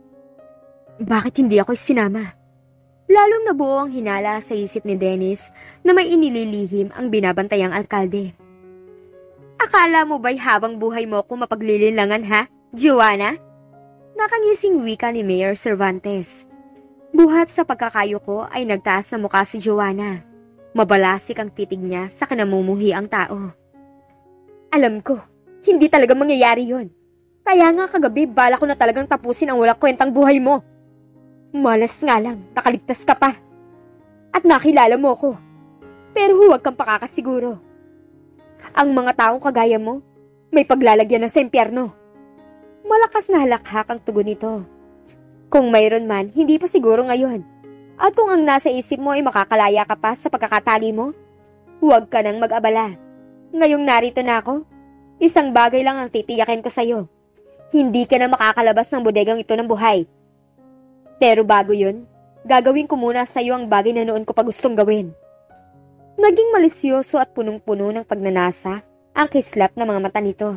[SPEAKER 1] Bakit hindi ako sinama? Lalong nabuo ang hinala sa isip ni Dennis na may inililihim ang binabantayang alkalde. Akala mo ba'y habang buhay mo ko mapaglilinlangan ha, Joanna? Nakangising wika ni Mayor Cervantes. Buhat sa pagkakayo ko ay nagtaas sa mukha si Joanna. Mabalasik ang titig niya sa kanamumuhi ang tao. Alam ko, hindi talaga mangyayari yon. Kaya nga kagabi bala ko na talagang tapusin ang walang kwentang buhay mo. Malas nga lang, nakaligtas ka pa. At nakilala mo ko. Pero huwag kang pakakasiguro. Ang mga taong kagaya mo, may paglalagyan na sa impyerno. Malakas na halakhak ang tugon nito. Kung mayroon man, hindi pa siguro ngayon. At kung ang nasa isip mo ay makakalaya ka pa sa pagkakatali mo, huwag ka nang mag-abala. Ngayong narito na ako, isang bagay lang ang titiyakin ko sa'yo. Hindi ka na makakalabas ng bodegang ito ng buhay. Pero bago yun, gagawin ko muna sa'yo ang bagay na noon ko pa gustong gawin. Naging malisyoso at punong-puno ng pagnanasa ang kislap ng mga mata nito.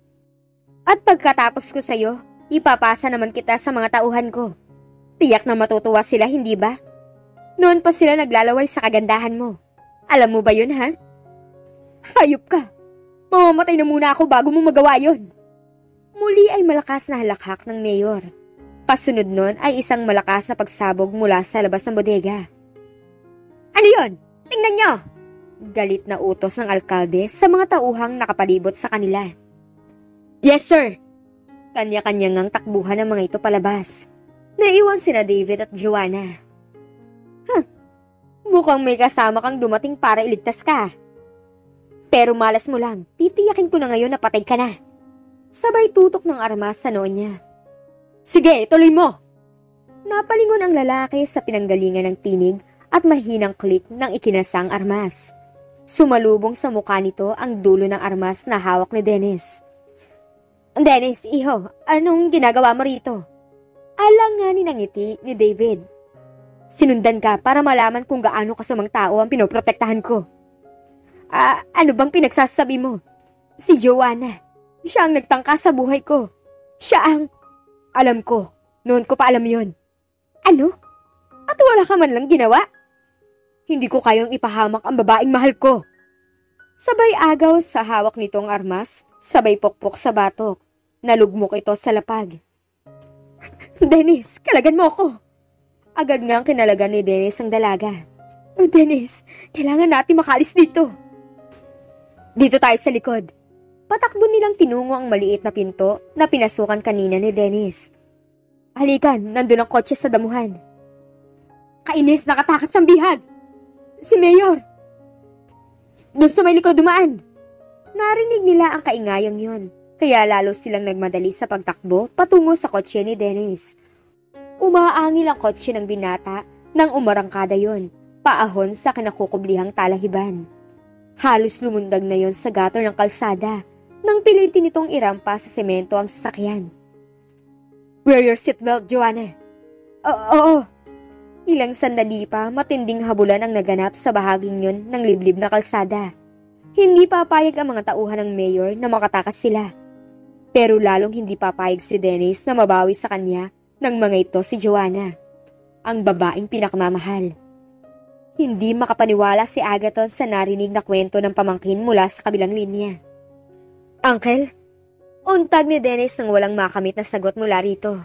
[SPEAKER 1] At pagkatapos ko sa'yo, ipapasa naman kita sa mga tauhan ko. Tiyak na matutuwa sila, hindi ba? Noon pa sila naglalaway sa kagandahan mo. Alam mo ba yun, ha? Hayop ka! Mamamatay na muna ako bago mo magawa yun. Muli ay malakas na halakhak ng mayor. Kasunod nun ay isang malakas na pagsabog mula sa labas ng bodega. Ano yun? Tingnan nyo! Galit na utos ng alkalde sa mga tauhang nakapalibot sa kanila. Yes, sir! Kanya-kanya ngang takbuhan ng mga ito palabas. Naiwan sina David at Joanna. Mukhang may kasama kang dumating para iligtas ka. Pero malas mo lang, titiyakin ko na ngayon na patay ka na. Sabay tutok ng armas sa noon niya. Sige, tuloy mo! Napalingon ang lalaki sa pinanggalingan ng tinig at mahinang klik ng ikinasang armas. Sumalubong sa mukha nito ang dulo ng armas na hawak ni Dennis. Dennis, iho, anong ginagawa mo rito? Alanganin ang ngiti ni David. Sinundan ka para malaman kung gaano kasamang tao ang pinoprotektahan ko. Ano bang pinagsasabi mo? Si Joanna. Siya ang nagtangka sa buhay ko. Siya ang... Alam ko. Noon ko pa alam yon. Ano? At wala ka man lang ginawa? Hindi ko kayang ipahamak ang babaeng mahal ko. Sabay agaw sa hawak nitong armas, sabay pokpok sa batok. Nalugmok ito sa lapag. Dennis, kalagan mo ako! Agad ngang kinalagan ni Dennis ang dalaga. Dennis, kailangan natin makalis dito. Dito tayo sa likod. Patakbo nilang tinungo ang maliit na pinto na pinasukan kanina ni Dennis. Halikan, nandun ang kotse sa damuhan. Kainis, nakatakas ng bihag! Si Mayor! Doon sa may likod dumaan! Narinig nila ang kaingayang yon, kaya lalo silang nagmadali sa pagtakbo patungo sa kotse ni Dennis. Umaangil ang kotse ng binata nang umarangkada yon, paahon sa kinakukublihang talahiban. Halos lumundag na yon sa gutter ng kalsada nang pilitin nitong irampa sa semento ang sasakyan. Wear your seatbelt, Joanna! Oo! Ilang sandali pa, matinding habulan ang naganap sa bahaging yon ng liblib na kalsada. Hindi papayag ang mga tauhan ng mayor na makatakas sila. Pero lalong hindi papayag si Dennis na mabawi sa kanya ng mga ito si Joanna, ang babaeng pinakamamahal. Hindi makapaniwala si Agathon sa narinig na kwento ng pamangkin mula sa kabilang linya. Uncle? Untag ni Dennis nang walang makamit na sagot mula rito.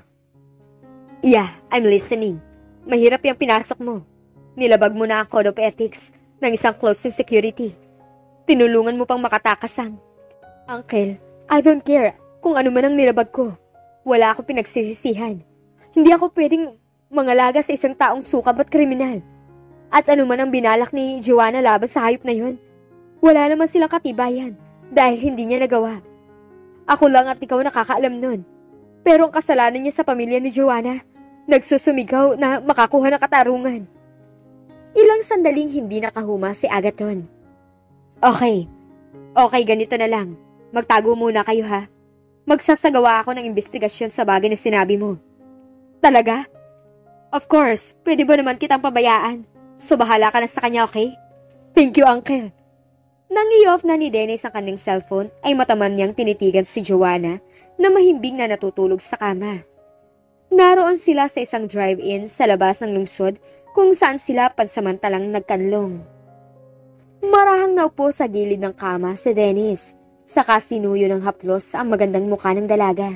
[SPEAKER 1] Yeah, I'm listening. Mahirap yung pinasok mo. Nilabag mo na ang Code of Ethics ng isang closing security. Tinulungan mo pang makatakas ang... Uncle, I don't care kung ano man ang nilabag ko. Wala akong pinagsisisihan. Hindi ako pwedeng mangalaga sa isang taong sukab at kriminal. At ano man ang binalak ni Joanna laban sa hayop na yon, wala naman silang katibayan dahil hindi niya nagawa. Ako lang at ikaw nakakaalam nun. Pero ang kasalanan niya sa pamilya ni Joanna, nagsusumigaw na makakuha ng katarungan. Ilang sandaling hindi nakahuma si Agathon. Okay, ganito na lang. Magtago muna kayo ha. Magsasagawa ako ng investigasyon sa bagay na sinabi mo. Talaga? Of course, pwede ba naman kitang pabayaan? So bahala ka na sa kanya, okay? Thank you, Uncle. Nang i-off na ni Dennis ang kanyang cellphone, ay mataman niyang tinitigan si Joanna na mahimbing na natutulog sa kama. Naroon sila sa isang drive-in sa labas ng lungsod kung saan sila pansamantalang nagkanlong. Marahang naupo sa gilid ng kama si Dennis, saka sinuyo ng haplos ang magandang mukha ng dalaga.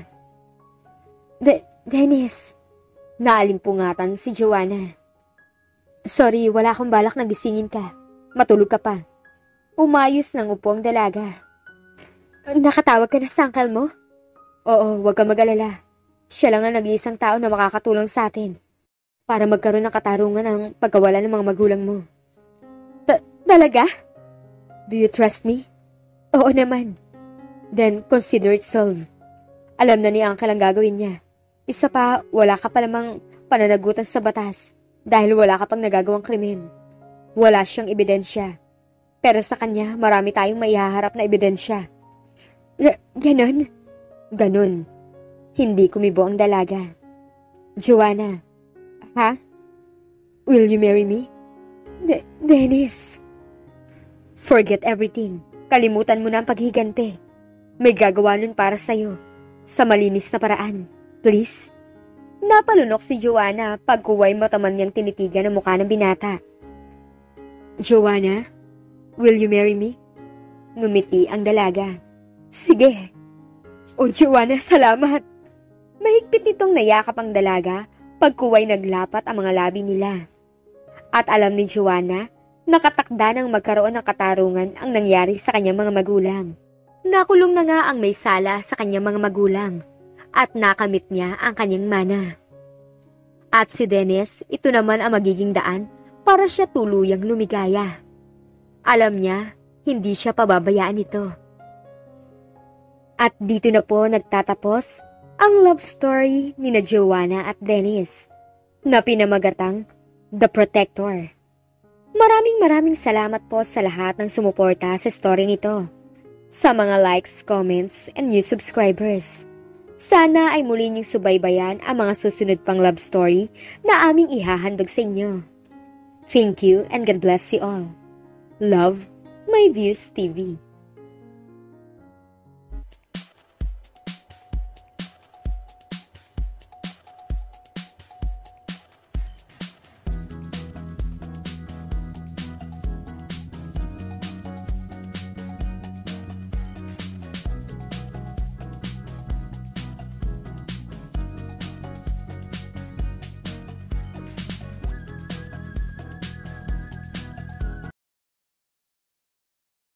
[SPEAKER 1] Dennis, naalimpungatan si Joanna. Sorry, wala akong balak na gisingin ka. Matulog ka pa. Umayos ng upo ang dalaga. Nakatawag ka na sa uncle mo? Oo, huwag ka mag-alala. Siya lang ang nag-iisang tao na makakatulong sa atin para magkaroon ng katarungan ang pagkawala ng mga magulang mo. Talaga? Do you trust me? Oo naman. Then consider it solved. Alam na ni Uncle ang gagawin niya. Isa pa, wala ka pa namang pananagutan sa batas dahil wala ka pang nagagawang krimen. Wala siyang ebidensya. Pero sa kanya, marami tayong maihaharap na ebidensya. Ganon? Ganon. Hindi kumibo ang dalaga. Joanna. Ha? Will you marry me? Dennis. Forget everything. Kalimutan mo na ang paghigante. May gagawa nun para sa'yo. Sa malinis na paraan. Please? Napalunok si Joanna pagkuway mataman niyang tinitigan ang mukha ng binata. Joanna, will you marry me? Ngumiti ang dalaga. Sige. Oh Joanna, salamat. Mahigpit nitong nayakap ang dalaga pagkuway naglapat ang mga labi nila. At alam ni Joanna, nakatakda ng magkaroon ng katarungan ang nangyari sa kanyang mga magulang. Nakulong na nga ang may sala sa kanyang mga magulang at nakamit niya ang kanyang mana. At si Dennis, ito naman ang magiging daan para siya tuluyang lumigaya. Alam niya, hindi siya pababayaan nito. At dito na po nagtatapos ang love story ni Joanna at Dennis na pinamagatang The Protector. Maraming salamat po sa lahat ng sumuporta sa story nito. Sa mga likes, comments, and new subscribers. Sana ay muli niyong subaybayan ang mga susunod pang love story na aming ihahandog sa inyo. Thank you and God bless you all. Love, My Views TV.